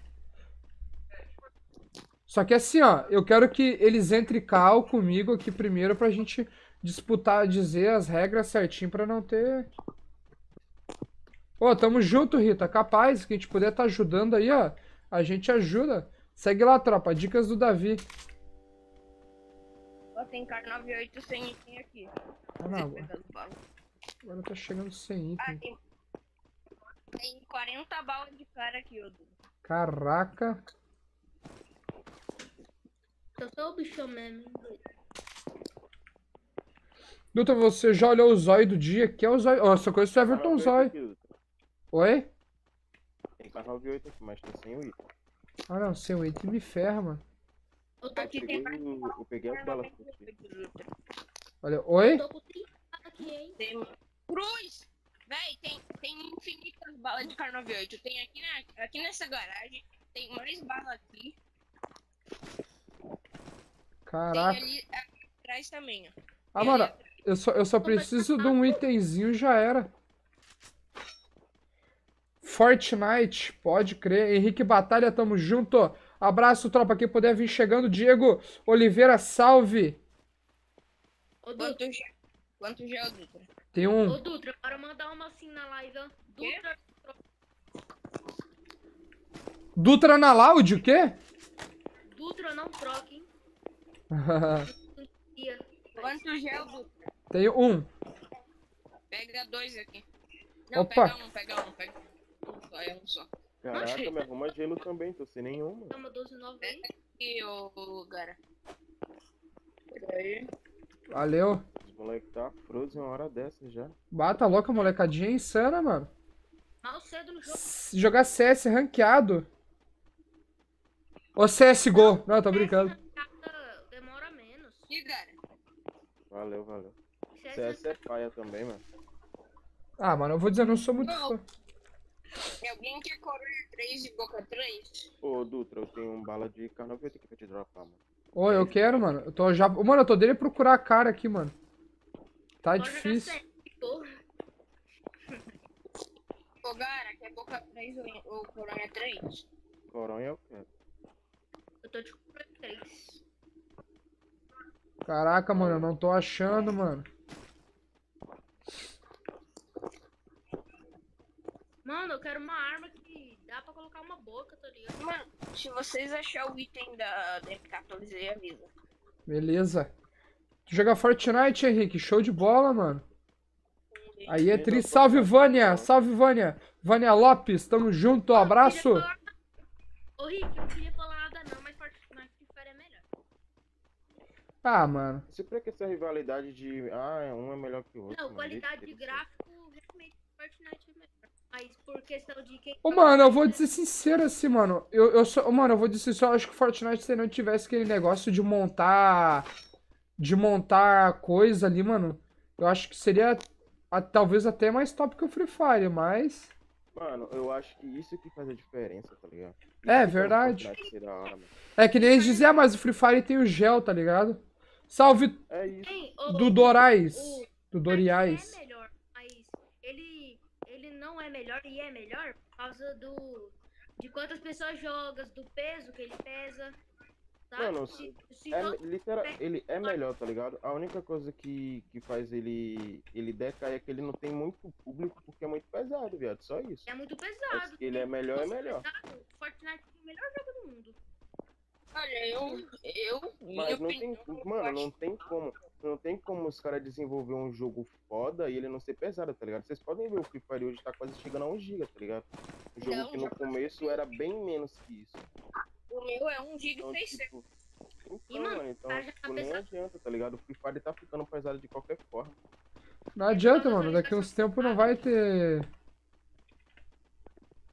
Só que assim, ó, eu quero que eles entrem cal comigo aqui primeiro pra gente disputar, dizer as regras certinho pra não ter... Ô, tamo junto, Rita, capaz, que a gente puder estar ajudando aí, ó, a gente ajuda. Segue lá, tropa, dicas do Davi. Ó, tem Kar noventa e oito sem item aqui. Ah, não, agora, Pegando bala. agora tá chegando sem Ah, item. tem... tem quarenta balas de cara aqui, ô Dudu. Caraca. Eu sou o bichão mesmo. Dutra, você já olhou o zóio do dia? Que é o zóio... Ó, essa coisa do Everton Zóio. Oi? Tem Kar noventa e oito aqui, mas tá sem o item. Ah, não, sem o item me ferra, mano. Eu tô Eu aqui, peguei, tem o- eu peguei as balas noventa e contigo. oito, Dutra. Olha, oi? eu tô com trinta aqui, hein? Tem... Cruz! Véi, tem, tem infinitas balas de Kar noventa e oito. Tem aqui, na, aqui nessa garagem. Tem mais bala aqui. Caraca. Tem ali atrás também, ó. Ah, Tem mano, ali atrás. eu só, eu só preciso de um itemzinho, já era. Fortnite, pode crer. Henrique Batalha, tamo junto. Abraço, tropa, quem puder vir chegando. Diego Oliveira, salve. Ô, Dutra, Quanto já, quanto já é o Dutra? Tem ô, um. Dutra, bora mandar uma assim na live, ó. Dutra, Dutra na loud, o quê? Dutra não troca, hein? Ia. Quanto já é o Dutra? Tem um. Pega dois aqui. Não, Opa. pega um, pega um, pega um. Um só, é um só. Caraca, me arruma gelo também, tô sem nenhuma. Toma doze nove aí. E o Gara. Pega aí. Valeu. Os moleques tá frozen uma hora dessa já. Bata louca, molecadinha insana, mano. Mal cedo no jogo. S- Jogar C S ranqueado. Ô, C S G O. Não, tô brincando. Essa demora menos. E Gara. Valeu, valeu. C C S é paia também, mano. Ah, mano, eu vou dizer, eu não sou muito Não. fã. Tem alguém que é Coreia três e Boca três? Ô, Dutra, eu tenho um bala de Kar noventa e oito aqui pra te dropar, mano. Ô, eu quero, mano. Eu tô já. Mano, eu tô dele procurar a cara aqui, mano. Tá Bora jogar difícil. C S, porra. Ô Gara, que é Boca três ou, ou Coreia três? Coronha eu quero. Eu tô de três. Caraca, mano, eu não tô achando, mano. Mano, eu quero uma arma que dá pra colocar uma boca, tá ligado? Mano, se vocês acharem o item da, da M quatorze aí, avisa. Beleza. Tu joga Fortnite, Henrique? Show de bola, mano. Aí é tri. Salve, Vânia. Salve, Vânia. Vânia Lopes, tamo junto. Abraço. Ô, Rick, eu não queria falar nada não, mas Fortnite Free Fire é melhor. Ah, mano. Sempre que essa rivalidade de. Ah, um é melhor que o outro. Não, mano, qualidade deixa de ele ser. gráfico, realmente, Fortnite é melhor. Mas por questão de quem... Ô, mano, eu vou dizer sincero assim, mano. Eu, eu só. ô, Mano, eu vou dizer só, eu acho que Fortnite, se não tivesse aquele negócio de montar. De montar coisa ali, mano. Eu acho que seria. a- talvez até mais top que o Free Fire, mas. Mano, eu acho que isso que faz a diferença, tá ligado? Isso É, que faz o verdade. Fortnite ser da hora, mano. É que nem eles dizem, ah, mas o Free Fire tem o gel, tá ligado? Salve É isso. Tem, ô, do ô, Dorais. o- Do Ele Doriais. é melhor, mas ele, ele não é melhor e é melhor por causa do de quantas pessoas jogam, do peso que ele pesa. Tá? Mano, se, se É, todo- literal, ele é melhor, tá ligado? A única coisa que, que faz ele ele decair é que ele não tem muito público porque é muito pesado, viado. Só isso. é muito Mas pesado. que ele é melhor, é melhor. Pesado, Fortnite é o melhor jogo do mundo. Olha, eu. Eu. minha Mas não tem. opinião, eu Mano, acho não tem como. Não tem como os caras desenvolver um jogo foda e ele não ser pesado, tá ligado? Vocês podem ver o Free Fire hoje tá quase chegando a um giga, tá ligado? Um jogo Não, que já no começo era bem menos que isso. O meu é um giga Então, e seiscentos. tipo. E, Então, mano, mano, então, cara, já tipo, tá nem pesado. adianta, tá ligado? O Free Fire tá ficando pesado de qualquer forma. Não adianta, mano. Daqui uns tempos não vai ter.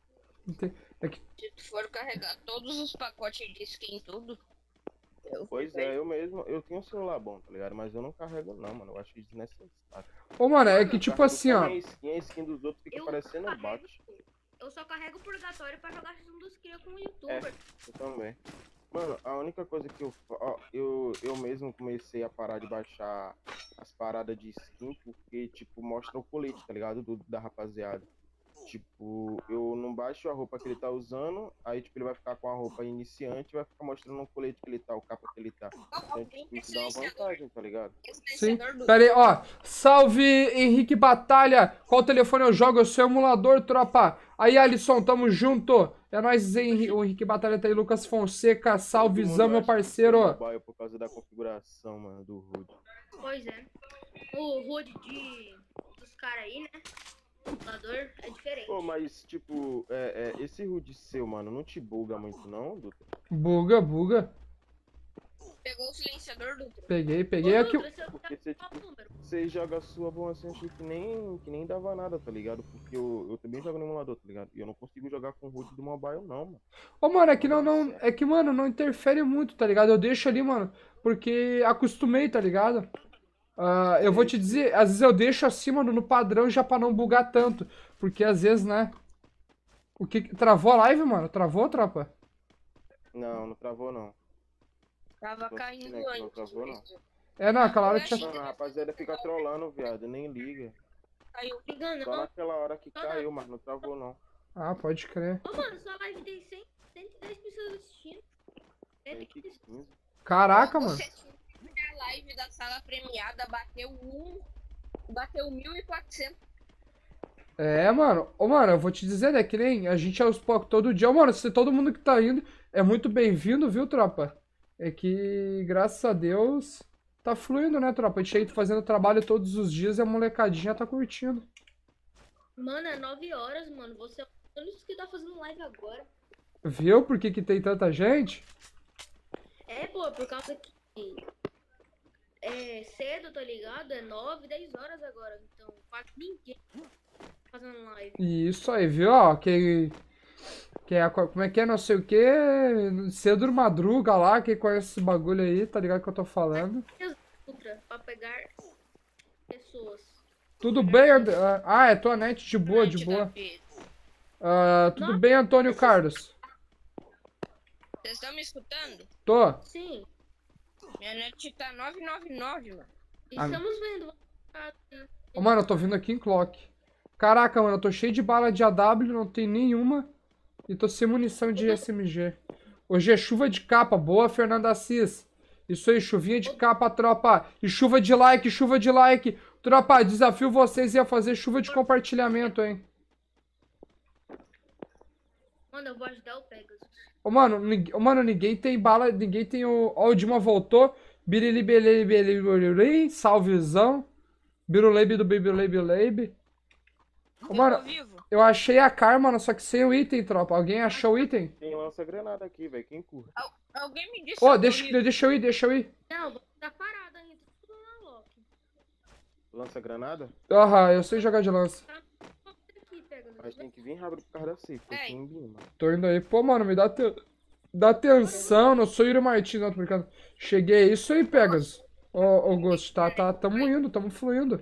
Ente- É que, Se tu for carregar todos os pacotes de skin, tudo. Eu Pois é, eu mesmo, eu tenho um celular bom, tá ligado? Mas eu não carrego não, mano. Eu acho desnecessário. ô, mano, é que Eu tipo carrego assim, só ó. minha skin, a skin dos outros fica Eu parecendo um carrego- bot. Eu só carrego o purgatório pra jogar Season dos Cria com o youtuber. Eu também. Mano, a única coisa que eu, fa- ó, eu eu mesmo comecei a parar de baixar as paradas de skin porque, tipo, mostra o colete, tá ligado? Do, da rapaziada. Tipo, eu não baixo a roupa que ele tá usando, aí, tipo, ele vai ficar com a roupa iniciante e vai ficar mostrando o colete que ele tá, o capa que ele tá. Então, tipo, isso dá uma vantagem, tá ligado? Sim. Pera aí, ó. Salve, Henrique Batalha. Qual telefone eu jogo? Eu sou emulador, tropa. Aí, Alisson, tamo junto. É nóis, Henri- o Henrique Batalha tá aí, Lucas Fonseca. Salvezão, meu parceiro. Mobile por causa da configuração, mano, do H U D. Pois é. O H U D de... dos caras aí, né? O computador é diferente. Pô, mas, tipo, é, é, esse H U D seu, mano, não te buga muito, não, Dutra? Buga, buga. Pegou o silenciador, Dutra? Peguei, peguei Ô, aqui. Dutra, você Porque tá você, qual tipo, número? você joga a sua bom assim, achei que nem, que nem dava nada, tá ligado? Porque eu, eu também jogo no emulador, tá ligado? E eu não consigo jogar com o H U D do mobile, não, mano. Ô, mano, é que não, não. É que, mano, não interfere muito, tá ligado? Eu deixo ali, mano, porque acostumei, tá ligado? Ah, eu vou te dizer, às vezes eu deixo assim, mano, no padrão já pra não bugar tanto. Porque às vezes, né? O que. Travou a live, mano? Travou, tropa? Não, não travou, não. Tava Tô caindo assistindo aqui, não antes. travou, não. mas É, não, aquela hora Eu que achei- tinha. Mano, a rapaziada fica trolando, viado, nem liga. Caiu. Liga Só não. naquela hora que caiu, mas não travou, não. Ah, pode crer. Ô, mano, sua live tem cem, cento e dez pessoas assistindo. cento e cento e quinze. quinze. Caraca, mano. Você a live da sala premiada bateu um. Bateu mil e quatrocentos. É, mano. Ô, mano, eu vou te dizer, né? Que nem a gente aos poucos todo dia. Ô, mano, se todo mundo que tá indo é muito bem-vindo, viu, tropa? É que, graças a Deus, tá fluindo, né, tropa? A gente aí fazendo trabalho todos os dias e a molecadinha tá curtindo. Mano, é nove horas, mano. Você é o único que tá fazendo live agora. Viu por que que tem tanta gente? É, pô, por causa que é cedo, tá ligado? É nove, dez horas agora. Então, quase ninguém fazendo live. Isso aí, viu? Ó, que, que é, a co- como é que é, não sei o que, cedo madruga lá, quem conhece esse bagulho aí, tá ligado que eu tô falando. Ultra, pra pegar pessoas. Tudo bem, And- ah, é tua net, de boa, de boa. Ah, tudo bem, Antônio Carlos? Vocês estão me escutando? Tô. Sim, Minha net tá novecentos e noventa e nove, mano. Ah, estamos vendo. Ô, mano, eu tô vindo aqui em clock. Caraca, mano, eu tô cheio de bala de A W, não tem nenhuma. E tô sem munição de S M G. Hoje é chuva de capa, boa, Fernanda Assis. Isso aí, chuvinha de capa, tropa. E chuva de like, chuva de like. Tropa, desafio vocês a fazer chuva de compartilhamento, hein. Mano, eu vou ajudar o Pegasus. Ô, mano, nin- ô, mano, ninguém tem bala, ninguém tem o... Ó, o Dima voltou. Birili, belili, belili, belili, salvezão. Biruleibe do Biruleibe. Ô, Eu mano, tô vivo. eu achei a Car, mano, só que sem o item, tropa. Alguém achou o item? Tem lança-granada aqui, velho. Quem curte? Alguém me disse. Ô, que eu deixa, vivo. deixa eu ir, deixa eu ir. Não, vou tá parado ainda. Tudo na Loki. Lança-granada? Aham, eu sei jogar de lança. Aqui, Pegasus. Mas tem que vir rápido por causa da safe. Porque Ei. tem bim, mano. Tô indo aí. Pô, mano, me dá, te... dá atenção. Não sou Yuri Martins, não, tô brincando. Cheguei. Isso aí, Pegas. Ô, ô, Ghost, tá, tá, tamo indo, tamo fluindo.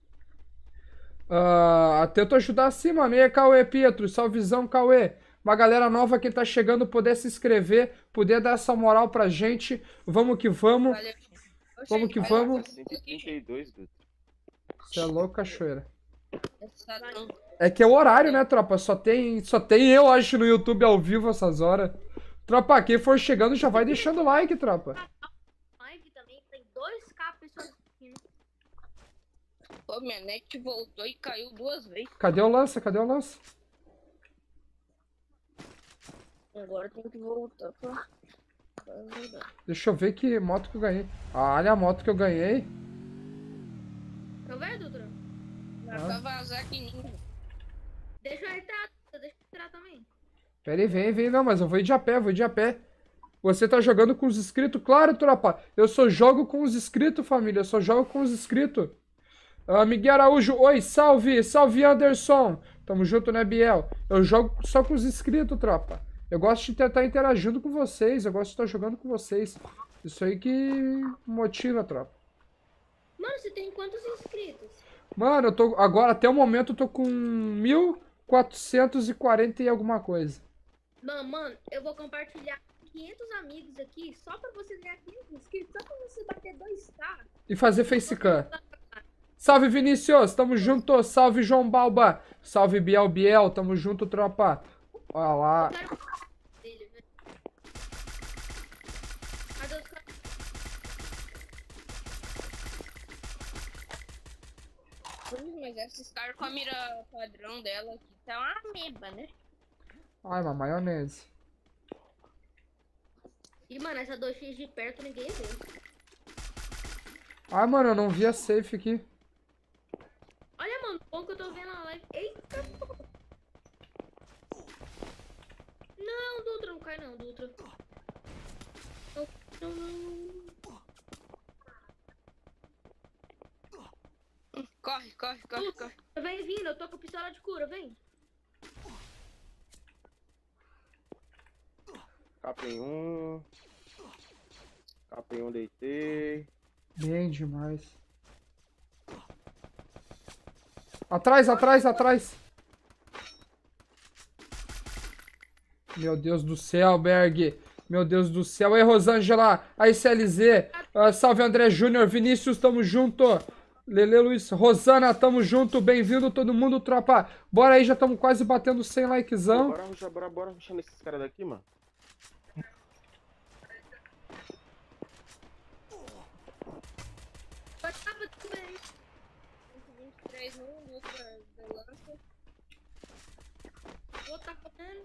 Ah, tento ajudar sim, mano. E aí, Cauê, Pietro, salvezão, Cauê. Uma galera nova que tá chegando, puder se inscrever, puder dar essa moral pra gente. Vamos que vamos. Valeu, gente. Ô, Vamos gente, que vai vamos. lá, cento e trinta e dois, Dutra. Você é louco, cachoeira. essa tão- É que é o horário, né, tropa? Só tem, só tem eu, acho, no YouTube ao vivo essas horas. Tropa, quem for chegando já vai deixando o like, tropa. Live também tem dois K pessoas assistindo. Pô, minha net voltou e caiu duas vezes. Cadê o lança? Cadê o lança? Agora tem que voltar pra. pra ajudar. Deixa eu ver que moto que eu ganhei. Ah, olha a moto que eu ganhei. Tá vendo, Dutra? Dá pra vazar que ninguém. Deixa eu entrar, deixa eu entrar também. Pera aí, vem, vem. Não, mas eu vou ir de a pé, vou ir de a pé. Você tá jogando com os inscritos? Claro, tropa. Eu só jogo com os inscritos, família. Eu só jogo com os inscritos. Ah, Miguel Araújo, oi, salve, salve Anderson. Tamo Tamo junto, né, Biel? Eu jogo só com os inscritos, tropa. Eu gosto de estar interagindo com vocês. Eu gosto de estar jogando com vocês. Isso aí que motiva, tropa. Mano, você tem quantos inscritos? Mano, eu tô... Agora, até o momento, eu tô com mil quatrocentos e quarenta e alguma coisa. Mano, mano, eu vou compartilhar quinhentos amigos aqui só pra você ganhar quinhentos inscritos. Só pra você bater dois K. E fazer facecam. Salve, Vinícius. Tamo junto. Salve, João Balba. Salve, Biel Biel. Tamo junto, tropa. Olha lá. Eu quero dele, velho. Cadê os caras? Hum, Mas esses caras com a mira padrão dela aqui tá uma meba, né? Ai, uma maionese. Ih, mano, essa dois x de perto ninguém vê. Ai, mano, eu não vi a safe aqui. Olha, mano, bom que eu tô vendo a live. Eita, pô. Não, Dutra, não cai não, Dutra. Não, não, não. Corre, corre, corre, corre. Vem vindo, eu tô com pistola de cura, vem. Capem um. Capem um, deitei. Bem demais. Atrás, atrás, atrás. Meu Deus do céu, Berg. Meu Deus do céu. Ei, Rosângela. Aí, C L Z. Uh, salve, André Júnior. Vinícius, tamo junto. Lele Luiz. Rosana, tamo junto. Bem-vindo todo mundo, tropa. Bora aí, já estamos quase batendo cem likezão. Bora ruxar, bora, bora ruxar nesses caras daqui, mano. Pode estar tudo bem. vinte e três no luta da lança. Vou tá fazendo.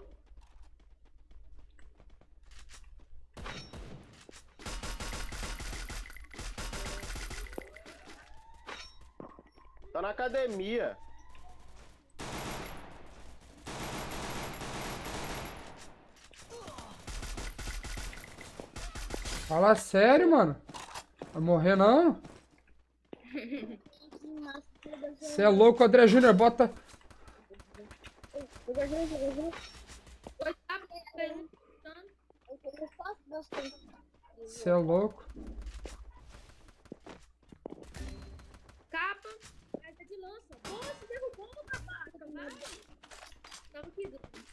Tá na academia. Fala sério, mano. Vai morrer, não? Você é louco, André Júnior. Bota... Pode estar bem. Você é louco. Capa. Carta de lança. Pô, você derrubou o capa. Tava aqui.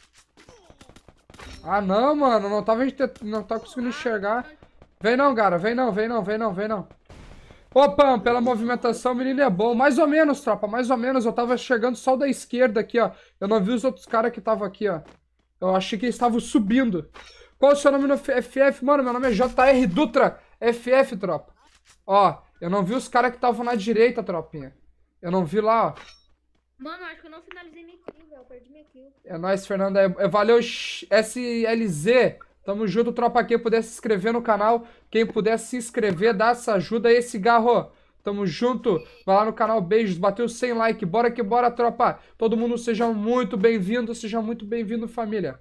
Ah, não, mano. Não tava, não tava conseguindo enxergar. Vem não, cara. Vem não, vem não, vem não, vem não. Ô, Pam, pela movimentação, o menino é bom. Mais ou menos, tropa. Mais ou menos. Eu tava chegando só da esquerda aqui, ó. Eu não vi os outros caras que estavam aqui, ó. Eu achei que eles estavam subindo. Qual o seu nome no F F? Mano, meu nome é J R Dutra. F F, tropa. Ó, eu não vi os caras que estavam na direita, tropinha. Eu não vi lá, ó. Mano, acho que eu não finalizei minha kill, velho. Eu perdi minha kill. É nóis, Fernanda. É, valeu, S L Z. Tamo junto, tropa. Quem puder se inscrever no canal, quem puder se inscrever, dá essa ajuda aí, cigarro. Tamo junto. Vai lá no canal, beijos. Bateu cem likes. Bora que bora, tropa. Todo mundo seja muito bem-vindo. Seja muito bem-vindo, família.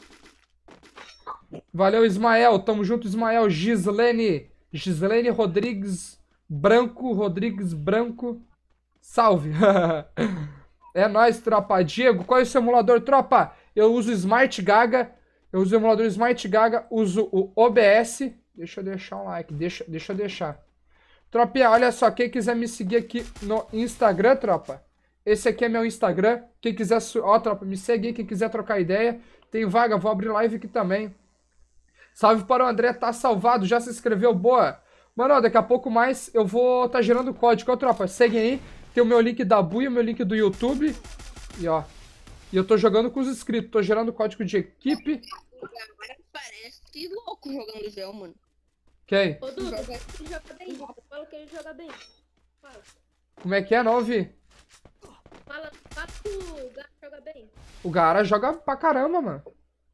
Valeu, Ismael. Tamo junto, Ismael. Gislene. Gislene Rodrigues Branco. Rodrigues Branco. Salve. É nóis, tropa. Diego, qual é o seu emulador, tropa? Eu uso Smart Gaga. Eu uso o emulador Smart Gaga. Uso o O B S. Deixa eu deixar um like. Deixa, deixa eu deixar. Tropinha, olha só. Quem quiser me seguir aqui no Instagram, tropa. Esse aqui é meu Instagram. Quem quiser... Ó, tropa, me segue aí. Quem quiser trocar ideia. Tem vaga. Vou abrir live aqui também. Salve para o André. Tá salvado. Já se inscreveu? Boa. Mano, ó, daqui a pouco mais eu vou tá gerando código. Ó, tropa, segue aí. Tem o meu link da Bui, o meu link do YouTube. E ó. E eu tô jogando com os inscritos. Tô gerando código de equipe. Agora parece louco jogando gel, mano. Quem? Ô, Duda, ele joga bem. Fala que ele joga bem. Fala. Como é que é? Não ouvi. Fala, fala que o gato joga bem. O Gara joga pra caramba, mano.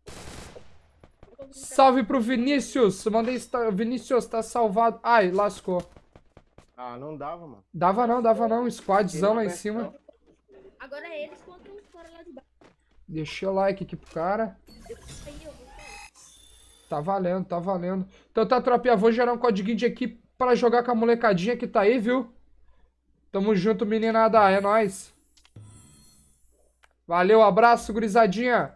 Salve pro Vinícius. Mandei... Vinícius, tá salvado. Ai, lascou. Ah, não dava, mano. Dava não, dava não. Squadzão lá em cima. Agora é eles contra os caras lá de baixo. Deixei o like aqui pro cara. Aí eu vou. Tá valendo, tá valendo. Então tá, tropinha, vou gerar um código de equipe pra jogar com a molecadinha que tá aí, viu? Tamo junto, meninada. É nóis. Valeu, abraço, gurizadinha.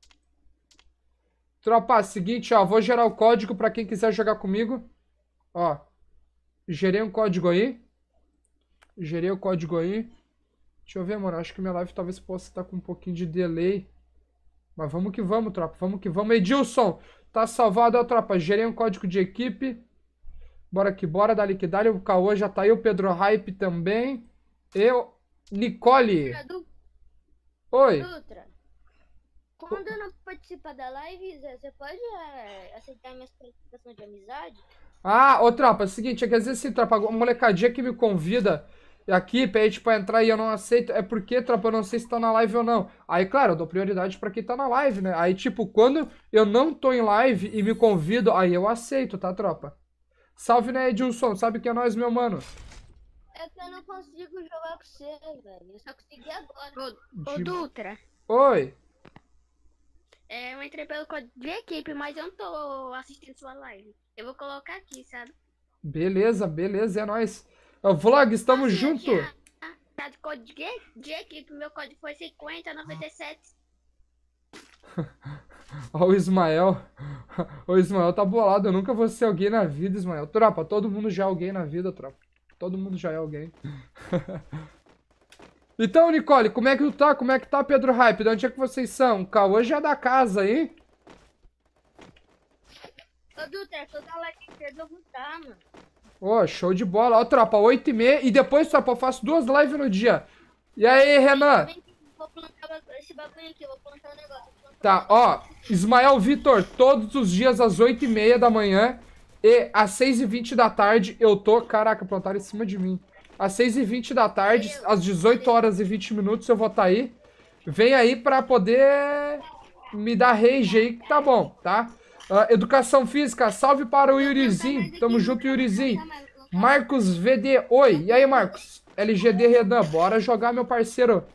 Tropa, seguinte, ó. Vou gerar o código pra quem quiser jogar comigo. Ó. Gerei um código aí. Gerei o código aí. Deixa eu ver, mano. Acho que minha live talvez possa estar com um pouquinho de delay. Mas vamos que vamos, tropa. Vamos que vamos. Edilson, tá salvado, ó, tropa. Gerei um código de equipe. Bora que bora, dali que dali. O Cauã já tá aí, o Pedro Hype também. Eu, Nicole. Du- Oi. Dutra, quando eu não participar da live, Zé, você pode é, aceitar minhas solicitações de amizade? Ah, ô, tropa, é o seguinte, é que às vezes, assim, tropa, a molecadinha que me convida aqui pra gente pra entrar e eu não aceito, é porque, tropa, eu não sei se tá na live ou não. Aí, claro, eu dou prioridade pra quem tá na live, né? Aí, tipo, quando eu não tô em live e me convido, aí eu aceito, tá, tropa? Salve, né, Edilson? Sabe que é nós, meu mano? É que eu não consigo jogar com você, velho. Eu só consegui agora. Ô, De- Dutra, Oi. é, eu entrei pelo código de equipe, mas eu não tô assistindo sua live. Eu vou colocar aqui, sabe? Beleza, beleza, é nóis. Ô, Vlog, estamos Assim, junto. aqui, ah, ah, Tá de código de, de equipe, meu código foi cinquenta noventa e sete. Ó, o Ismael. O Ismael tá bolado. Eu nunca vou ser alguém na vida, Ismael. Tropa, todo mundo já é alguém na vida, tropa. Todo mundo já é alguém. Então, Nicole, como é que tu tá? Como é que tá, Pedro Hype? De onde é que vocês são? O Cauã já é da casa aí. Ô, Dutra, toda live cedo eu vou estar, mano. Ô, show de bola. Ó, tropa, oito e meia. E depois, tropa, eu faço duas lives no dia. E aí, Renan? Vem aqui, vou plantar ba- esse bagulho aqui, vou plantar um negócio. vou plantar um Tá, ó. Ismael Vitor, todos os dias às oito e meia da manhã e às seis e vinte da tarde eu tô... Caraca, plantaram em cima de mim. Às seis e vinte da tarde, às dezoito horas e vinte minutos eu vou estar aí. Vem aí pra poder me dar rage aí, que tá bom, tá? Ah, educação física, salve para o Yurizinho. Tamo junto, Yurizinho. Marcos V D, oi. E aí, Marcos? L G D Redan, bora jogar, meu parceiro.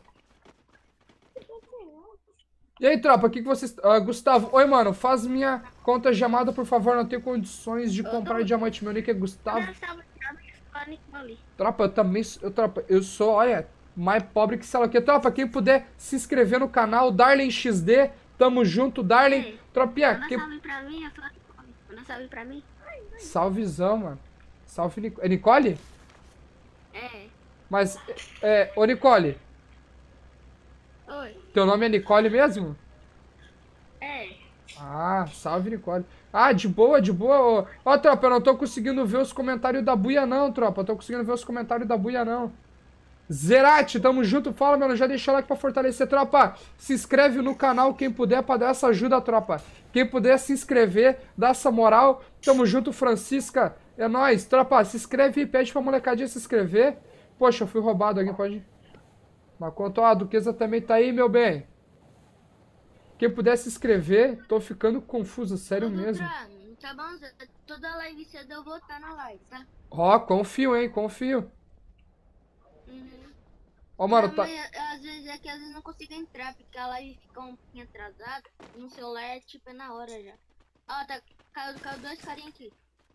E aí, tropa, o que, que vocês... Ah, Gustavo, oi, mano, faz minha conta chamada, por favor, não tenho condições de comprar diamante. Meu nick é Gustavo. Tropa, eu também... Eu, tropa, eu sou, olha, mais pobre que sei lá o que. Tropa, quem puder se inscrever no canal, Darlen X D, tamo junto, Darlen. Ei, Tropinha, Manda que... salve pra mim, eu tô... Manda salve pra mim. Salvezão, mano. Salve, Nicole. É Nicole? É. Mas, é... Ô, Nicole, Oi. teu nome é Nicole mesmo? É. Ah, salve, Nicole. Ah, de boa, de boa. Ó, ó, tropa, eu não tô conseguindo ver os comentários da buia não, tropa. Eu tô conseguindo ver os comentários da buia não. Zerati, tamo junto. Fala, mano, já deixa o like pra fortalecer, tropa. Se inscreve no canal, quem puder, pra dar essa ajuda, tropa. Quem puder se inscrever, dá essa moral. Tamo junto, Francisca. É nóis, tropa. Se inscreve e pede pra molecadinha se inscrever. Poxa, eu fui roubado aqui, pode... Mas quanto a Duquesa também tá aí, meu bem. Quem puder se inscrever, tô ficando confuso, sério Ô, Dutra, mesmo. Tá bom, Zé? Toda live cedo eu vou estar na live, tá? Ó, confio, hein, confio. Uhum. Ó, mano, Não, tá... mas, às vezes é que às vezes não consigo entrar, porque a live fica um pouquinho atrasada. No celular é tipo é na hora já. Ó, tá. Caiu, caiu dois carinhas aqui.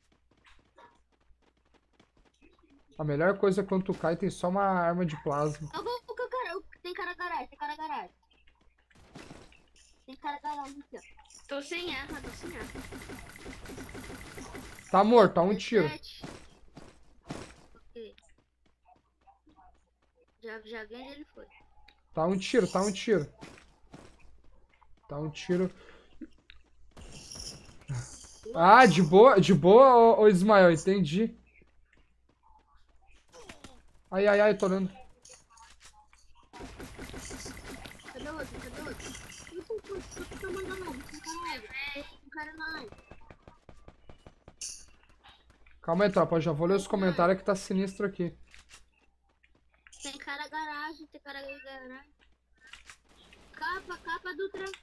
A melhor coisa é quando tu cai, tem só uma arma de plasma. Ó, o o cara, o- tem cara garagem, tem cara garagem. Tem cara garagem aqui, ó. Tô sem arma, tô sem arma. Tá morto, tá um tiro. dezessete. Ok. Já, já vi onde ele foi. Tá um tiro, tá um tiro. Tá um tiro. Ah, de boa, de boa, ô, ô Ismael, entendi. Ai, ai, ai, tô olhando. Cadê o outro? Cadê o outro? Não tô, tô, tô, tô mandando não. Tem cara na live. Tem cara na live. Calma aí, tropa, eu já vou ler os comentários que tá sinistro aqui. Tem cara garagem, tem cara garagem. Capa, capa do trem.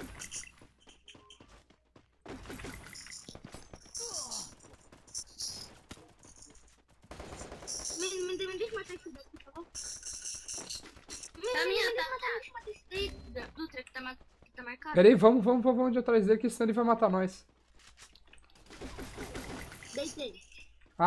Me, me, me deixa matar esse daqui, por favor. Me, Tá me, minha, me tá, deixa matar, deixa matar esse daí, da- do trem que tá, ma- que tá marcado. Pera aí, vamos, vamos, vamos, vamos de atrás dele, que senão ele vai matar nós. Deitei.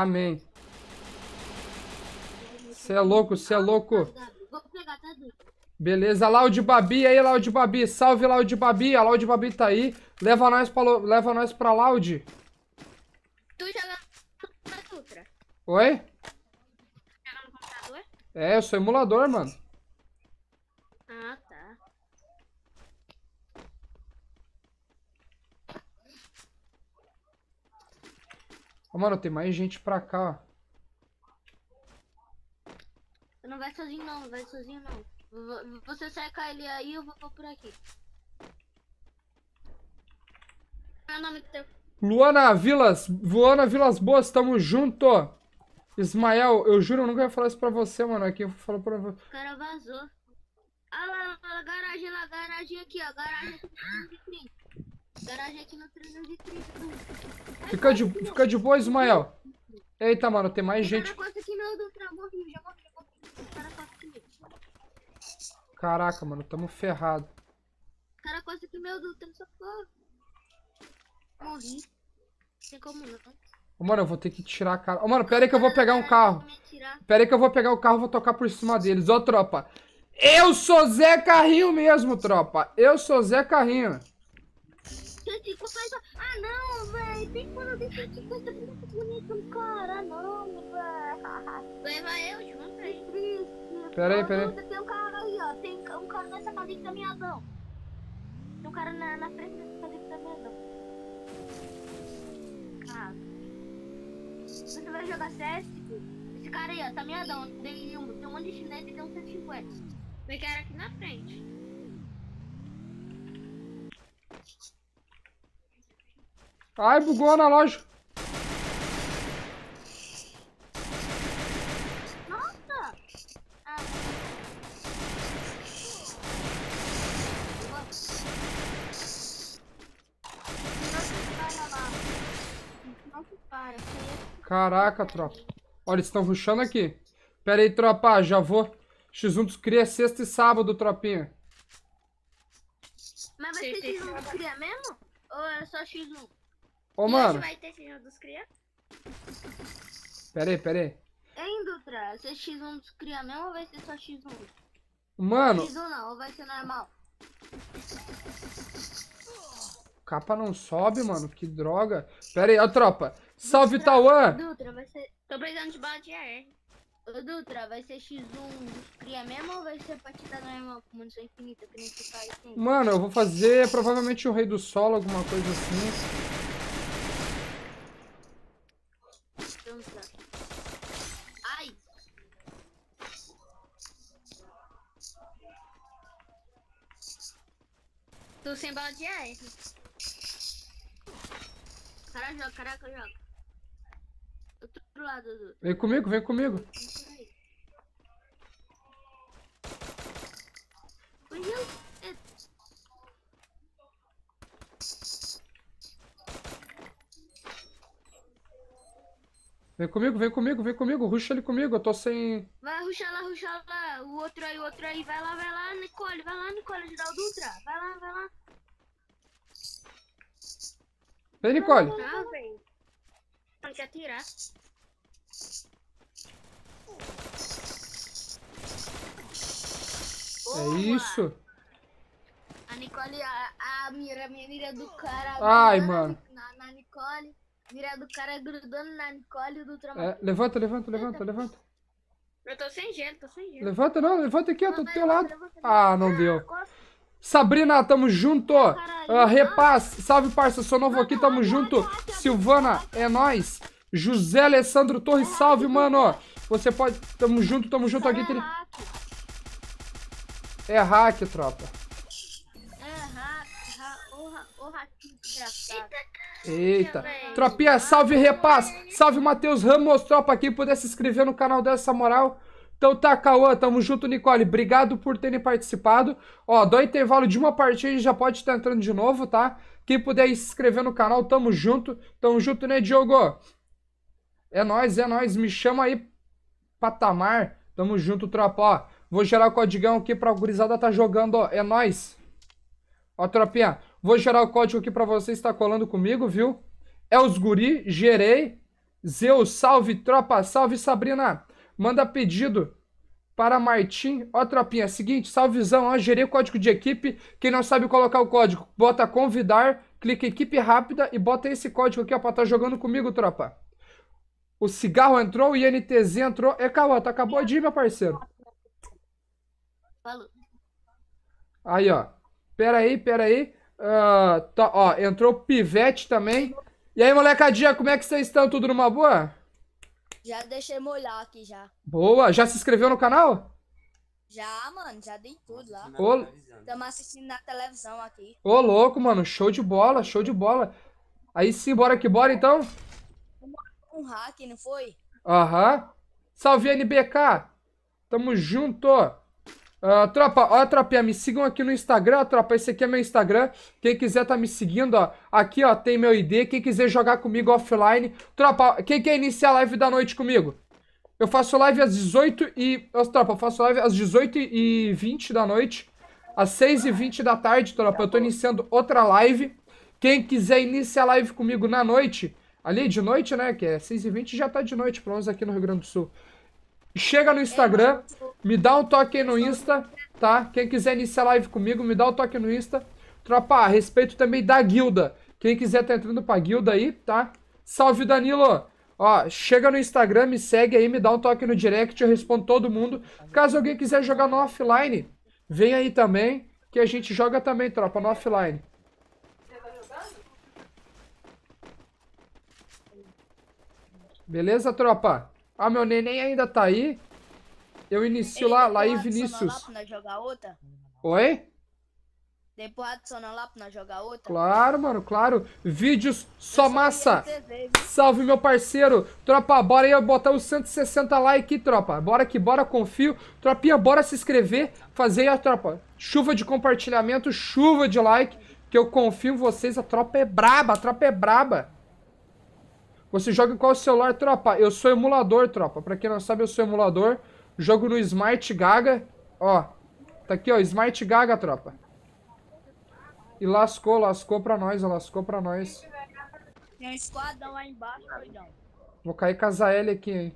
Amém. Cê é louco, cê é louco. Vou pegar, tá, Dutra? Beleza, Loud Babi aí, Loud Babi. Salve, Loud Babi. A Loud Babi tá aí. Leva nós pra, leva nós pra Loud. Tu joga no Ultra? Oi? Joga no computador? É, eu sou emulador, mano. Ah, tá. Ô, mano, tem mais gente pra cá, ó. Tu não vai sozinho não, não vai sozinho não. V- Você seca ele aí, eu vou por aqui. Qual é o nome do teu? Luana Vilas, Luana Vilas Boas, tamo junto. Ismael, eu juro, eu nunca ia falar isso pra você, mano. Aqui eu falo pra você. O cara vazou. Ah lá, lá, lá, garagem lá, garagem aqui, ó. Garagem aqui no trezentos e trinta. Garagem aqui no trezentos e trinta. Fica de, fica de boa, Ismael. Eita, mano, tem mais gente. O cara costa aqui no Dutra, morri, já morri, já morri. O cara costa aqui mesmo. Caraca, mano, tamo ferrado. O cara costa aqui meu Dutra, socorro. Morri. Não tem como não. Ô, mano, eu vou ter que tirar a cara. Ô, mano, pera aí que eu vou pegar um carro. Pera aí que eu vou pegar o carro e vou tocar por cima deles. Ô, tropa. Eu sou Zé Carrinho mesmo, tropa. Eu sou Zé Carrinho. Ah, não, velho. Tem quando eu deixo cento e cinquenta muito bonito no cara, não, velho. Leva eu junto aí. Pera aí, pera aí. Tem um cara aí, ó. Tem um cara nessa cadeia caminhadão. Tem um cara na, na frente dessa cadeia caminhadão. Ah. Você vai jogar C S? Esse cara aí, ó, tá meadão. Tem um, tem um monte de chinês e tem um cento e cinquenta. Tem cara aqui na frente. Ai, bugou na loja. Nossa! Ah. Não se para. Caraca, tropa. Olha, eles estão rushando aqui. Pera aí, tropa, já vou. X um dos cria sexta e sábado, tropinha. Mas vai ter X um dos cria mesmo? Ou é só X um? Ô, mano. Vai ter X um dos cria? Pera aí, pera aí. Hein, Dutra? Vai ser X um dos cria mesmo ou vai ser só X um? Mano. X um não, ou vai ser normal? Capa não sobe, mano. Que droga. Pera aí, ó, tropa. Salve, Tauan. Dutra, vai ser... Tô precisando de bala de A R. Ô, Dutra, vai ser X um dos cria mesmo ou vai ser partida normal com munição infinita, que nem se faz assim? Mano, eu vou fazer provavelmente o Rei do Solo, alguma coisa assim. Então tá. Ai! Tô sem bala de A R. Cara joga, caraca, joga. Outro lado, Dutra. Vem comigo, vem comigo. Vem comigo, vem comigo, vem comigo. Ruxa ele comigo, eu tô sem... Vai, ruxa lá, ruxa lá. O outro aí, o outro aí. Vai lá, vai lá, Nicole. Vai lá, Nicole, ajudar o Dutra. Vai lá, vai lá. Vem, Nicole. Ah, velho. Não quer atirar. É isso. A Nicole, a, a mira, a mira do cara. Ai, grudando mano. Na, na Nicole. Mira do cara grudando na Nicole e do Dutra. É, levanta, levanta, levanta, levanta. Eu tô sem gelo, tô sem gelo. Levanta não, levanta aqui, eu tô do teu lado. Ah, não deu. Sabrina, tamo junto. Uh, Repaz, salve parça, sou novo aqui, tamo junto. Silvana, é nóis. José Alessandro Torres, salve, mano. Você pode, tamo junto, tamo junto aqui. Tem... É hack, tropa. É hack, o hack desgraçado. Eita. Tropinha, salve Repaz, salve Matheus Ramos, tropa, quem puder se inscrever no canal dessa moral. Então tá, Cauã, tamo junto, Nicole, obrigado por terem participado. Ó, dá intervalo de uma partida e já pode estar entrando de novo, tá? Quem puder se inscrever no canal, tamo junto. Tamo junto, né, Diogo? É nóis, é nóis, me chama aí, Patamar. Tamo junto, tropa, ó. Vou gerar o codigão aqui pra gurizada tá jogando, ó, é nóis. Ó, tropinha, vou gerar o código aqui pra vocês, tá colando comigo, viu? É os guri, gerei. Zeus, salve, tropa, salve, Sabrina. Manda pedido para Martim. Ó, tropinha, seguinte, salvezão, ó, gerei o código de equipe. Quem não sabe colocar o código, bota convidar, clica equipe rápida e bota esse código aqui, ó, pra estar jogando comigo, tropa. O Cigarro entrou, o I N T Z entrou. É, Cauã, tu acabou de ir, meu parceiro. Falou. Aí, ó. Pera aí, pera aí. Uh, tá, ó, entrou o Pivete também. E aí, molecadinha, como é que vocês estão? Tudo numa boa? Já deixei molhar aqui já. Boa. Já se inscreveu no canal? Já, mano, já dei tudo lá. Ô, Estamos assistindo na televisão aqui. ô, louco, mano. Show de bola, show de bola. Aí sim, bora que bora, então? Um hack, não foi? Aham. Salve, N B K. Tamo junto. Uh, tropa, ó, tropinha, me sigam aqui no Instagram, tropa, esse aqui é meu Instagram, quem quiser tá me seguindo, ó, aqui, ó, tem meu I D, quem quiser jogar comigo offline, tropa, quem quer iniciar a live da noite comigo? Eu faço live às dezoito e, ó, tropa, eu faço live às dezoito e vinte da noite, às seis e vinte da tarde, tropa, eu tô iniciando outra live, quem quiser iniciar a live comigo na noite, ali de noite, né, que é seis e vinte, já tá de noite, pelo menos aqui no Rio Grande do Sul. Chega no Instagram, me dá um toque aí no Insta, tá? Quem quiser iniciar live comigo, me dá um toque no Insta. Tropa, a respeito também da guilda. Quem quiser tá entrando pra guilda aí, tá? Salve, Danilo! Ó, chega no Instagram, me segue aí, me dá um toque no direct, eu respondo todo mundo. Caso alguém quiser jogar no offline, vem aí também, que a gente joga também, tropa, no offline. Beleza, tropa? Ah, meu neném ainda tá aí. Eu inicio lá, lá e Vinícius. Lá pra nós jogar outra? Oi? Depois adiciona lá pra nós jogar outra? Claro, mano, claro. Vídeos só massa. Salve, meu parceiro. Tropa, bora aí botar os cento e sessenta likes, tropa. Bora que bora, confio. Tropinha, bora se inscrever. Fazer aí, a tropa. Chuva de compartilhamento, chuva de like. Que eu confio em vocês. A tropa é braba, a tropa é braba. Você joga em qual celular, tropa? Eu sou emulador, tropa. Pra quem não sabe, eu sou emulador. Jogo no Smart Gaga. Ó. Tá aqui, ó. Smart Gaga, tropa. E lascou, lascou pra nós, ó. Lascou pra nós. Tem um esquadrão lá embaixo, doidão. Vou cair com a Zael aqui, hein.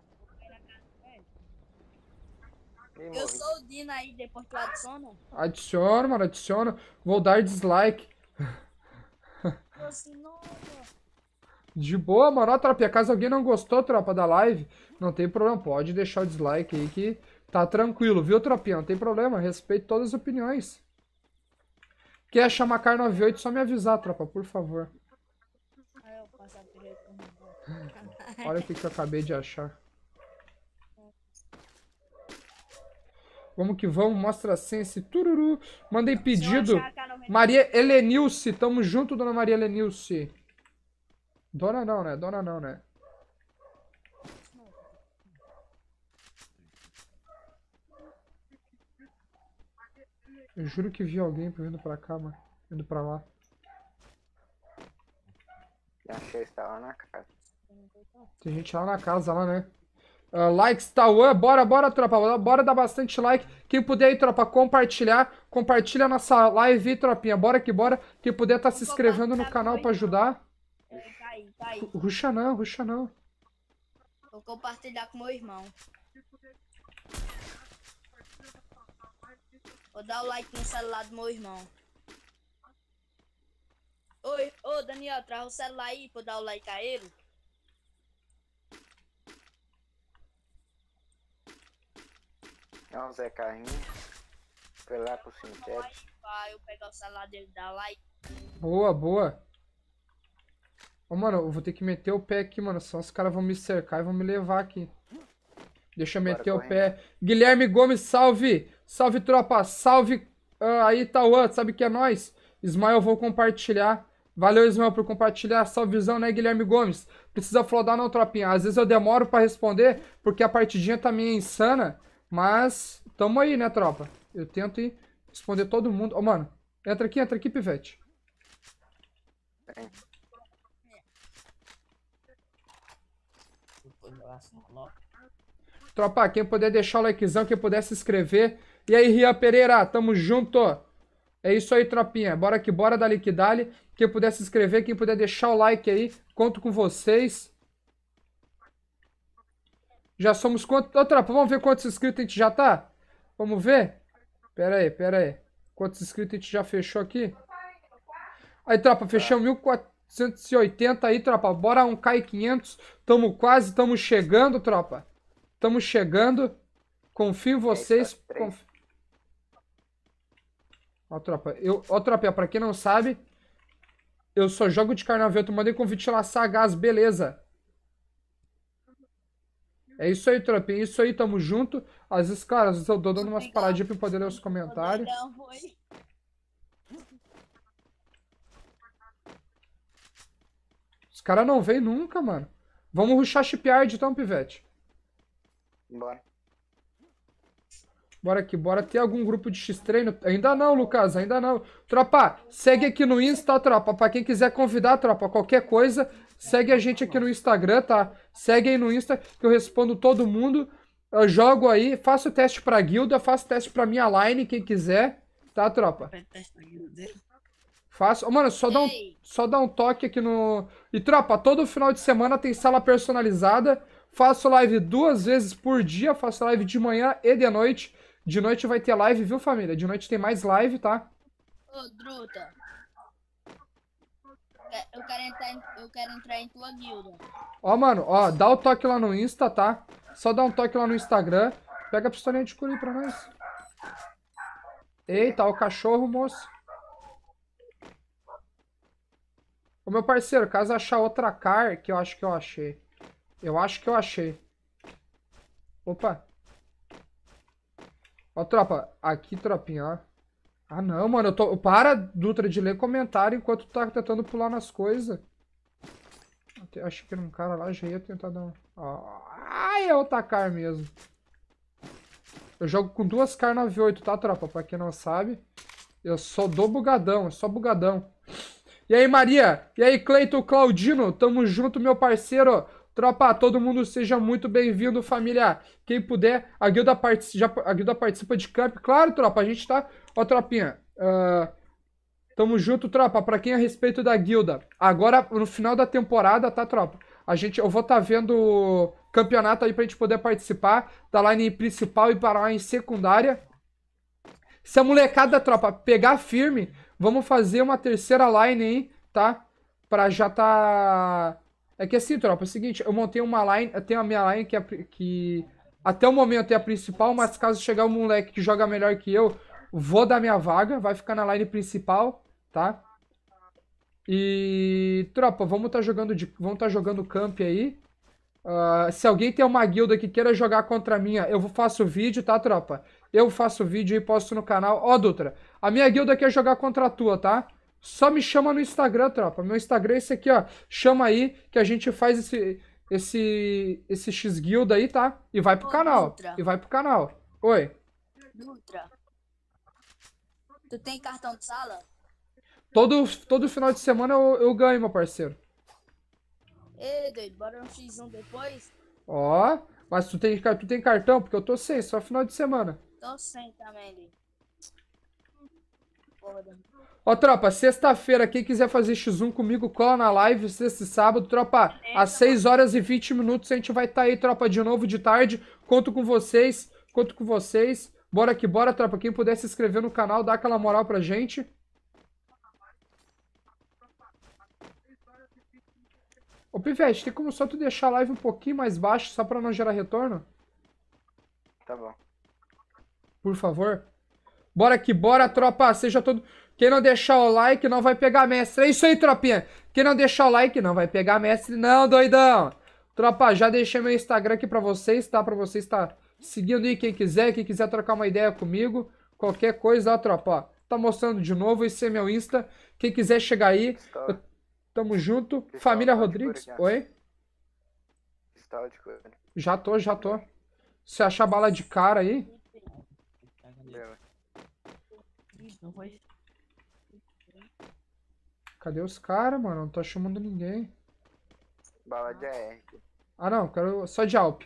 Eu sou o Dino aí, depois tu adiciona. Adiciona, mano, adiciona. Vou dar dislike. De boa, mano. Ó, tropa, caso alguém não gostou, tropa, da live, não tem problema. Pode deixar o dislike aí que tá tranquilo, viu, tropinha? Não tem problema. Respeito todas as opiniões. Quer chamar Car noventa e oito, só me avisar, tropa, por favor. Olha o que, que eu acabei de achar. Vamos que vamos, mostra a sense, tururu. Mandei pedido. Maria Helenilce, tamo junto, dona Maria Helenilce. Dona não, né? Dona não, né? Eu juro que vi alguém vindo pra cá, mano. Indo pra lá. Achei que estava na casa. Tem gente lá na casa, lá, né? Uh, likes, Tauan, bora, bora, tropa. Bora dar bastante like. Quem puder aí, tropa, compartilhar. Compartilha nossa live, tropinha. Bora que bora. Quem puder tá se inscrevendo no canal pra ajudar. Tá aí, tá aí. Ruxa não, ruxa não. Vou compartilhar com meu irmão. Vou dar o like no celular do meu irmão. Oi, ô Daniel, traz o celular aí pra eu dar o like a ele. Não, Zé Carrinho. Foi lá pro cemitério. Aí, vai eu pegar o celular dele e dar like. Boa, boa. Ô, mano, eu vou ter que meter o pé aqui, mano. Senão os caras vão me cercar e vão me levar aqui. Deixa eu meter o pé. Guilherme Gomes, salve! Salve, tropa! Salve uh, aí, Tauan, sabe que é nóis? Ismael, eu vou compartilhar. Valeu, Ismael, por compartilhar. Salvezão, né, Guilherme Gomes? Precisa flodar não, tropinha. Às vezes eu demoro pra responder, porque a partidinha tá meio insana. Mas, tamo aí, né, tropa? Eu tento ir responder todo mundo. Ô, mano, entra aqui, entra aqui, pivete. Tem. Tropa, quem puder deixar o likezão, quem puder se inscrever. E aí, Ria Pereira, tamo junto. É isso aí, tropinha. Bora que bora, dali que dali. Quem puder se inscrever, quem puder deixar o like aí, conto com vocês. Já somos quantos... Ô, tropa, vamos ver quantos inscritos a gente já tá? Vamos ver? Pera aí, pera aí. Quantos inscritos a gente já fechou aqui? Aí, tropa, fechamos mil quatrocentos e oitenta aí, tropa. Bora um K e quinhentos. Tamo quase, tamo chegando, tropa. Tamo chegando. Confio em vocês. Conf... Ó, tropa. Eu... Ó, tropa, pra quem não sabe, eu só jogo de carnaval. Tu mandei convite lá, Sagaz, beleza. É isso aí, tropa. É isso aí, tamo junto. Às vezes, claro, às vezes eu tô dando umas paradinhas pra poder ler os comentários. Os caras não vêm nunca, mano. Vamos rushar shipyard então, pivete. Bora. Bora aqui, bora ter algum grupo de X-treino? Ainda não, Lucas, ainda não. Tropa, segue aqui no Insta, tropa. Pra quem quiser convidar, tropa, qualquer coisa, segue a gente aqui no Instagram, tá? Segue aí no Insta, que eu respondo todo mundo. Eu jogo aí, faço o teste pra guilda, faço teste pra minha line, quem quiser. Tá, tropa? Faço. Oh, mano, só dá, um, só dá um toque aqui no... E, tropa, todo final de semana tem sala personalizada. Faço live duas vezes por dia. Faço live de manhã e de noite. De noite vai ter live, viu, família? De noite tem mais live, tá? Ô, Druta. Eu quero entrar em, eu quero entrar em tua guilda. Ó, mano, ó, dá o toque lá no Insta, tá? Só dá um toque lá no Instagram. Pega a pistolinha de cura aí pra nós. Eita, ó o cachorro, moço. Ô, meu parceiro, caso achar outra car, que eu acho que eu achei. Eu acho que eu achei. Opa. Ó, tropa. Aqui, tropinha, ó. Ah, não, mano. Eu tô... Para, Dutra, de ler comentário enquanto tu tá tentando pular nas coisas. Acho que era um cara lá, já ia tentar dar um... Ó. Ai, é outra car mesmo. Eu jogo com duas car nove oito, tá, tropa? Pra quem não sabe. Eu só dou bugadão, é só bugadão. E aí, Maria? E aí, Cleiton Claudino? Tamo junto, meu parceiro. Tropa, todo mundo seja muito bem-vindo, família. Quem puder, a guilda, part... já... a guilda participa de camp. Claro, tropa, a gente tá... Ó, tropinha. Uh... Tamo junto, tropa. Pra quem é a respeito da guilda. Agora, no final da temporada, tá, tropa? A gente... Eu vou tá vendo campeonato aí pra gente poder participar da line principal e para a line secundária. Se a molecada, tropa, pegar firme, vamos fazer uma terceira line aí, tá? Pra já tá... É que assim, tropa, é o seguinte, eu montei uma line, eu tenho a minha line que, é, que até o momento é a principal, mas caso chegar um moleque que joga melhor que eu, vou dar minha vaga, vai ficar na line principal, tá? E, tropa, vamos tá jogando, de, vamos tá jogando camp aí. Uh, se alguém tem uma guilda que queira jogar contra a minha, eu faço vídeo, tá, tropa? Eu faço vídeo e posto no canal. Ó, Dutra, a minha guilda quer jogar contra a tua, tá? Só me chama no Instagram, tropa. Meu Instagram é esse aqui, ó. Chama aí que a gente faz esse esse esse X-Guilda aí, tá? E vai pro Ô, canal. Dutra. E vai pro canal. Oi. Dutra. Tu tem cartão de sala? Todo, todo final de semana eu, eu ganho, meu parceiro. Ei, doido, bora no X um depois? Ó. Mas tu tem, tu tem cartão? Porque eu tô sem, só final de semana. Tô sem também, doido. Porra, doido. Ó, tropa, sexta-feira, quem quiser fazer X um comigo, cola na live, sexta e sábado, tropa, às seis horas e vinte minutos a gente vai estar tá aí, tropa, de novo de tarde, conto com vocês, conto com vocês, bora que bora, tropa, quem puder se inscrever no canal, dá aquela moral pra gente. Ô, Pivete, tem como só tu deixar a live um pouquinho mais baixa, só pra não gerar retorno? Tá bom. Por favor. Bora que bora, tropa, seja todo... Quem não deixar o like não vai pegar mestre. É isso aí, tropinha. Quem não deixar o like não vai pegar mestre não, doidão. Tropa, já deixei meu Instagram aqui pra vocês, tá? Pra vocês estar seguindo aí quem quiser. Quem quiser trocar uma ideia comigo. Qualquer coisa, ó, tropa. Ó, tá mostrando de novo. Esse é meu Insta. Quem quiser chegar aí. Eu... Tamo junto. Pistola, Família Rodrigues. Oi? Pistola de cura. Já tô, já tô. Se achar bala de cara aí. Não vai... Cadê os caras, mano? Não tô chamando ninguém. Bala de A R. Ah, não. Quero só de Alp.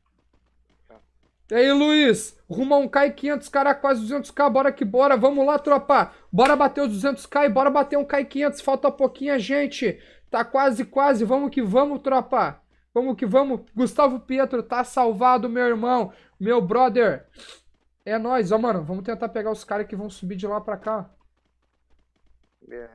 E aí, Luiz? Rumo a um K e quinhentos, cara, quase duzentos K. Bora que bora. Vamos lá, tropa. Bora bater os duzentos K e bora bater um K e quinhentos. Falta pouquinha gente. Tá quase, quase. Vamos que vamos, tropa. Vamos que vamos. Gustavo Pietro, tá salvado, meu irmão. Meu brother. É nóis. Ó, mano, vamos tentar pegar os caras que vão subir de lá pra cá. É.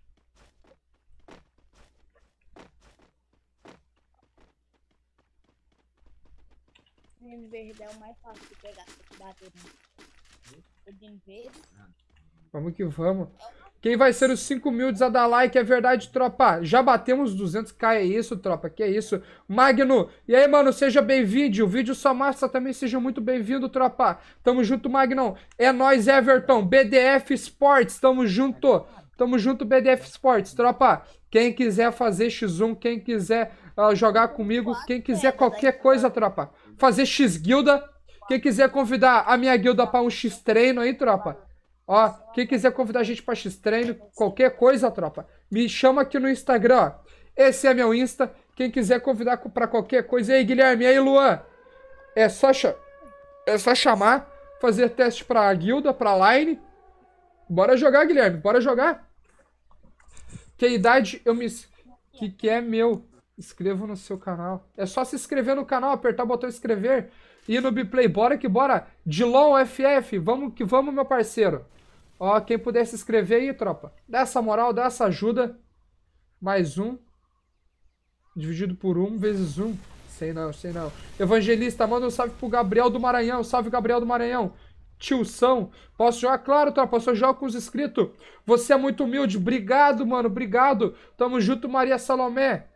O verde é o mais fácil de pegar, se bater no o de verde. Vamos que vamos. Quem vai ser os cinco humildes a dar like? É verdade, tropa. Já batemos duzentos k, é isso, tropa. Que é isso. Magno. E aí, mano, seja bem-vindo. O vídeo só massa também, seja muito bem-vindo, tropa. Tamo junto, Magnão. É nóis, Everton. B D F Sports. Tamo junto. Tamo junto, B D F Sports, tropa. Quem quiser fazer xis um, quem quiser uh, jogar comigo, quem quiser qualquer coisa, tropa. Fazer X-Guilda. Quem quiser convidar a minha guilda pra um X-Treino aí, tropa. Ó, quem quiser convidar a gente pra X-Treino, qualquer coisa, tropa, me chama aqui no Instagram, ó. Esse é meu Insta. Quem quiser convidar pra qualquer coisa. E aí, Guilherme, e aí, Luan? É só, é só chamar, fazer teste pra guilda, pra line. Bora jogar, Guilherme, bora jogar. Que idade eu me... Que que é meu? Inscreva no seu canal. É só se inscrever no canal, apertar o botão inscrever. E no Biplay, bora que bora. Dilon F F, vamos que vamos, meu parceiro. Ó, quem puder se inscrever aí, tropa. Dá essa moral, dá essa ajuda. Mais um. Dividido por um vezes um. Sei não, sei não. Evangelista, manda um salve pro Gabriel do Maranhão. Salve, Gabriel do Maranhão. Tilson. Posso jogar? Claro, tropa. Eu só jogo com os inscritos. Você é muito humilde. Obrigado, mano. Obrigado. Tamo junto, Maria Salomé.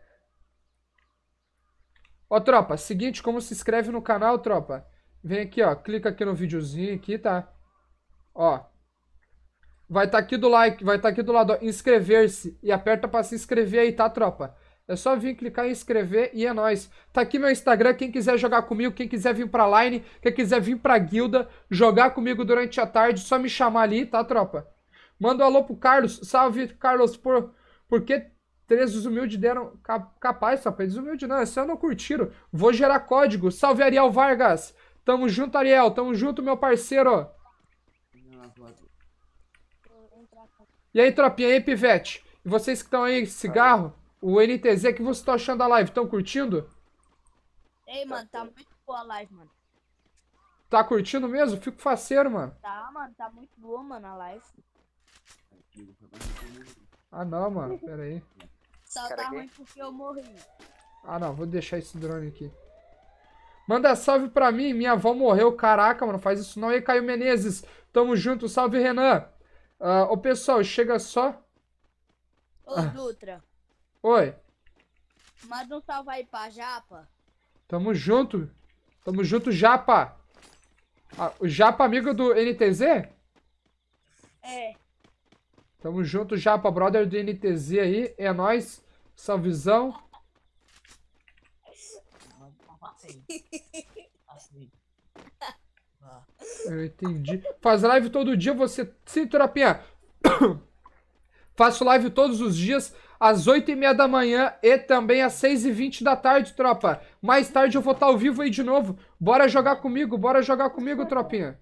Ó, tropa. Seguinte, como se inscreve no canal, tropa? Vem aqui, ó. Clica aqui no videozinho aqui, tá? Ó. Vai estar tá aqui do like. Vai estar tá aqui do lado, ó. Inscrever-se. E aperta pra se inscrever aí, tá, tropa? É só vir clicar em inscrever e é nóis. Tá aqui meu Instagram, quem quiser jogar comigo, quem quiser vir pra line, quem quiser vir pra guilda, jogar comigo durante a tarde, só me chamar ali, tá, tropa? Manda um alô pro Carlos. Salve, Carlos, por, por que três humildes deram... Capaz, tropa, desumilde não, esse eu não curtiram. Vou gerar código. Salve, Ariel Vargas. Tamo junto, Ariel, tamo junto, meu parceiro. E aí, tropinha, e aí, pivete? E vocês que estão aí, cigarro? O N T Z, o que vocês estão achando da live? Estão curtindo? Ei, mano, tá muito boa a live, mano. Tá curtindo mesmo? Fico faceiro, mano. Tá, mano, tá muito boa, mano, a live. Ah, não, mano, pera aí. Só tá ruim porque eu morri. Ah, não, vou deixar esse drone aqui. Manda salve pra mim, minha avó morreu. Caraca, mano, faz isso não. E aí, Caio Menezes, tamo junto, salve, Renan. Uh, ô, pessoal, chega só... Ô, ah. Dutra. Oi. Manda um salve aí pra Japa. Tamo junto. Tamo junto, Japa. Ah, o Japa, amigo do N T Z? É. Tamo junto, Japa, brother do N T Z aí. É nóis. Salvezão. Eu entendi. Faz live todo dia, você... Sim, tropinha. Faço live todos os dias, às oito e meia da manhã e também às seis e vinte da tarde, tropa. Mais tarde eu vou estar ao vivo aí de novo. Bora jogar comigo, bora jogar comigo, tropinha.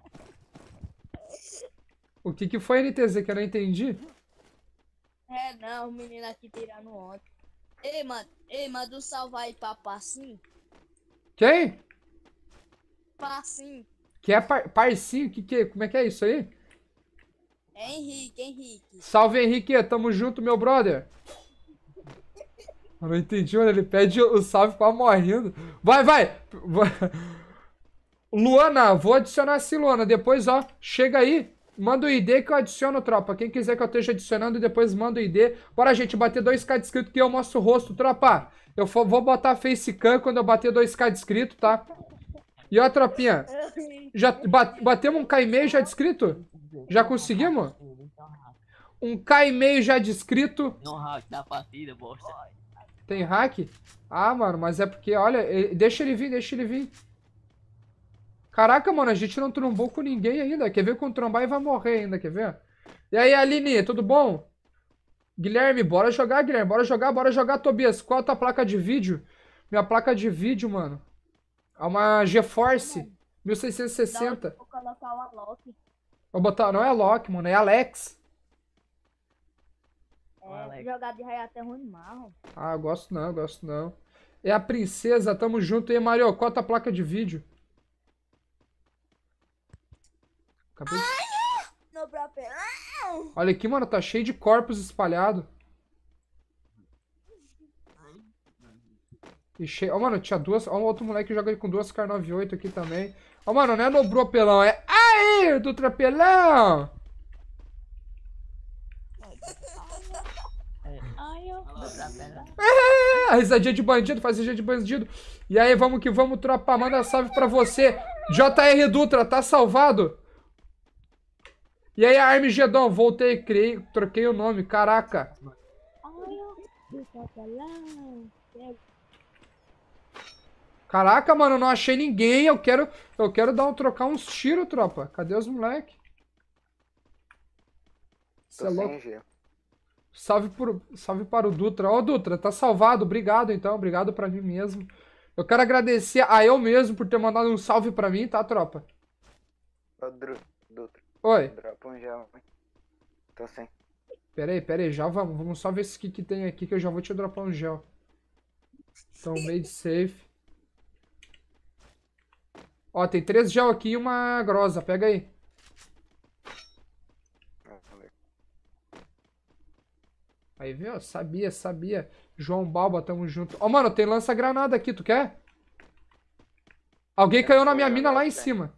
O que que foi, N T Z, que eu não entendi? É, não, o menino aqui tirando ontem. Ei, mano, ei, manda um salve aí pra Passinho. Quem? Passinho. Que é par parcinho? Que que, como é que é isso aí? É Henrique, Henrique. Salve, Henrique. Tamo junto, meu brother. Eu não entendi, mano. Ele pede o salve quase morrendo. Vai, vai. Luana, vou adicionar assim, Luana. Depois, ó, chega aí. Manda o I D que eu adiciono, tropa. Quem quiser que eu esteja adicionando, depois manda o I D. Bora, gente, bater dois k de inscrito que eu mostro o rosto, tropa. Eu vou botar facecam quando eu bater dois k de inscrito, tá? E ó, tropinha. Já batemos um k e meio já de inscrito? Já conseguimos? Um k e meio já de inscrito. Não hack da partida, bosta. Tem hack? Ah, mano, mas é porque, olha, ele, deixa ele vir, deixa ele vir. Caraca, mano, a gente não trombou com ninguém ainda. Quer ver quando trombar e vai morrer ainda, quer ver? E aí, Aline, tudo bom? Guilherme, bora jogar, Guilherme, bora jogar, bora jogar, Tobias. Qual a tua placa de vídeo? Minha placa de vídeo, mano, é uma GeForce mil seiscentos e sessenta. Vou colocar o Alok. Vou botar, não é Alok, mano, é Alex. É, jogar de raio até ruim marrom. Ah, eu gosto não, eu gosto não. É a princesa, tamo junto aí, Mario. Cota a placa de vídeo. Acabei de... No papelão. Olha aqui, mano, tá cheio de corpos espalhados. E cheio... Ó, mano, tinha duas... Ó, um outro moleque que joga com duas K noventa e oito aqui também. Ó, mano, não é no Bropelão, é... Aí, do Trapelão! Ai, eu... É, a risadinha de bandido, faz risadinha de bandido. E aí, vamos que vamos, tropa. Manda salve pra você. J R Dutra, tá salvado? E aí, Armigedon, voltei, criei, troquei o nome, caraca. Caraca, mano, não achei ninguém. Eu quero, eu quero dar um, trocar uns tiros, tropa. Cadê os moleque? Você é louco? Salve, por, salve para o Dutra. Ó, Dutra, tá salvado. Obrigado, então. Obrigado pra mim mesmo. Eu quero agradecer a eu mesmo por ter mandado um salve pra mim, tá, tropa? Ô, Dutra. Oi. Dropa um gel, hein? Tô sem. Pera aí, pera aí. Já vamos. Vamos só ver o que, que tem aqui que eu já vou te dropar um gel. Então, made safe. Ó, tem três gel aqui e uma grosa. Pega aí. Aí, viu? Sabia, sabia. João Balba, tamo junto. Ó, mano, tem lança-granada aqui, tu quer? Alguém caiu na minha mina lá em cima.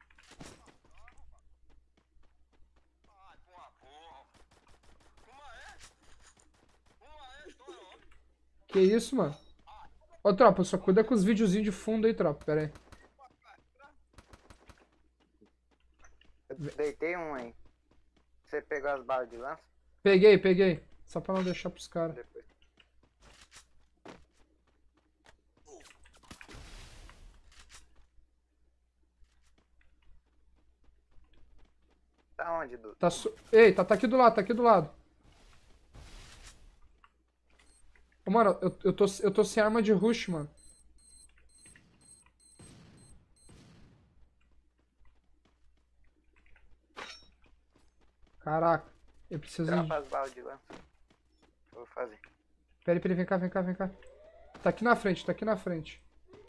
Que isso, mano? Ô, tropa, só cuida com os videozinhos de fundo aí, tropa. Pera aí. Eu deitei um aí. Você pegou as balas de lança? Peguei, peguei. Só pra não deixar pros caras. Depois. Tá onde, Dudu? Tá su... Eita, tá aqui do lado, tá aqui do lado. Ô, mano, eu, eu, tô, eu tô sem arma de rush, mano. Caraca, eu preciso... Dropa as balas de lança. Vou fazer. Pera aí, pera aí, vem cá, vem cá, vem cá. Tá aqui na frente, tá aqui na frente.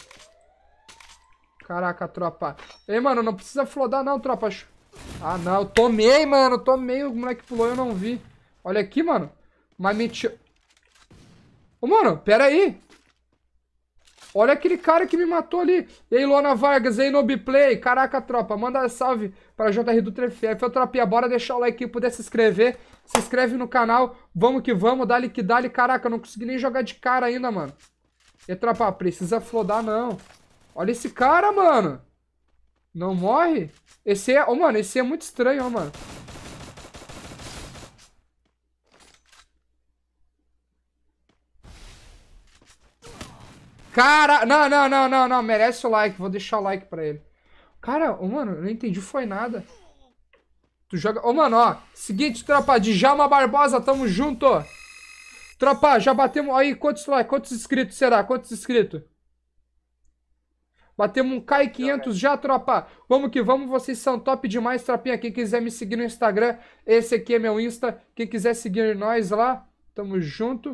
Caraca, tropa. Ei, mano, não precisa flodar não, tropa. Ah, não, eu tomei, mano, tomei. O moleque pulou, eu não vi. Olha aqui, mano. Mas mentira. Ô, mano, pera aí. Olha aquele cara que me matou ali. E aí, Luana Vargas, e aí, Nobiplay. Caraca, tropa, manda salve pra J R do F F. Tropinha, bora deixar o like aí, puder se inscrever. Se inscreve no canal. Vamos que vamos, dá-lhe que dá-lhe. Caraca, eu não consegui nem jogar de cara ainda, mano. E tropa, precisa flodar não. Olha esse cara, mano. Não morre? Esse é... Ô, mano, esse é muito estranho, ó, mano. Cara... Não, não, não, não, não. Merece o like. Vou deixar o like pra ele. Cara, ô, mano, eu não entendi foi nada. Tu joga... Ô, mano, ó. Seguinte, tropa. Djalma Barbosa, tamo junto. Tropa, já batemos... Aí, quantos likes? Quantos inscritos será? Quantos inscritos? Batemos um K e quinhentos já, tropa. Vamos que vamos, vocês são top demais, tropinha. Quem quiser me seguir no Instagram, esse aqui é meu Insta. Quem quiser seguir nós lá, tamo junto.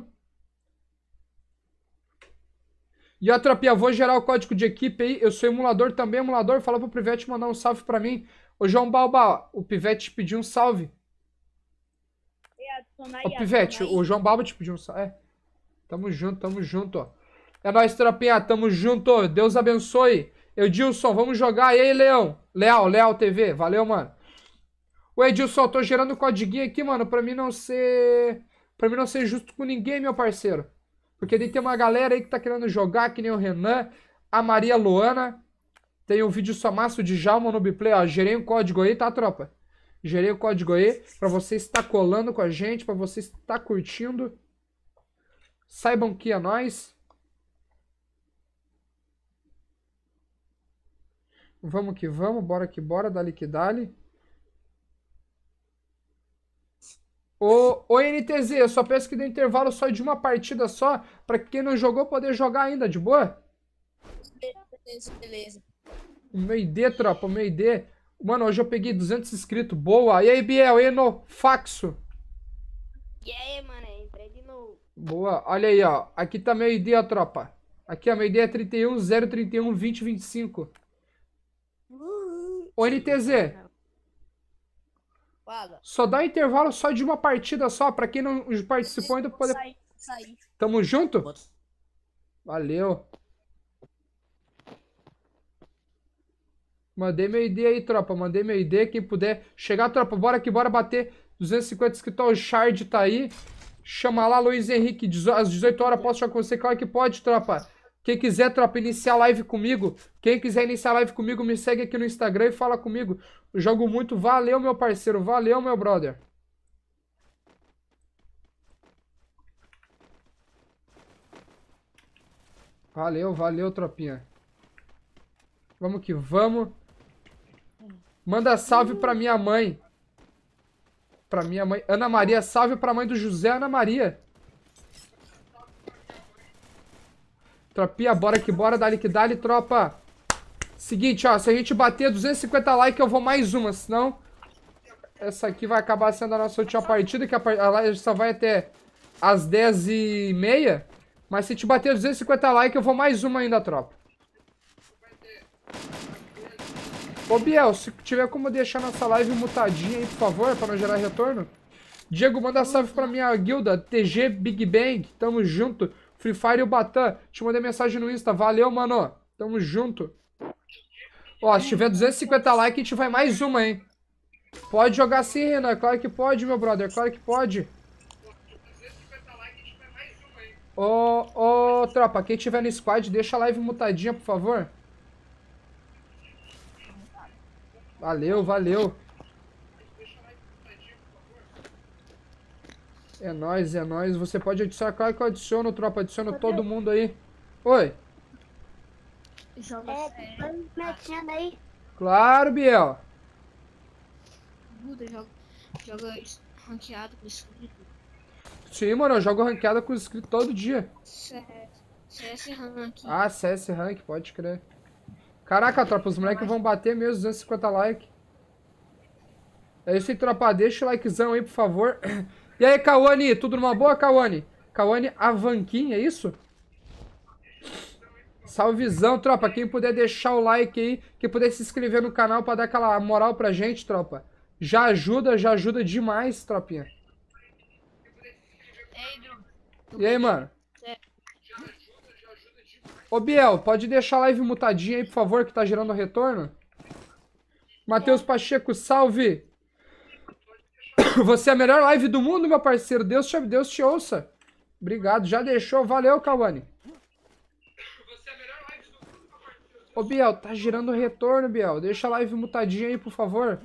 E a tropinha, vou gerar o código de equipe aí. Eu sou emulador também, emulador. Fala pro Pivete mandar um salve pra mim. Ô, João Balba, o Pivete te pediu um salve. Ô, Pivete, o João Balba te pediu um salve. É. Tamo junto, tamo junto, ó. É nóis, tropinha, tamo junto. Deus abençoe. Edilson, vamos jogar. E aí, Leão? Leal, Leal T V. Valeu, mano. Ô, Edilson, tô gerando o codiguinho aqui, mano, pra mim não ser... Pra mim não ser justo com ninguém, meu parceiro. Porque daí tem uma galera aí que tá querendo jogar, que nem o Renan, a Maria Luana. Tem um vídeo só massa de Djalma no Biplay, ó. Gerei um código aí, tá, tropa? Gerei o código aí pra você estar colando com a gente, pra você estar curtindo. Saibam que é nóis. Vamos que vamos, bora que bora, dali que dali. Ô, ô N T Z, eu só peço que dê intervalo só de uma partida só, pra quem não jogou poder jogar ainda, de boa? Beleza, beleza. O meu I D, tropa, o meu I D. Mano, hoje eu peguei duzentos inscritos, boa. E aí, Biel, e aí, no Faxo? E aí, mano, entrei de novo. Boa, olha aí, ó. Aqui tá meu I D, ó, tropa. Aqui, ó, meu I D é trinta e um, zero trinta e um, vinte, vinte e cinco. Ô, N T Z. Fala. Só dá um intervalo só de uma partida só, pra quem não participou ainda poder... Saí, saí. Tamo junto? Valeu. Mandei meu I D aí, tropa. Mandei meu I D. Quem puder chegar, tropa. Bora que bora bater duzentos e cinquenta inscritos. O Shard tá aí. Chama lá, Luiz Henrique. Às dezoito horas posso jogar com você? Claro que pode, tropa. Quem quiser, tropa, iniciar live comigo. Quem quiser iniciar live comigo, me segue aqui no Instagram e fala comigo. Eu jogo muito. Valeu, meu parceiro. Valeu, meu brother. Valeu, valeu, tropinha. Vamos que vamos. Manda salve pra minha mãe. Pra minha mãe. Ana Maria, salve pra mãe do José Ana Maria. Tropinha, bora que bora, dali que dali, tropa. Seguinte, ó, se a gente bater duzentos e cinquenta likes, eu vou mais uma, senão essa aqui vai acabar sendo a nossa última partida, que a, a live só vai até às dez e meia. Mas se a gente bater duzentos e cinquenta likes, eu vou mais uma ainda, tropa. Ô, Biel, se tiver como deixar nossa live mutadinha aí, por favor, pra não gerar retorno. Diego, manda salve pra minha guilda, T G Big Bang, tamo junto. Free Fire e o Batan, te mandei mensagem no Insta, valeu, mano. Tamo junto. Ó, se tiver duzentos e cinquenta likes, a gente vai mais uma, hein. Pode jogar sim, Renan, claro que pode, meu brother, claro que pode. Ô, ô, tropa, quem tiver no squad, deixa a live mutadinha, por favor. Valeu, valeu. É nóis, é nóis. Você pode adicionar, claro que eu adiciono, tropa. Adiciono todo mundo aí. Oi. Joga É, sério. tá mexendo aí. Claro, Biel. Buda, joga, joga ranqueado com inscrito. Sim, mano, eu jogo ranqueada com inscrito todo dia. C S rank. Ah, C S rank, pode crer. Caraca, tropa, os moleques vão bater mesmo duzentos e cinquenta likes. É isso aí, tropa. Deixa o likezão aí, por favor. E aí, Cauane, tudo numa boa, Cauane? Cauane Avanquim, é isso? Salvezão, tropa. Quem puder deixar o like aí, quem puder se inscrever no canal pra dar aquela moral pra gente, tropa. Já ajuda, já ajuda demais, tropinha. E aí, mano? Ô, Biel, pode deixar a live mutadinha aí, por favor, que tá gerando retorno? Matheus Pacheco, salve! Você é a melhor live do mundo, meu parceiro. Deus te, Deus te ouça. Obrigado, já deixou. Valeu, Cauane. Ô, Biel, tá gerando retorno, Biel. Deixa a live mutadinha aí, por favor.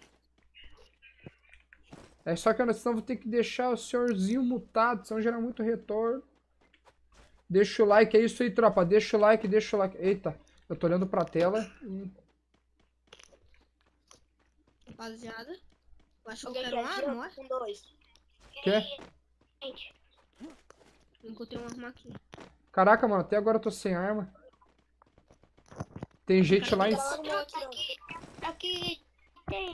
É só que eu senão vou ter que deixar o senhorzinho mutado, senão gera muito retorno. Deixa o like, é isso aí, tropa. Deixa o like, deixa o like. Eita, eu tô olhando pra tela. Hum. Rapaziada, eu acho que eu quero uma arma, não é? Com dois. Quê? Eu encontrei uma arma aqui. Caraca, mano, até agora eu tô sem arma. Tem gente lá em Aqui, aqui tem.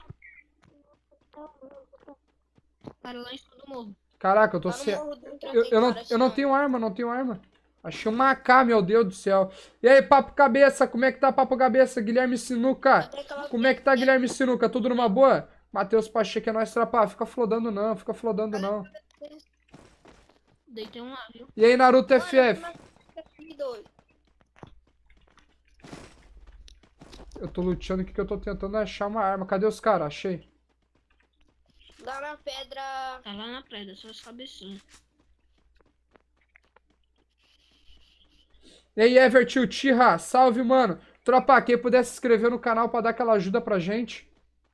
Para lá em cima do morro. Caraca, eu tô sem... Eu, eu, não, eu não tenho arma, não tenho arma. Achei uma A K, meu Deus do céu. E aí, Papo Cabeça, como é que tá, Papo Cabeça? Guilherme Sinuca. Como é que tá, Guilherme Sinuca? Tudo numa boa? Matheus Pacheco é nóis, trapa. Fica flodando não, fica flodando não. Deitei um lá, viu? E aí, Naruto F F? Eu tô lutando aqui que eu tô tentando achar uma arma. Cadê os caras? Achei. Lá na pedra. Tá lá na pedra, só as cabecinhas. E aí, Everett Uchiha, salve, mano. Tropa, quem puder se inscrever no canal pra dar aquela ajuda pra gente.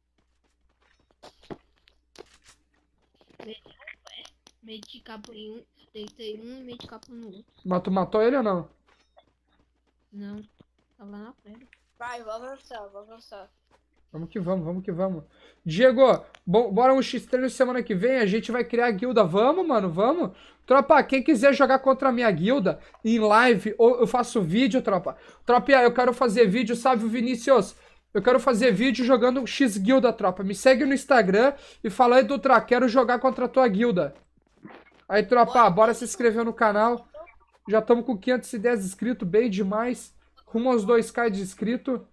Meio de capa em um, deitei um e meio de capa no outro. Mas tu matou ele ou não? Não, tá lá na pedra. Vai, vou avançar, vou avançar. Vamos que vamos, vamos que vamos. Diego, bom, bora um X-Treino semana que vem, a gente vai criar a guilda. Vamos, mano, vamos. Tropa, quem quiser jogar contra a minha guilda em live, ou eu faço vídeo, tropa. Tropa, eu quero fazer vídeo, sabe, Vinícius? Eu quero fazer vídeo jogando X-Guilda, tropa. Me segue no Instagram e fala aí, Dutra, quero jogar contra a tua guilda. Aí, tropa, bora se inscrever no canal. Já estamos com quinhentos e dez inscritos, bem demais. Rumo aos dois K de inscrito.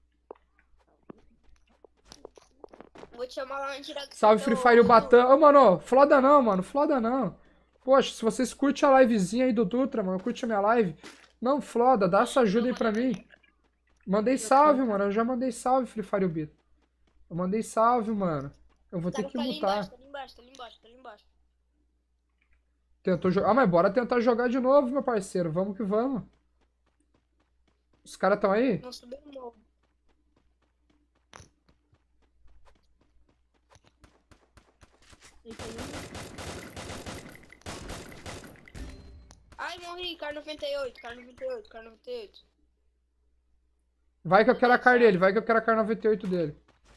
Vou te chamar lá no direct. Salve Free Fire Batã. Ô, mano, floda não, mano. Floda não. Poxa, se vocês curtem a livezinha aí do Dutra, mano, curte a minha live. Não, floda, dá essa ajuda aí pra mim. Mandei salve, mano. Eu já mandei salve, Free Fire Bita. Eu mandei salve, mano. Eu vou ter que mutar. Tá ali embaixo, tá ali embaixo, tá ali embaixo. Tentou jogar. Ah, mas bora tentar jogar de novo, meu parceiro. Vamos que vamos. Os caras estão aí? Não subiu de novo. Ai, morri, car noventa e oito, car noventa e oito, car noventa e oito. Vai que eu quero a car dele, vai que eu quero a car noventa e oito dele.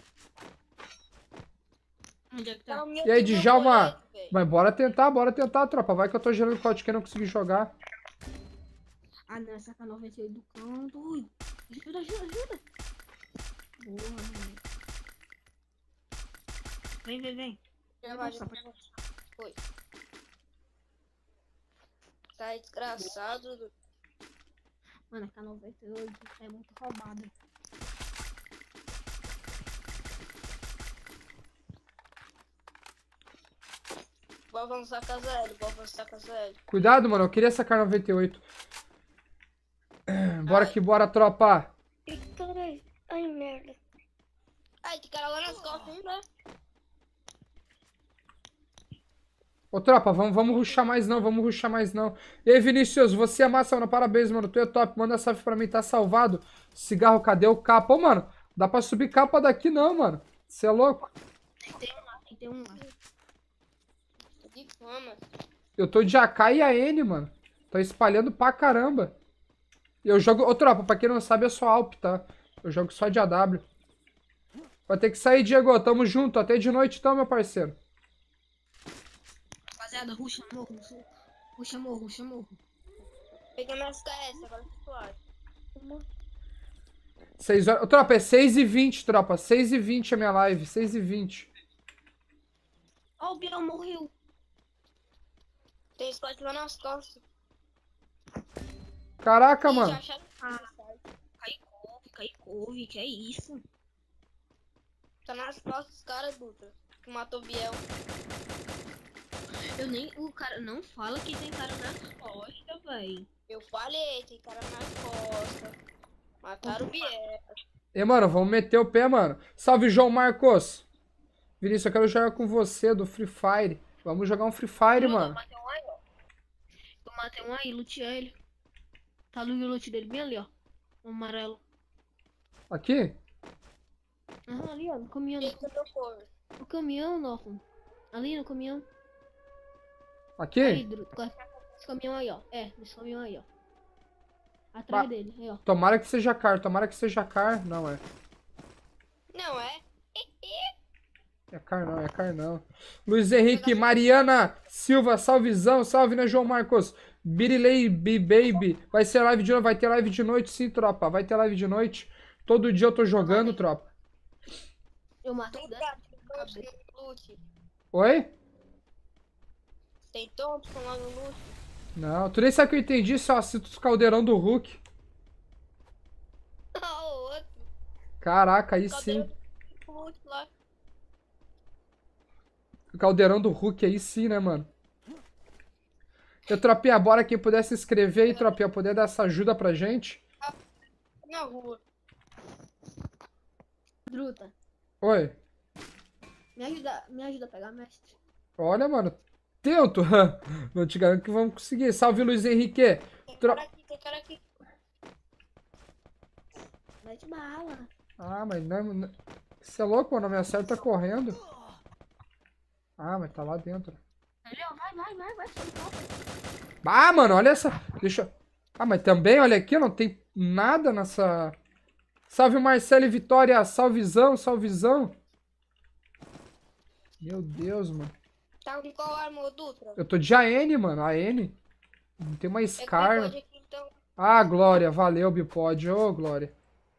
Onde é que tá? E aí, Djalma? Mas bora tentar, bora tentar, tropa. Vai que eu tô gerando código que eu não consegui jogar. Ah, não, essa K noventa e oito do cão, doido. Ajuda, ajuda, ajuda. Boa, mano. Vem, vem, vem. Já vai, já vai. Foi. Tá desgraçado. Mano, a K noventa e oito é muito roubada. Vou avançar com a Z L, vou avançar com a Z L. Cuidado, mano. Eu queria essa car noventa e oito. Bora que bora, tropa. Ai, ai, merda. Ai, tem cara lá nas costas ainda. Ô, tropa, vamos, vamos rushar mais não, vamos rushar mais não. E aí, Vinícius, você é massa, mano. Parabéns, mano. Tu é top. Manda salve pra mim, tá salvado. Cigarro, cadê o capa? Ô, mano, dá pra subir capa daqui não, mano. Você é louco? Tem um lá, tem um lá. De fama. Eu tô de A K e A N, mano. Tô espalhando pra caramba. Eu jogo... Ô, tropa, pra quem não sabe, eu sou Alp, tá? Eu jogo só de A W. Vai ter que sair, Diego. Tamo junto. Até de noite, então, meu parceiro. Rapaziada, ruxa morro. Ruxa morro, ruxa morro. Peguei minha S K S, agora que suave. seis horas... Ô, tropa, é seis e vinte, tropa. seis e vinte a minha live. seis e vinte. Ó, o Biel morreu. Tem spot lá nas costas. Caraca, Ih, mano. já acharam. Ah, cai couve, cai couve, que é isso? Tá nas costas dos caras, Dutra. Que matou o Biel. Eu nem. O cara não fala que tem cara nas costas, véi. Eu falei, tem cara nas costas. Mataram o Biel. E, mano, vamos meter o pé, mano. Salve, João Marcos. Vinícius, eu quero jogar com você do Free Fire. Vamos jogar um Free Fire, mano. Eu matei um aí, ó. Eu matei um aí, lutei ele. Tá no loot dele bem ali, ó. O amarelo. Aqui? Aham, ali, ó, no caminhão. No, no caminhão, Norton. Ali no caminhão. Aqui? Aí, Druto. Esse caminhão aí, ó. É, esse caminhão aí, ó. Atrás Ba- dele, aí, ó. Tomara que seja car, tomara que seja car. Não, é. Não é? É car não, é car não. Luiz Henrique, Mariana Silva, salvezão, salve, né, João Marcos? Birilei, Baby, vai ser live de noite, vai ter live de noite sim, tropa, vai ter live de noite. Todo dia eu tô jogando, tropa. Eu matei Tem dela. Thompson no loot. Oi? Tem Thompson lá no loot. Não, tu nem sabe o que eu entendi, só cito os caldeirão do Hulk. Ah, o outro. Caraca, aí Caldeirão sim. do loot lá. O caldeirão do Hulk aí sim, né, mano? Eu, tropinha, bora quem puder se inscrever aí, tropinha, poder dar essa ajuda pra gente. Na rua. Druta, Oi. me ajuda, me ajuda a pegar mestre. Olha, mano, tento. Não te garanto que vamos conseguir. Salve, Luiz Henrique. Tem Tro- cara aqui, tem cara aqui. Mete bala. Ah, mas não, não... Você é louco, mano? Me acerta correndo. Ah, mas tá lá dentro. Ali, ó, vai, vai, vai, vai. Solta. Ah, mano, olha essa. Deixa eu... Ah, mas também, olha aqui, não tem nada nessa... Salve, Marcelo e Vitória. Salvezão, salvezão. Meu Deus, mano. Tá com qual arma, ô Dutra? Eu tô de A N, mano. A N. Não tem uma Scar. Pode aqui, então. Ah, Glória. Valeu, Bipod. Ô, Glória.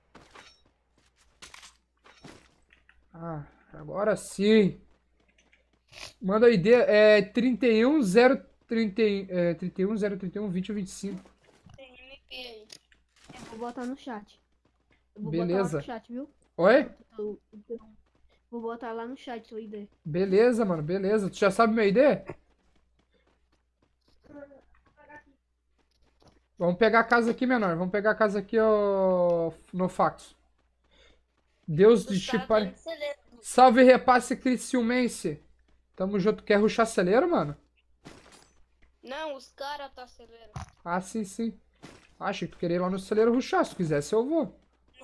Ah, agora sim. Manda o I D. É trinta e um zero trinta, é, trinta e um, zero trinta e um, vinte, vinte e cinco. Tem M P aí. Eu vou botar no chat. Eu vou Beleza. botar lá no chat, viu? Oi? Eu- eu- Vou botar lá no chat sua ideia. Beleza, mano, beleza. Tu já sabe meu I D? Vamos pegar a casa aqui, menor. Vamos pegar a casa aqui, ó, no fax. Deus de Os caras Chipare. tão de celeiro. Salve, repasse Criciumense. Tamo junto. Quer ruxar celeiro, mano? Não, os caras tá celeiro. Ah, sim, sim. Acho que tu queria ir lá no celeiro ruxar. Se tu quisesse, eu vou.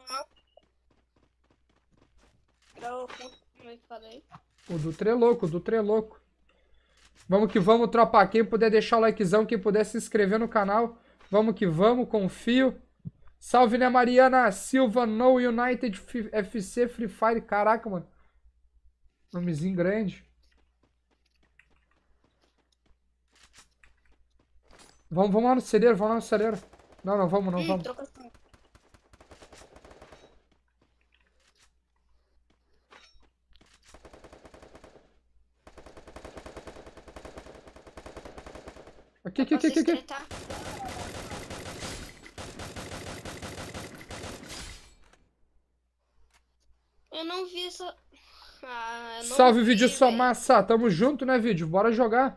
Não. Como é que falei? O Dutra é louco, o Dutra é louco. Vamos que vamos, tropa. Quem puder deixar o likezão, quem puder se inscrever no canal. Vamos que vamos, confio. Salve, né, Mariana Silva, No United F C Free Fire. Caraca, mano. Nomezinho grande. Vamos, vamos lá no celeiro, vamos lá no celeiro. Não, não, vamos, não, Ih, vamos. trocação. Aqui, aqui, aqui, aqui, aqui. Tretar. Eu não vi essa. Ah, eu não Salve, vi, vídeo só véi. massa. Tamo junto, né, vídeo? Bora jogar.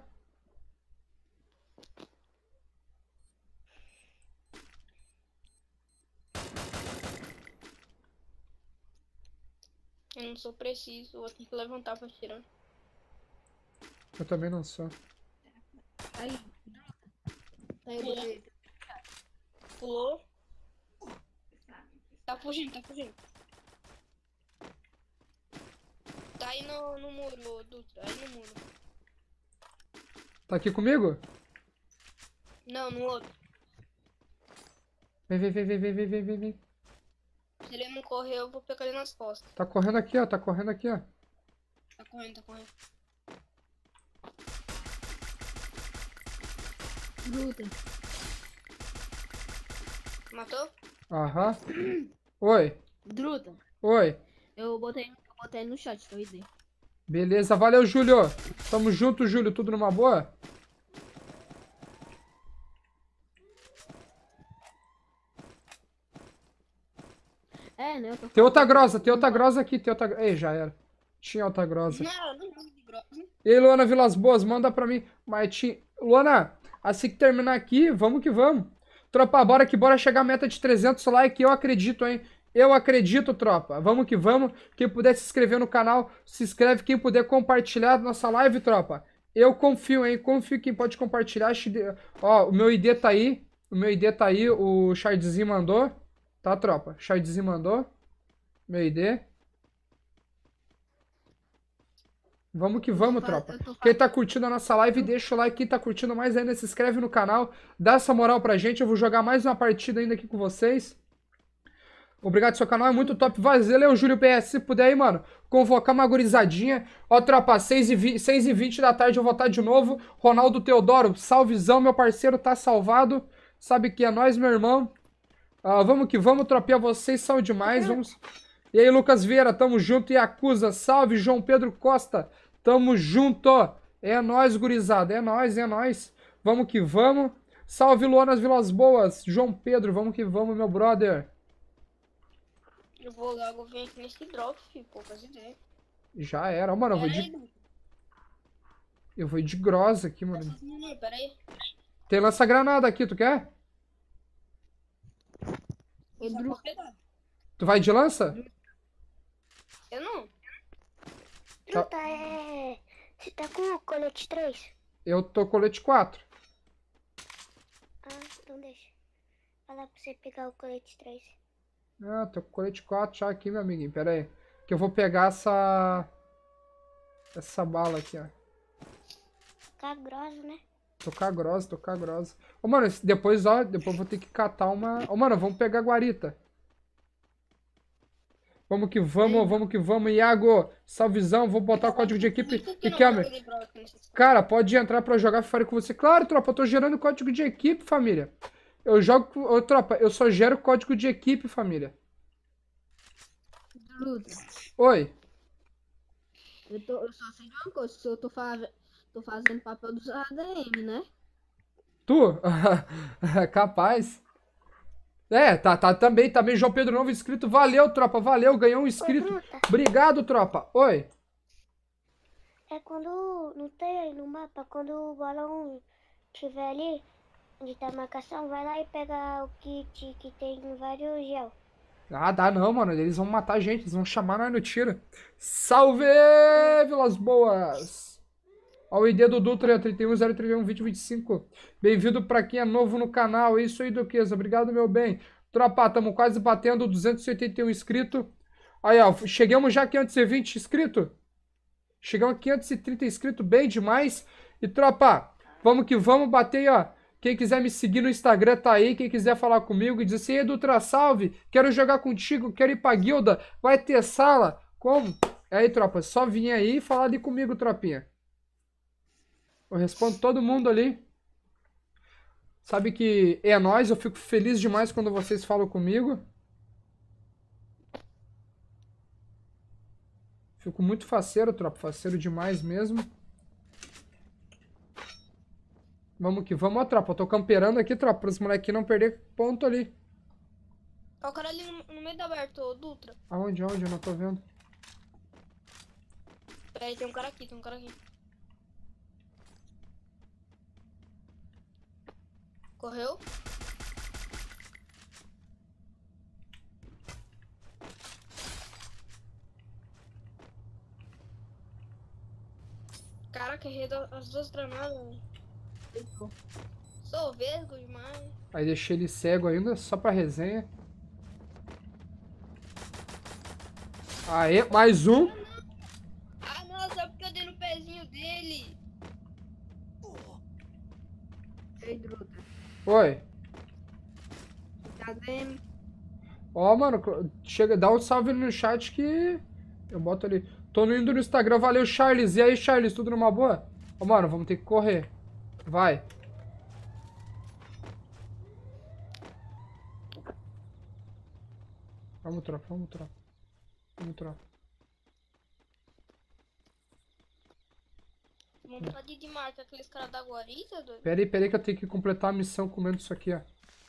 Eu não sou preciso, vou ter que levantar pra tirar. Eu também não sou. Aí. Aí, botei. Pulou. Tá fugindo, tá fugindo. Tá aí no, no muro, Dutra, aí no muro. Tá aqui comigo? Não, no outro. Vem, vem, vem, vem, vem, vem, vem, vem, vem. Se ele não correr, eu vou pegar ele nas costas. Tá correndo aqui, ó. Tá correndo aqui, ó. Tá correndo, tá correndo. Bruta. Matou? Aham. Oi. Druta. Oi. Eu botei, eu botei no chat sua ideia. Beleza, valeu, Júlio. Tamo junto, Júlio. Tudo numa boa? É, né? Eu tô Tem outra falando. grossa, tem outra grossa aqui. Tem outra... Ei, já era. Tinha outra grossa. Não, eu não gosto de grossa. E aí, Luana Vilas Boas, manda pra mim. Mas tinha... Luana, assim que terminar aqui, vamos que vamos. Tropa, bora que bora chegar a meta de trezentos likes. Eu acredito, hein? Eu acredito, tropa. Vamos que vamos. Quem puder se inscrever no canal, se inscreve. Quem puder compartilhar nossa live, tropa. Eu confio, hein? Confio quem pode compartilhar. Ó, o meu I D tá aí. O meu I D tá aí. O Shardzinho mandou. Tá, tropa? Shardzinho mandou. Meu I D. Vamos que vamos, tropa. Quem tá curtindo a nossa live, deixa o like. Quem tá curtindo mais ainda, se inscreve no canal. Dá essa moral pra gente. Eu vou jogar mais uma partida ainda aqui com vocês. Obrigado, seu canal é muito top. Valeu, Júlio P S. Se puder aí, mano, convocar uma gurizadinha. Ó, tropa, seis e vinte da tarde eu vou estar de novo. Ronaldo Teodoro, salvezão, meu parceiro, tá salvado. Sabe que é nóis, meu irmão. Ah, vamos que vamos, tropinha. Vocês são demais. Vamos... E aí, Lucas Vieira, tamo junto. Yakuza, salve, João Pedro Costa. Tamo junto. É nóis, gurizada. É nóis, é nóis. Vamos que vamos. Salve, Luanas Vilas Boas. João Pedro, vamos que vamos, meu brother. Eu vou logo vir aqui nesse drop, filho. Poucas ideias. Já era. Ó, mano, eu vou Pera aí, de... Dutra. Eu vou de grossa aqui, mano. Não, pera aí. Tem lança-granada aqui, tu quer? Eu só vou pegar. Tu vai de lança? Eu não. Tá. Truta, é... Você tá com o colete três? Eu tô colete quatro. Ah, então deixa. Vai lá pra você pegar o colete três. Ah, tô com colete quatro já aqui, meu amiguinho. Pera aí. Que eu vou pegar essa... Essa bala aqui, ó. Fica grossa, né? Tocar grossa, tocar grossa. Ô, mano, esse- depois, ó, depois eu vou ter que catar uma... Ô, mano, vamos pegar a guarita. Vamos que vamos, vamos que vamos. Iago, salvezão, vou botar o código de equipe. E câmera. Cara, pode entrar pra jogar Free Fire com você. Claro, tropa, eu tô gerando código de equipe, família. Eu jogo... com- Ô, tropa, eu só gero código de equipe, família. Druta. Oi. Eu, tô, eu só sei de uma coisa. Se eu tô, fa tô fazendo papel dos A D M, né? Tu? Capaz. É, tá, tá também, também João Pedro novo inscrito. Valeu, tropa, valeu, ganhou um inscrito. Truta. Obrigado, tropa. Oi. É quando, não tem aí no mapa, quando o balão estiver ali, onde tá a marcação, vai lá e pega o kit que tem vários gel. Ah, dá não, mano. Eles vão matar a gente, eles vão chamar nós no tiro. Salve, Vilas Boas! Ó, o I D do Dutra, trinta e um, zero trinta e um, vinte, vinte e cinco. Bem-vindo pra quem é novo no canal. É isso aí, Duquesa. Obrigado, meu bem. Tropa, tamo quase batendo duzentos e oitenta e um inscritos. Aí, ó, chegamos já a quinhentos e vinte inscritos. Chegamos a quinhentos e trinta inscritos, bem demais. E, tropa, vamos que vamos bater aí, ó. Quem quiser me seguir no Instagram tá aí. Quem quiser falar comigo e dizer assim, Ei, Dutra, salve. Quero jogar contigo, quero ir pra guilda. Vai ter sala. Como? É aí, tropa, só vir aí e falar ali comigo, tropinha. Eu respondo todo mundo ali. Sabe que é nóis, eu fico feliz demais quando vocês falam comigo. Fico muito faceiro, tropa. Faceiro demais mesmo. Vamos que vamos, ó, tropa. Eu tô camperando aqui, tropa, para os molequinhos não perder ponto ali. Tá o cara ali no, no meio da aberto, ô Dutra. Aonde, aonde? Eu não tô vendo. Peraí, tem um cara aqui, tem um cara aqui. Correu. Caraca, errei as duas granadas. Sou vesgo demais. Aí deixei ele cego ainda, só pra resenha. Aê, mais um. Ah não, só porque eu dei no pezinho dele. Ei, Druta. Oi. Tá vendo? Ó, mano, chega, dá um salve no chat que eu boto ali. Tô indo no Instagram, valeu, Charles. E aí, Charles, tudo numa boa? Ó, mano, vamos ter que correr. Vai. Vamos, tropa, vamos, tropa. Vamos, tropa. Vontade de marcar aqueles caras da guarita, doido? Pera aí, pera aí que eu tenho que completar a missão comendo isso aqui, ó.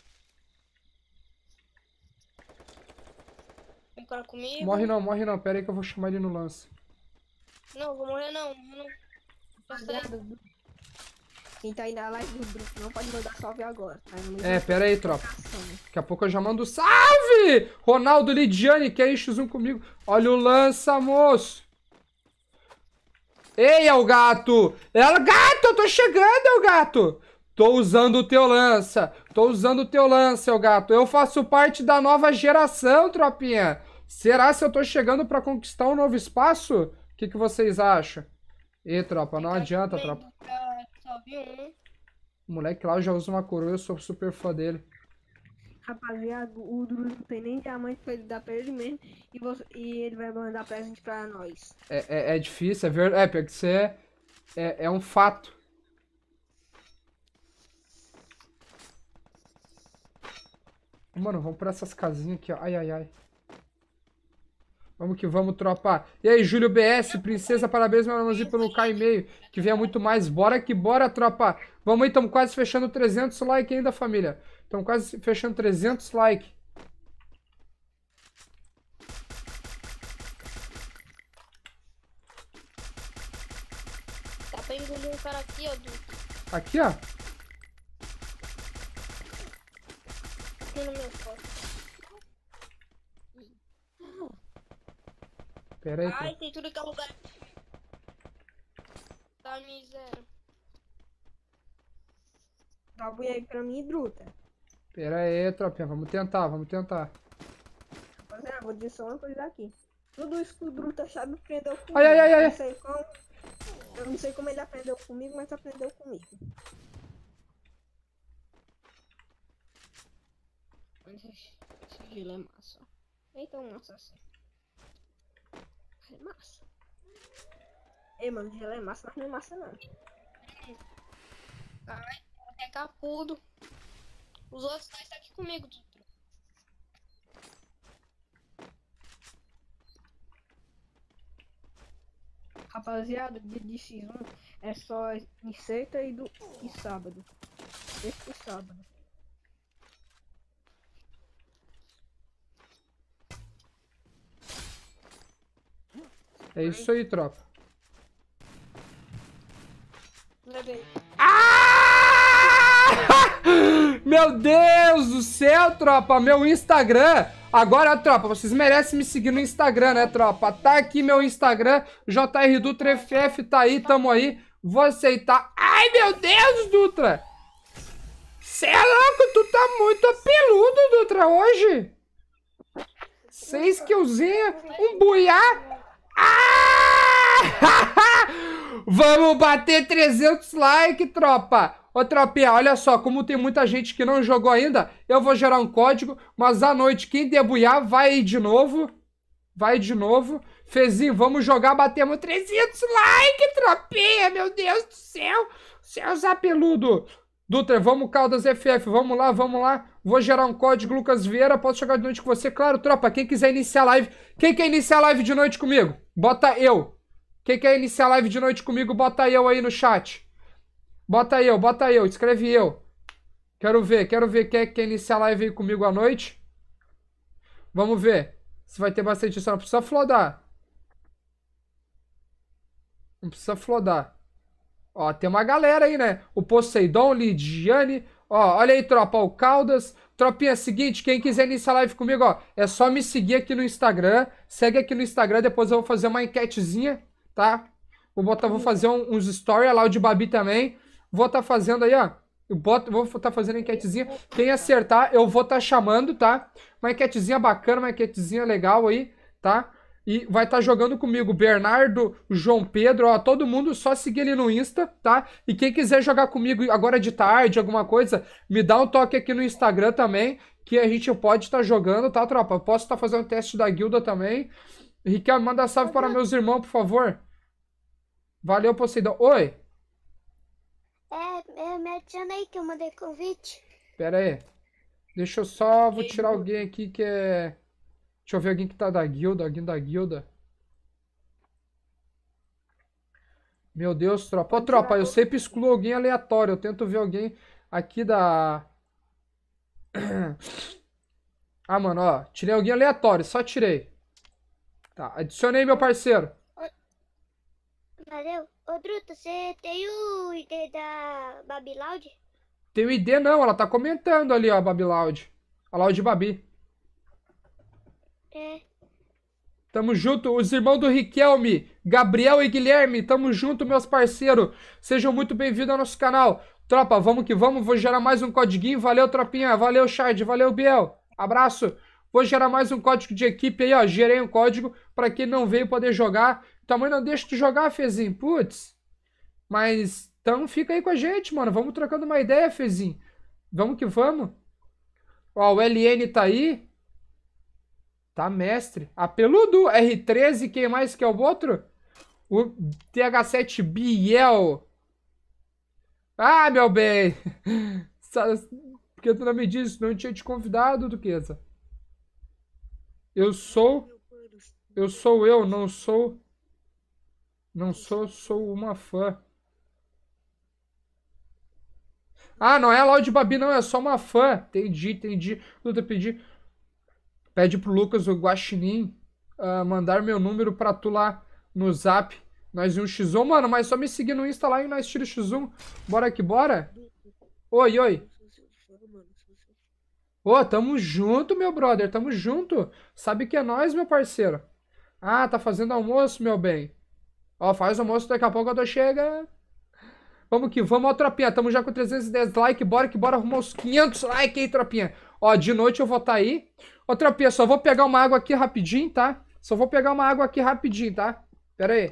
Tem cara comigo? Morre não, morre não. Pera aí que eu vou chamar ele no lance. Não, vou morrer não. não. Rapaziada, quem tá aí na live do grupo não pode mandar salve agora, tá? É, pera aí, tropa. Daqui a pouco eu já mando salve! Ronaldo Lidiane, quer ir X um comigo? Olha o lança, moço. Ei, é o gato! É o gato, eu tô chegando, é o gato! Tô usando o teu lança. Tô usando o teu lança, é o gato. Eu faço parte da nova geração, tropinha. Será se eu tô chegando pra conquistar um novo espaço? O que, que vocês acham? Ê, tropa, não adianta, tropa. Só vi um. O moleque lá já usa uma coroa, eu sou super fã dele. Rapaziada, o Duro não tem nem diamante pra ele dar pra ele mesmo. E, você, e ele vai mandar presente pra nós. É, é, é difícil, é verdade. É, porque isso é, é, é um fato. Mano, vamos pra essas casinhas aqui, ó. Ai, ai, ai. Vamos que vamos, tropa. E aí, Júlio B S, princesa, parabéns, meu irmãozinho, pelo K e meio. Que venha muito mais. Bora que bora, tropa. Vamos aí, estamos quase fechando trezentos likes ainda, família. Estamos quase fechando trezentos likes. Dá pra engolir um cara aqui, ó. Do... Aqui, ó. Aqui no meu foto. Pera aí, Ai, tropa. tem tudo que é lugar. Tá miséria. Dá um aí pra mim, Druta. Pera aí, tropinha. Vamos tentar, vamos tentar. Rapaziada, vou dizer só uma coisa aqui. Tudo isso que o Druta sabe aprendeu comigo. Ai, ai, ai, ai. Eu não sei como. Eu não sei como ele aprendeu comigo, mas aprendeu comigo. Esse gelo é massa. Eita, um assassino. É massa. Ei, mano, gelo é massa, mas não é massa não. Ai, é capudo. Os outros dois estão aqui comigo, Dutra. Rapaziada, dia de X um é só em sexta e, do... e sábado. sexta e sábado. É isso aí, tropa. Meu Deus do céu, tropa, meu Instagram. Agora, tropa, vocês merecem me seguir no Instagram, né, tropa? Tá aqui meu Instagram, J R Dutra F F, tá aí, tamo aí. Vou aceitar. Ai, meu Deus, Dutra. Cê é louco, tu tá muito apeludo, Dutra, hoje. Seis killzinhos, um buiá. Ah! Vamos bater trezentos likes, tropa. Ô, tropinha, olha só, como tem muita gente que não jogou ainda, eu vou gerar um código, mas à noite quem debulhar vai aí de novo. Vai de novo. Fezinho, vamos jogar, batemos trezentos likes, tropinha, meu Deus do céu. Céus apeludo. Dutra, vamos Caldas F F, vamos lá, vamos lá. Vou gerar um código, Lucas Vieira, posso jogar de noite com você? Claro, tropa, quem quiser iniciar a live. Quem quer iniciar a live de noite comigo? Bota eu. Quem quer iniciar a live de noite comigo, bota eu aí no chat. Bota eu, bota eu, escreve eu. Quero ver, quero ver quem quer iniciar a live aí comigo à noite. Vamos ver se vai ter bastante isso. Não precisa flodar. Não precisa flodar. Ó, tem uma galera aí, né? O Poseidon, Lidiane. Ó, olha aí, tropa, o Caldas. Tropinha, seguinte, quem quiser iniciar a live comigo, ó, é só me seguir aqui no Instagram. Segue aqui no Instagram, depois eu vou fazer uma enquetezinha, tá? Vou botar, vou fazer um, uns stories lá, o de Babi também. Vou estar tá fazendo aí, ó. Eu boto, vou estar tá fazendo enquetezinha. Quem acertar, eu vou estar tá chamando, tá? Uma enquetezinha bacana, uma enquetezinha legal aí, tá? E vai estar tá jogando comigo Bernardo, João Pedro, ó, todo mundo, só seguir ele no Insta, tá? E quem quiser jogar comigo agora de tarde, alguma coisa, me dá um toque aqui no Instagram também, que a gente pode estar tá jogando, tá, tropa? Eu posso estar tá fazendo teste da guilda também. Ricardo, manda salve para meus irmãos, por favor. Valeu, Poseidon. Oi! É, é, me adiciona aí que eu mandei convite. Pera aí. Deixa eu só, vou tirar alguém aqui que é... Deixa eu ver alguém que tá da guilda, alguém da guilda. Meu Deus, tropa. Ô, tropa, eu sempre excluo alguém aleatório. Eu tento ver alguém aqui da... Ah, mano, ó. Tirei alguém aleatório, só tirei. Tá, adicionei meu parceiro. Valeu. Ô, Druta, você tem o I D da Babi Loud? Tem o I D não, ela tá comentando ali, ó, a Babi Loud. A Loud Babi. É. Tamo junto, os irmãos do Riquelme, Gabriel e Guilherme, tamo junto, meus parceiros. Sejam muito bem-vindos ao nosso canal. Tropa, vamos que vamos, vou gerar mais um codiguinho. Valeu, tropinha, valeu, Shard, valeu, Biel. Abraço. Vou gerar mais um código de equipe aí, ó. Gerei um código pra quem não veio poder jogar. Também não deixa de jogar, Fezinho, putz. Mas, então fica aí com a gente, mano. Vamos trocando uma ideia, Fezinho. Vamos que vamos. Ó, o L N tá aí. Tá, mestre. Apeludo, R treze, quem mais que é o outro? O T H sete Biel. Ah, meu bem. Por que tu não me disse? Não tinha te convidado, Duquesa. Eu sou... Eu sou eu, não sou... Não sou, sou uma fã. Ah, não é a Loud Babi, não. É só uma fã. Entendi, entendi. Luta, pedi... Pede pro Lucas, o Guaxinim, uh, mandar meu número pra tu lá no Zap. Nós e um xis um, mano, mas só me seguir no Insta lá e nós tira o xis um. Bora que bora. Oi, oi. Ô, oh, tamo junto, meu brother, tamo junto. Sabe que é nós, meu parceiro. Ah, tá fazendo almoço, meu bem. Ó, faz almoço, daqui a pouco eu tô chegando. Vamos que vamos, ó, tropinha. Tamo já com trezentos e dez likes. Bora que bora arrumar uns quinhentos likes aí, tropinha. Ó, de noite eu vou estar tá aí. Ô, tropinha, só vou pegar uma água aqui rapidinho, tá? Só vou pegar uma água aqui rapidinho, tá? Pera aí.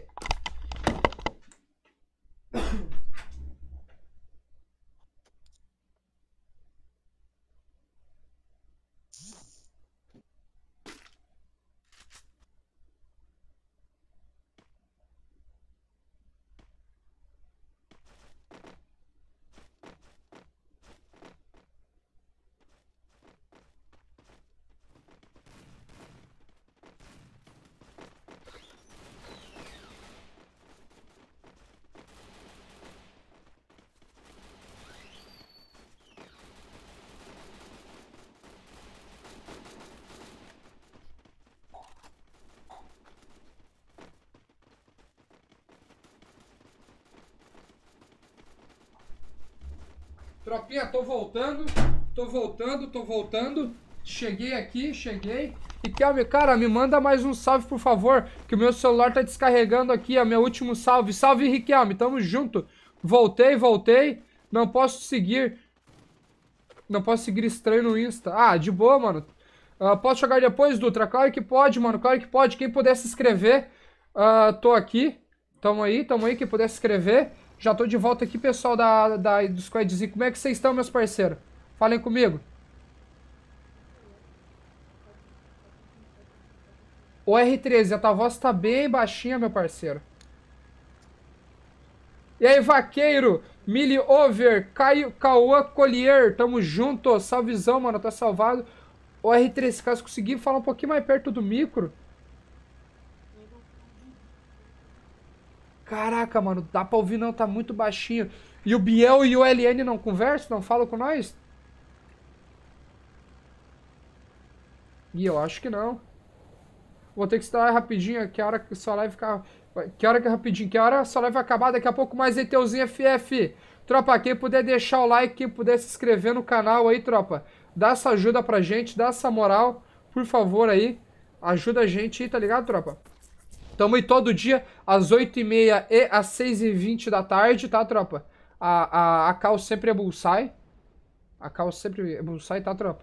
Tropinha, tô voltando. Tô voltando, tô voltando. Cheguei aqui, cheguei. Riquelme, cara, me manda mais um salve, por favor. Que o meu celular tá descarregando aqui, ó. Meu último salve. Salve, Riquelme, tamo junto. Voltei, voltei. Não posso seguir. Não posso seguir estranho no Insta. Ah, de boa, mano. Uh, posso jogar depois, Dutra? Claro que pode, mano. Claro que pode. Quem puder se inscrever, uh, tô aqui. Tamo aí, tamo aí. Quem puder se inscrever. Já tô de volta aqui, pessoal da, da, do Squadzinho. Como é que vocês estão, meus parceiros? Falem comigo. O R treze, a tua voz tá bem baixinha, meu parceiro. E aí, vaqueiro, Mili Over, Caio, Cauã Collier, tamo junto, salvezão, mano, tá salvado. O R treze, caso conseguir falar um pouquinho mais perto do micro. Caraca, mano, dá pra ouvir não, tá muito baixinho. E o Biel e o L N não conversam, não falam com nós? E eu acho que não. Vou ter que instalar rapidinho, que a hora que sua live ficar... Que hora que é rapidinho, que hora a sua live vai acabar, daqui a pouco mais ETeuzinho F F. Tropa, quem puder deixar o like, quem puder se inscrever no canal aí, tropa. Dá essa ajuda pra gente, dá essa moral, por favor aí. Ajuda a gente aí, tá ligado, tropa? Tamo aí todo dia, às oito e meia e às seis e vinte da tarde, tá, tropa? A, a, a cal sempre é bullseye. A cal sempre é bullseye, tá, tropa?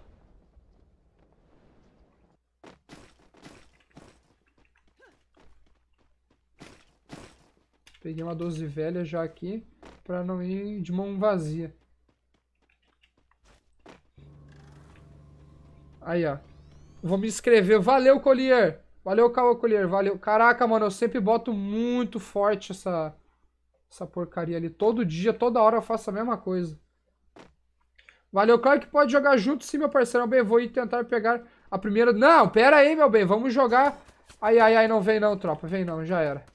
Peguei uma doze velha já aqui, pra não ir de mão vazia. Aí, ó. Vou me inscrever. Valeu, Collier. Valeu, Cauã Collier. Valeu. Caraca, mano, eu sempre boto muito forte essa, essa porcaria ali. Todo dia, toda hora eu faço a mesma coisa. Valeu, claro que pode jogar junto sim, meu parceiro. Bem, vou ir tentar pegar a primeira... Não, pera aí, meu bem. Vamos jogar. Ai, ai, ai, não vem não, tropa. Vem não, já era.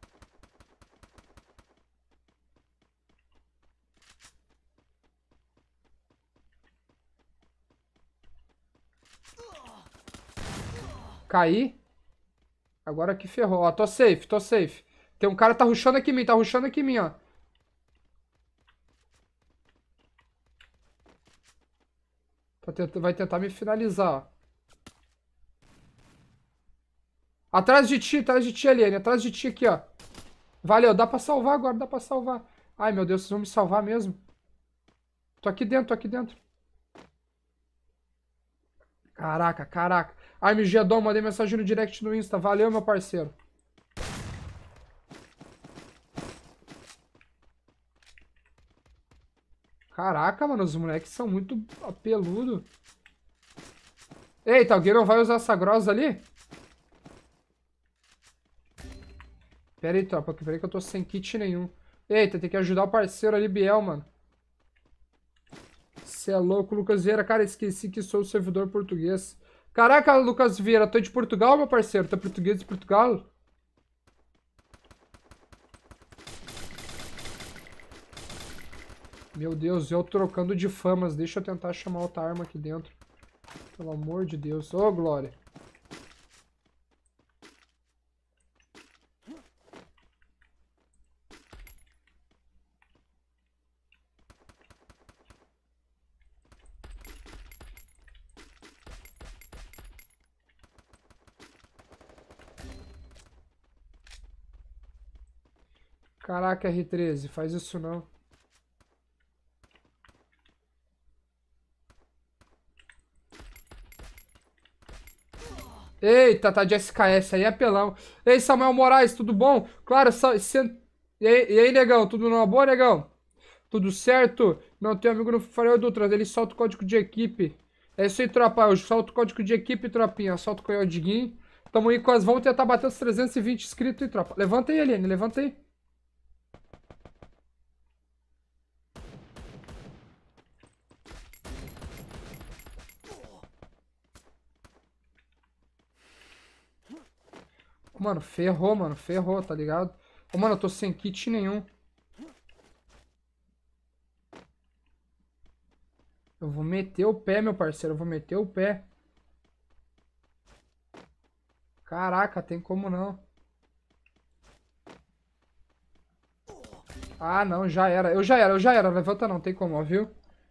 Caí. Agora que ferrou. Ó, tô safe, tô safe. Tem um cara que tá rushando aqui em mim, tá rushando aqui em mim, ó. Tá tent... Vai tentar me finalizar, ó. Atrás de ti, atrás de ti, Aliene. Atrás de ti aqui, ó. Valeu, dá pra salvar agora, dá pra salvar. Ai, meu Deus, vocês vão me salvar mesmo. Tô aqui dentro, tô aqui dentro. Caraca, caraca. A M G Dom, mandei mensagem no direct no Insta. Valeu, meu parceiro. Caraca, mano, os moleques são muito apeludos. Eita, alguém não vai usar essa grossa ali? Pera aí, tropa. Pera aí que eu tô sem kit nenhum. Eita, tem que ajudar o parceiro ali, Biel, mano. Você é louco, Lucas Vieira. Cara, esqueci que sou o servidor português. Caraca, Lucas Vieira, tô de Portugal, meu parceiro? Tá português de Portugal? Meu Deus, eu trocando de famas. Deixa eu tentar chamar outra arma aqui dentro. Pelo amor de Deus. Ô, glória. Caraca, R treze, faz isso não. Eita, tá de S K S aí, apelão. Ei, Samuel Moraes, tudo bom? Claro, cê... e, aí, e aí, negão, tudo numa boa, negão? Tudo certo? Não, tem um amigo no Farol Dutra, ele solta o código de equipe. É isso aí, tropa, eu solto o código de equipe, tropinha. Solta o código. Tamo aí com as... Vamos tentar bater os trezentos e vinte inscritos aí, tropa. Levanta aí, Eliane, levanta aí. Mano, ferrou, mano. Ferrou, tá ligado? Ô, mano, eu tô sem kit nenhum. Eu vou meter o pé, meu parceiro. Eu vou meter o pé. Caraca, tem como não. Ah, não, já era. Eu já era, eu já era. Levanta não, tem como, ó, viu?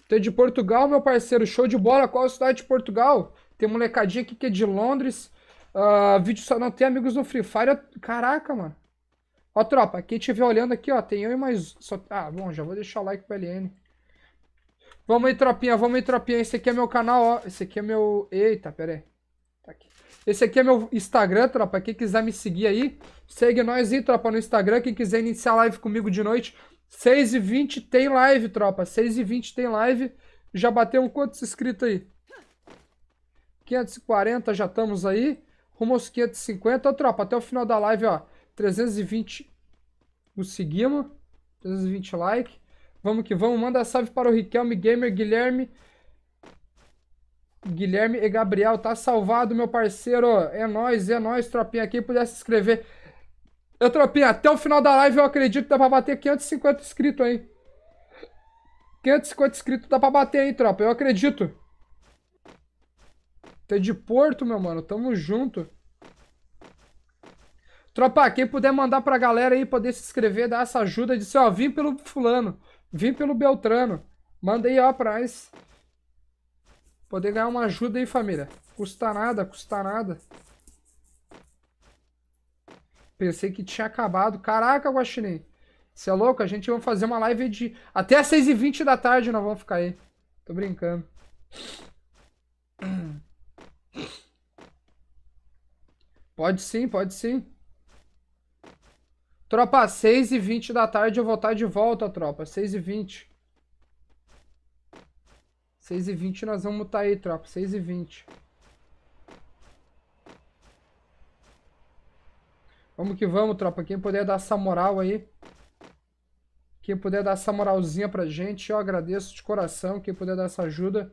Tu é de Portugal, meu parceiro. Show de bola. Qual cidade de Portugal? Tem molecadinha aqui que é de Londres. Uh, vídeo só não tem amigos no Free Fire. Caraca, mano. Ó, tropa. Quem estiver olhando aqui, ó. Tem eu e mais... Só... Ah, bom. Já vou deixar o like pro L N. Vamos aí, tropinha. Vamos aí, tropinha. Esse aqui é meu canal, ó. Esse aqui é meu... Eita, pera aí. Tá aqui. Esse aqui é meu Instagram, tropa. Quem quiser me seguir aí, segue nós aí, tropa, no Instagram. Quem quiser iniciar live comigo de noite, seis e vinte tem live, tropa. seis e vinte tem live. Já bateu um quantos inscritos aí? quinhentos e quarenta, já estamos aí. Rumo aos quinhentos e cinquenta. Ô, tropa, até o final da live, ó. trezentos e vinte o seguimos. trezentos e vinte like. Vamos que vamos. Manda salve para o Riquelme Gamer, Guilherme. Guilherme e Gabriel, tá salvado, meu parceiro. É nóis, é nóis, tropinha. Quem puder se inscrever. Eu, tropinha, até o final da live eu acredito que dá pra bater quinhentos e cinquenta inscritos aí. quinhentos e cinquenta inscritos dá pra bater aí, tropa. Eu acredito. Tu é de Porto, meu mano. Tamo junto. Tropa, quem puder mandar pra galera aí poder se inscrever, dar essa ajuda de ser, ó, vim pelo fulano, vim pelo Beltrano. Manda aí, ó, pra nós. Poder ganhar uma ajuda aí, família. Custa nada, custa nada. Pensei que tinha acabado. Caraca, Guaxinim. Você é louco? A gente vai fazer uma live de... Até às seis e vinte da tarde nós vamos ficar aí. Tô brincando. Pode sim, pode sim. Tropa, seis e vinte da tarde eu vou estar de volta, tropa. seis e vinte. seis e vinte nós vamos estar aí, tropa. seis e vinte. Vamos que vamos, tropa. Quem puder dar essa moral aí. Quem puder dar essa moralzinha pra gente, eu agradeço de coração. Quem puder dar essa ajuda.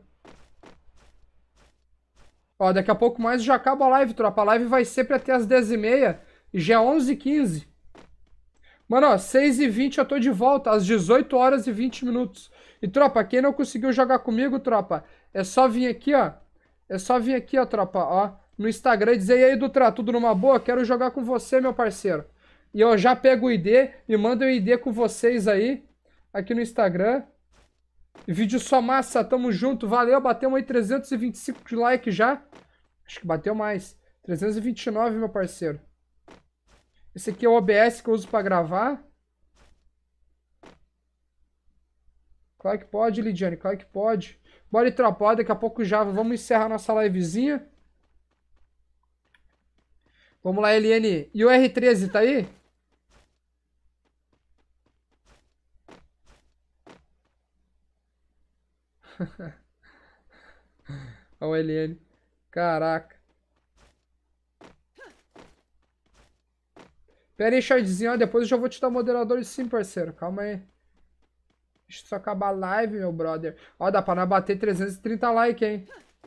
Ó, daqui a pouco mais já acaba a live, tropa. A live vai sempre até as dez e meia. E já é onze e quinze. Mano, ó, seis e vinte eu tô de volta. Às dezoito horas e vinte minutos. E, tropa, quem não conseguiu jogar comigo, tropa, é só vir aqui, ó. É só vir aqui, ó, tropa, ó. No Instagram e dizer, e aí, Dutra, tudo numa boa? Quero jogar com você, meu parceiro. E eu já pego o I D e mando o I D com vocês aí. Aqui no Instagram. Vídeo só massa, tamo junto. Valeu, batemos aí trezentos e vinte e cinco de like já. Acho que bateu mais. trezentos e vinte e nove, meu parceiro. Esse aqui é o O B S que eu uso pra gravar. Claro que pode, Lidiane, claro que pode. Bora ir, tropa, daqui a pouco já vamos encerrar nossa livezinha. Vamos lá, L N. E o R treze, tá aí? Olha o L N. Caraca. Pera aí, Shardzinho, ó, depois eu já vou te dar moderador sim, parceiro. Calma aí. Deixa eu só acabar a live, meu brother. Ó, dá pra nós bater trezentos e trinta likes, hein?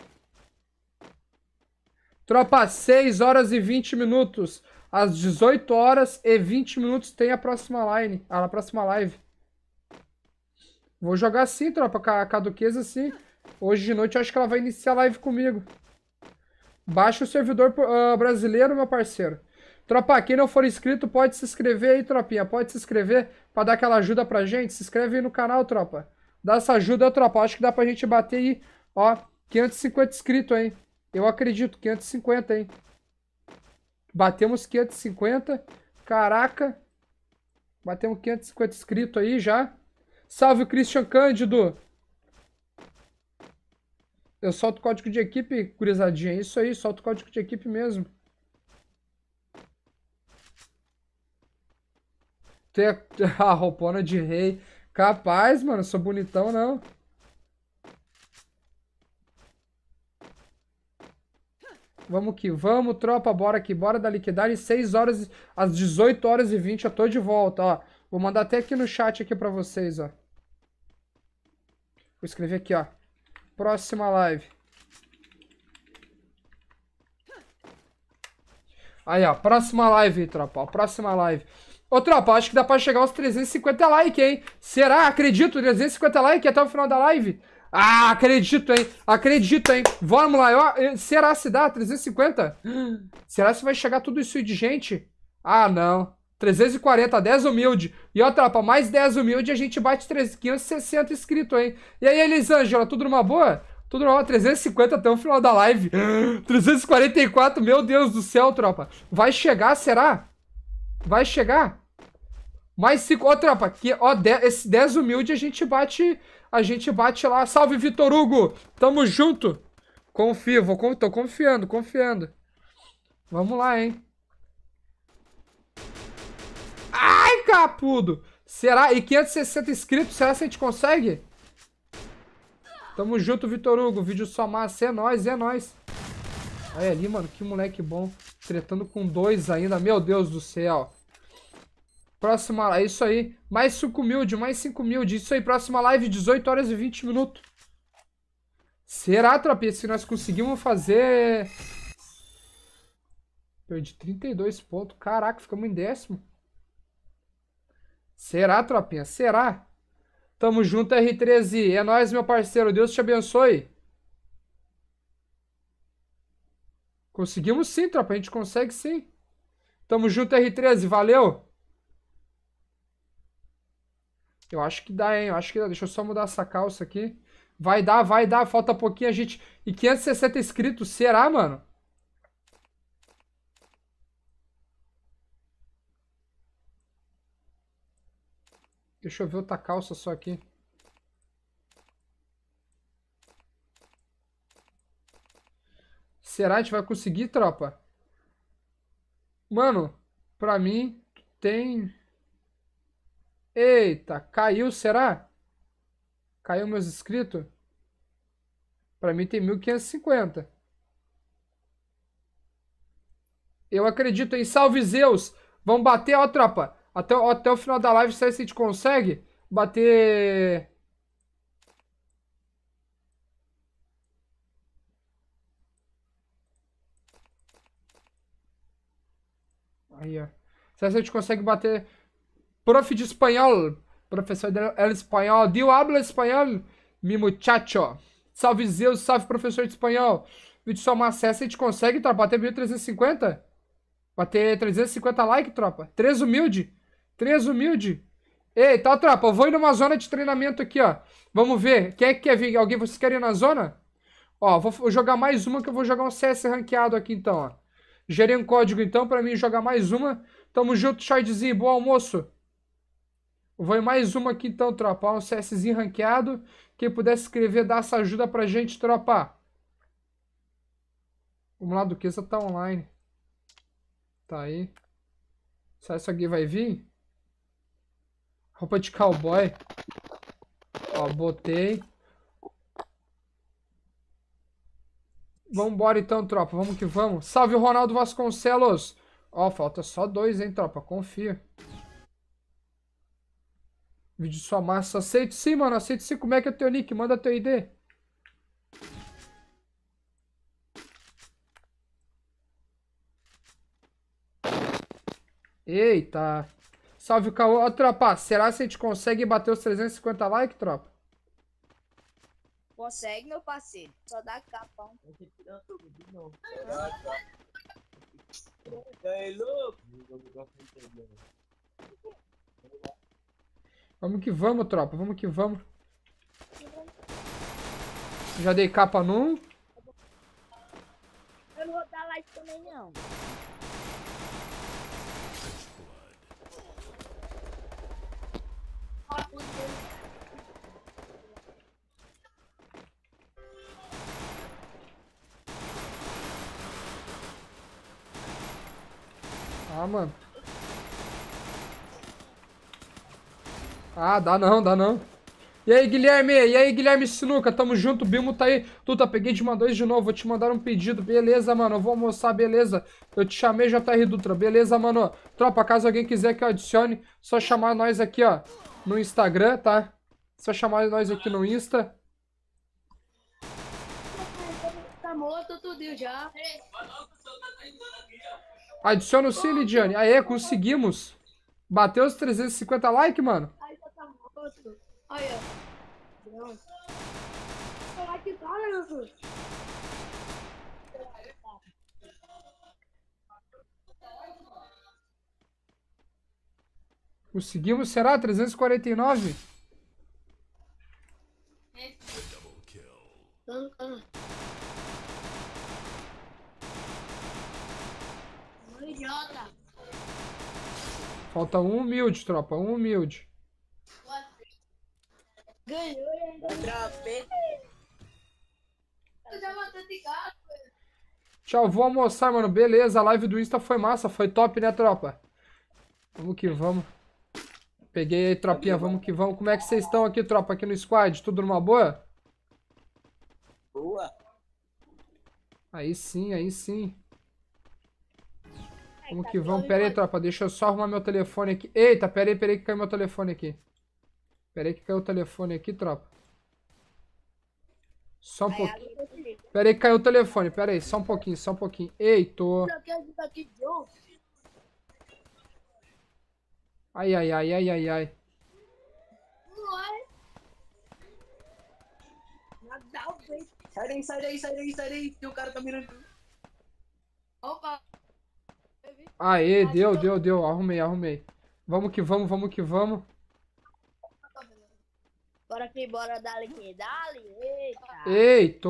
Tropa, seis horas e vinte minutos. Às dezoito horas e vinte minutos tem a próxima line. Ah, a próxima live. Vou jogar sim, tropa, com a, com a Duquesa sim. Hoje de noite eu acho que ela vai iniciar a live comigo. Baixa o servidor uh, brasileiro, meu parceiro. Tropa, quem não for inscrito pode se inscrever aí, tropinha. Pode se inscrever pra dar aquela ajuda pra gente. Se inscreve aí no canal, tropa. Dá essa ajuda, tropa. Acho que dá pra gente bater aí, ó, quinhentos e cinquenta inscritos, hein. Eu acredito, quinhentos e cinquenta, hein. Batemos quinhentos e cinquenta. Caraca. Batemos quinhentos e cinquenta inscritos aí já. Salve, Christian Cândido. Eu solto o código de equipe, gurizadinha. É isso aí, solto o código de equipe mesmo. Tem a roupona de rei. Capaz, mano. Sou bonitão, não. Vamos que vamos, tropa. Bora aqui. Bora da liquidar. seis horas, às dezoito horas e vinte eu tô de volta, ó. Vou mandar até aqui no chat aqui pra vocês, ó. Vou escrever aqui, ó. Próxima live. Aí, ó. Próxima live, tropa. Ó, próxima live. Ô, tropa, acho que dá pra chegar aos trezentos e cinquenta likes, hein? Será? Acredito. trezentos e cinquenta likes até o final da live? Ah, acredito, hein? Acredito, hein? Vamos lá. Eu, será se dá? trezentos e cinquenta? Será se vai chegar tudo isso aí de gente? Ah, não. trezentos e quarenta, dez humilde. E ó, tropa, mais dez humilde a gente bate quinhentos e sessenta inscritos, hein? E aí, Elisângela, tudo numa boa? Tudo numa boa, trezentos e cinquenta até o final da live. trezentos e quarenta e quatro, meu Deus do céu, tropa. Vai chegar, será? Vai chegar? Mais cinco, ó, tropa, aqui, ó, dez, esse dez humilde a gente bate, a gente bate lá. Salve, Vitor Hugo, tamo junto. Confio, vou, tô confiando, confiando. Vamos lá, hein. Ai, capudo. Será? E quinhentos e sessenta inscritos, será que a gente consegue? Tamo junto, Vitor Hugo, vídeo só massa, é nóis, é nóis. Olha ali, mano, que moleque bom. Tretando com dois ainda, meu Deus do céu. Próxima, é isso aí. Mais cinco mil, de mais cinco mil. Isso aí, próxima live, dezoito horas e vinte minutos. Será, tropinha, se nós conseguimos fazer... Perdi trinta e dois pontos. Caraca, ficamos em décimo. Será, tropinha? Será? Tamo junto, R treze. É nóis, meu parceiro. Deus te abençoe. Conseguimos sim, tropa. A gente consegue sim. Tamo junto, R treze. Valeu. Eu acho que dá, hein? Eu acho que dá. Deixa eu só mudar essa calça aqui. Vai dar, vai dar. Falta pouquinho a gente... E quinhentos e sessenta inscritos. Será, mano? Deixa eu ver outra calça só aqui. Será que a gente vai conseguir, tropa? Mano, pra mim tem... Eita, caiu, será? Caiu meus inscritos? Pra mim tem mil quinhentos e cinquenta. Eu acredito em salve Zeus. Vamos bater, ó, tropa. Até, até o final da live, se a gente consegue bater... Aí, ó. Se a gente consegue bater... Prof de espanhol. Professor de espanhol. Dio habla espanhol, mi muchacho. Salve Zeus, salve professor de espanhol. Vídeo só uma acessa, a gente consegue, tropa, bater mil trezentos e cinquenta? Bater trezentos e cinquenta likes, tropa. três humilde. três humilde. Eita, tropa, eu vou ir numa zona de treinamento aqui, ó. Vamos ver. Quem é que quer vir? Alguém, vocês querem ir na zona? Ó, vou jogar mais uma que eu vou jogar um C S ranqueado aqui, então, ó. Gerei um código, então, pra mim jogar mais uma. Tamo junto, Chardzinho. Bom almoço. Eu vou em mais uma aqui, então, tropa. Um CSzinho ranqueado. Quem puder se inscrever, dá essa ajuda pra gente, tropa. Vamos lá, Duquesa tá online. Tá aí. Será que isso aqui vai vir? Roupa de cowboy. Ó, botei. Vambora então, tropa. Vamos que vamos. Salve, Ronaldo Vasconcelos. Ó, falta só dois, hein, tropa. Confia. Vídeo só massa. Aceito sim, mano. Aceito sim. Como é que é teu nick? Manda teu I D. Eita. Salve o Caô. Ó, tropa. Será que a gente consegue bater os trezentos e cinquenta likes, tropa? Consegue, meu parceiro. Só dá capão. Vamos que vamos, tropa. Vamos que vamos. Já dei capa num. Eu não vou dar like também, não. Ah, mano. Ah, dá não, dá não. E aí, Guilherme? E aí, Guilherme Sinuca? Tamo junto, Bimo tá aí. Tuta, peguei de uma dois de novo, vou te mandar um pedido. Beleza, mano, eu vou almoçar, beleza. Eu te chamei, J R Dutra. Beleza, mano. Tropa, caso alguém quiser que eu adicione, só chamar nós aqui, ó, no Instagram, tá? Só chamar nós aqui no Insta. Tá morto tudo já. Adiciona o sim, Lidiane. Aê, conseguimos. Bateu os trezentos e cinquenta likes, mano. Aí já tá morto. Olha. Não. Será que tá, né, Jesus? Conseguimos, será? trezentos e quarenta e nove? Idiota. Falta um humilde, tropa. Um humilde. Ganhou, hein? Eu já matei de gato. Tchau, vou almoçar, mano. Beleza, a live do Insta foi massa. Foi top, né, tropa? Vamos que vamos. Peguei aí, tropinha. Vamos que vamos. Como é que vocês estão aqui, tropa? Aqui no squad? Tudo numa boa? Boa. Aí sim, aí sim. Vamos que vamos. Pera aí, tropa. Deixa eu só arrumar meu telefone aqui. Eita, pera aí, pera aí que caiu meu telefone aqui. Pera aí que caiu o telefone aqui, tropa. Só um pouquinho. Pera aí que caiu o telefone. Pera aí, só um pouquinho, só um pouquinho. Eita. Ai, ai, ai, ai, ai, ai. Sai daí, sai daí, sai daí, sai daí. Tem um cara tá mirando. Opa. Aê, deu, deu, deu. Arrumei, arrumei. Vamos que vamos, vamos que vamos. Bora que bora, dali que dali. Eita. Eita.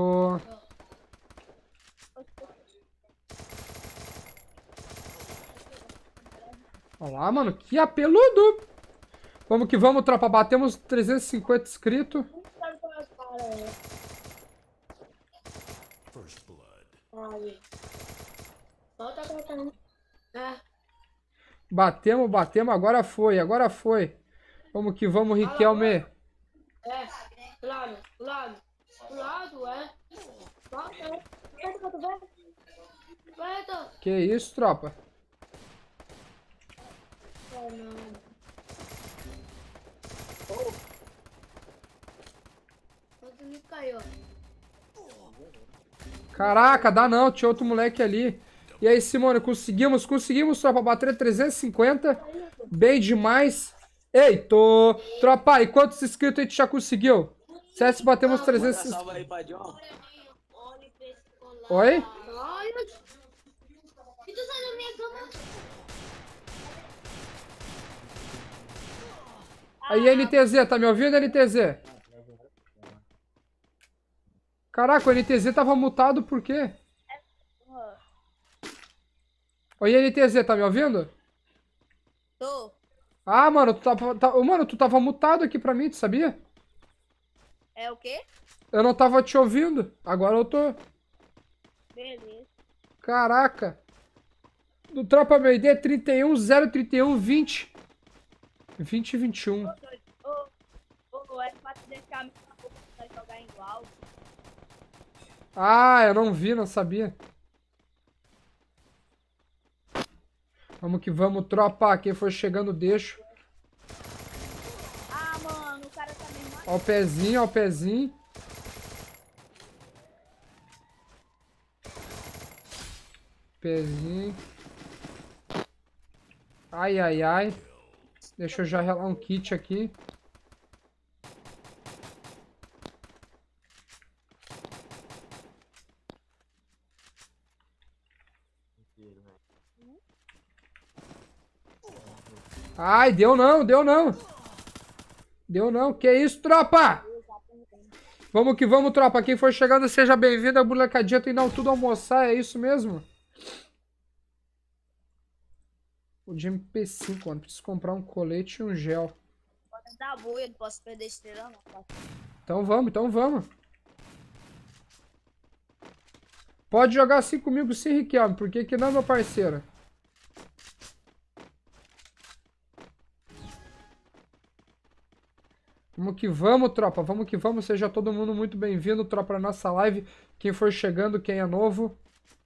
Olha lá, mano. Que apeludo. Vamos que vamos, tropa. Batemos trezentos e cinquenta inscritos. First blood. É. Batemos, batemos. Agora foi, agora foi. Vamos que vamos, Riquelme. É, do lado, do lado, do lado, é. Que isso, tropa? Caraca, dá não, tinha outro moleque ali. E aí, Simone, conseguimos, conseguimos, tropa, bater trezentos e cinquenta. Bem demais. Eita, tropa, e quantos inscritos a gente já conseguiu? C S batemos trezentos e cinquenta. Oi? Aí, N T Z, tá me ouvindo, N T Z? Caraca, o N T Z tava mutado por quê? Oi, N T Z, tá me ouvindo? Tô. Ah, mano, tu tava, tá, mano, tu tava mutado aqui pra mim, tu sabia? É o quê? Eu não tava te ouvindo, agora eu tô. Beleza. Caraca. Do Tropa M D trinta e um, zero trinta e um, vinte. vinte e vinte e um. Ô, ô, ô, é pra te deixar pra jogar igual. Ah, eu não vi, não sabia. Vamos que vamos, tropa. Quem for chegando, deixo. Ah, mano, o cara tá meio mal. Ó o pezinho, ó o pezinho. Pezinho. Ai, ai, ai. Deixa eu já relar um kit aqui. Ai, deu não, deu não. Deu não, que isso, tropa? Vamos que vamos, tropa. Quem for chegando, seja bem-vindo. A molecadinha tem não tudo almoçar, é isso mesmo? O de M P cinco, mano. Preciso comprar um colete e um gel. Pode dar boa, eu não posso perder estrela, não. Então vamos, então vamos. Pode jogar assim comigo sim, Riquelme, porque que não, meu parceiro? Vamos que vamos, tropa. Vamos que vamos. Seja todo mundo muito bem-vindo, tropa, na nossa live. Quem for chegando, quem é novo.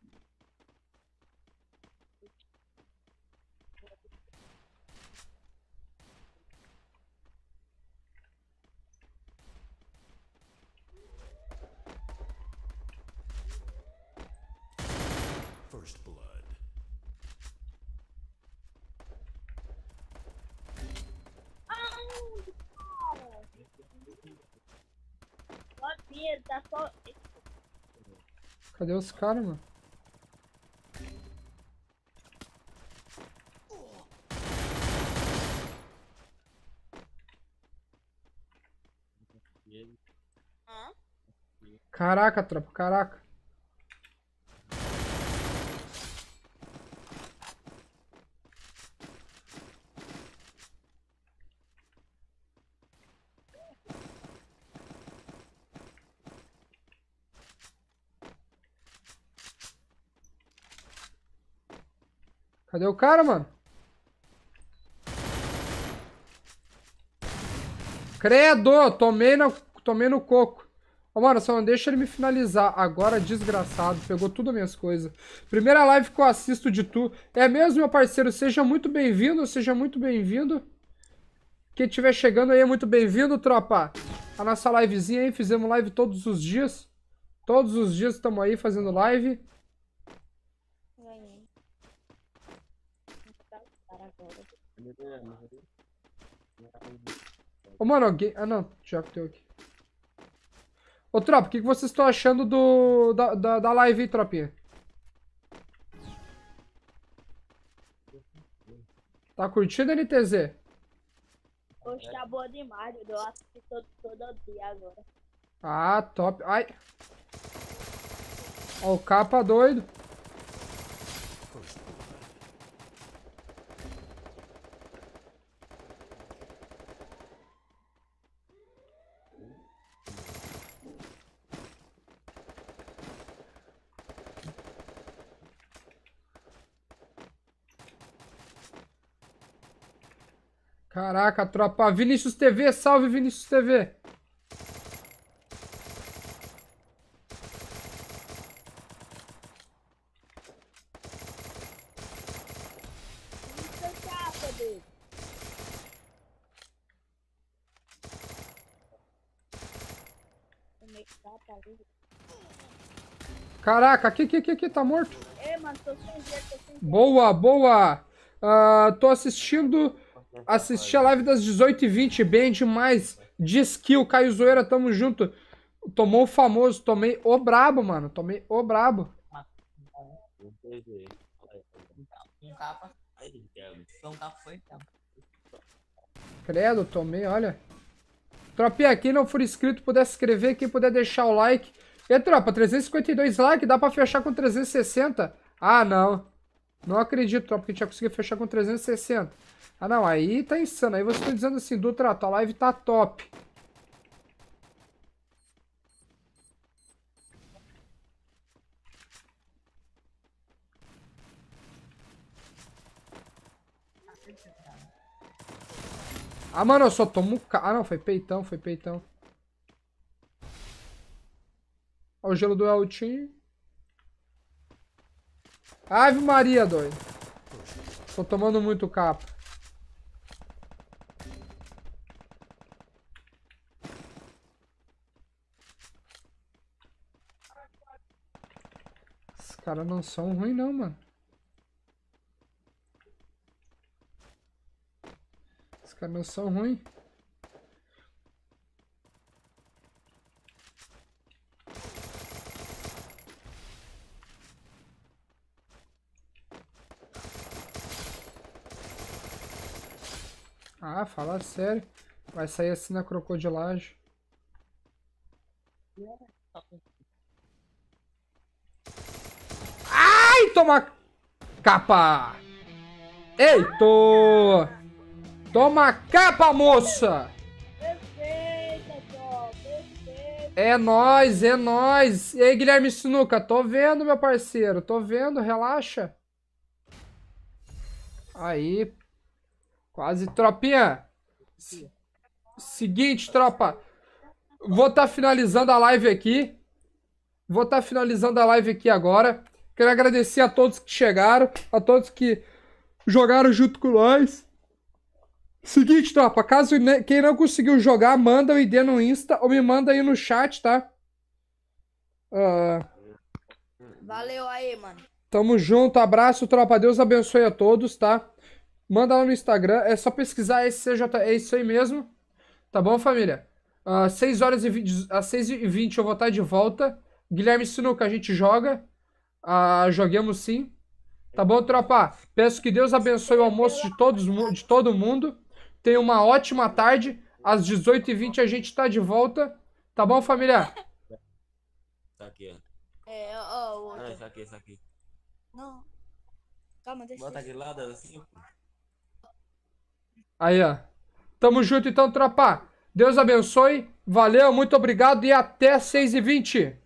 First blood. Tá só... Cadê os caras, mano? Caraca, tropa, caraca. Cadê o cara, mano? Credo! Tomei no, tomei no coco. Ô, mano, só não deixa ele me finalizar. Agora, desgraçado. Pegou tudo as minhas coisas. Primeira live que eu assisto de tu. É mesmo, meu parceiro? Seja muito bem-vindo. Seja muito bem-vindo. Quem estiver chegando aí é muito bem-vindo, tropa. A nossa livezinha aí. Fizemos live todos os dias. Todos os dias estamos aí fazendo live. Ô, mano, alguém... Ah, não. Já que tem aqui. Ô, tropa, o que, que vocês estão achando do... Da, da, da live aí, tropinha? Tá curtindo, N T Z? Hoje tá boa demais, eu assisto todo, todo dia agora. Ah, top. Ai. Ó o capa doido. Caraca, tropa. Vinícius T V, salve Vinícius T V. Caraca, aqui, aqui, aqui, aqui, tá morto. Ei, mano, tô sem jeito, tô sem jeito. Boa, boa. Uh, tô assistindo... Assisti a live das dezoito e vinte, bem demais. De skill, Caio Zoeira, tamo junto. Tomou o famoso, tomei o brabo, mano. Tomei o brabo. Credo, tomei, olha. Tropinha, quem não for inscrito, puder se inscrever, quem puder deixar o like. E tropa, trezentos e cinquenta e dois likes, dá pra fechar com trezentos e sessenta? Ah, não. Não acredito, tropa, que a gente vai conseguir fechar com trezentos e sessenta. Ah, não, aí tá insano. Aí você tá dizendo assim, Dutra, tua live tá top. Ah, mano, eu só tomo... Ah, não, foi peitão, foi peitão. Olha o gelo do Eltinho. Ave Maria, doido. Tô tomando muito capa. Os caras não são ruins não, mano. Os caras não são ruins. Ah, fala sério. Vai sair assim na crocodilagem. Ai, toma capa! Eito! Toma capa, moça! É nóis, é nóis! E aí, Guilherme Sinuca, tô vendo, meu parceiro, tô vendo, relaxa. Aí, quase, tropinha. Seguinte, tropa. Vou estar tá finalizando a live aqui. Vou estar tá finalizando a live aqui agora. Quero agradecer a todos que chegaram, a todos que jogaram junto com nós. Seguinte, tropa, caso quem não conseguiu jogar, manda o I D no Insta ou me manda aí no chat, tá? Uh... Valeu aí, mano. Tamo junto, abraço, tropa. Deus abençoe a todos, tá? Manda lá no Instagram, é só pesquisar S C J, é isso aí mesmo. Tá bom, família? Uh, seis horas e vinte, às seis e vinte eu vou estar de volta. Guilherme Sinuca, a gente joga. Uh, joguemos sim. Tá bom, tropa? Peço que Deus abençoe o almoço de, todos, de todo mundo. Tenha uma ótima tarde. Às dezoito e vinte a gente tá de volta. Tá bom, família? Tá aqui, ó. É, ó, o outro. Ah, isso aqui, isso aqui. Não. Calma, deixa Bota eu... aqui lado assim, pô. Aí, ó. Tamo junto então, tropa. Deus abençoe. Valeu, muito obrigado e até seis e vinte.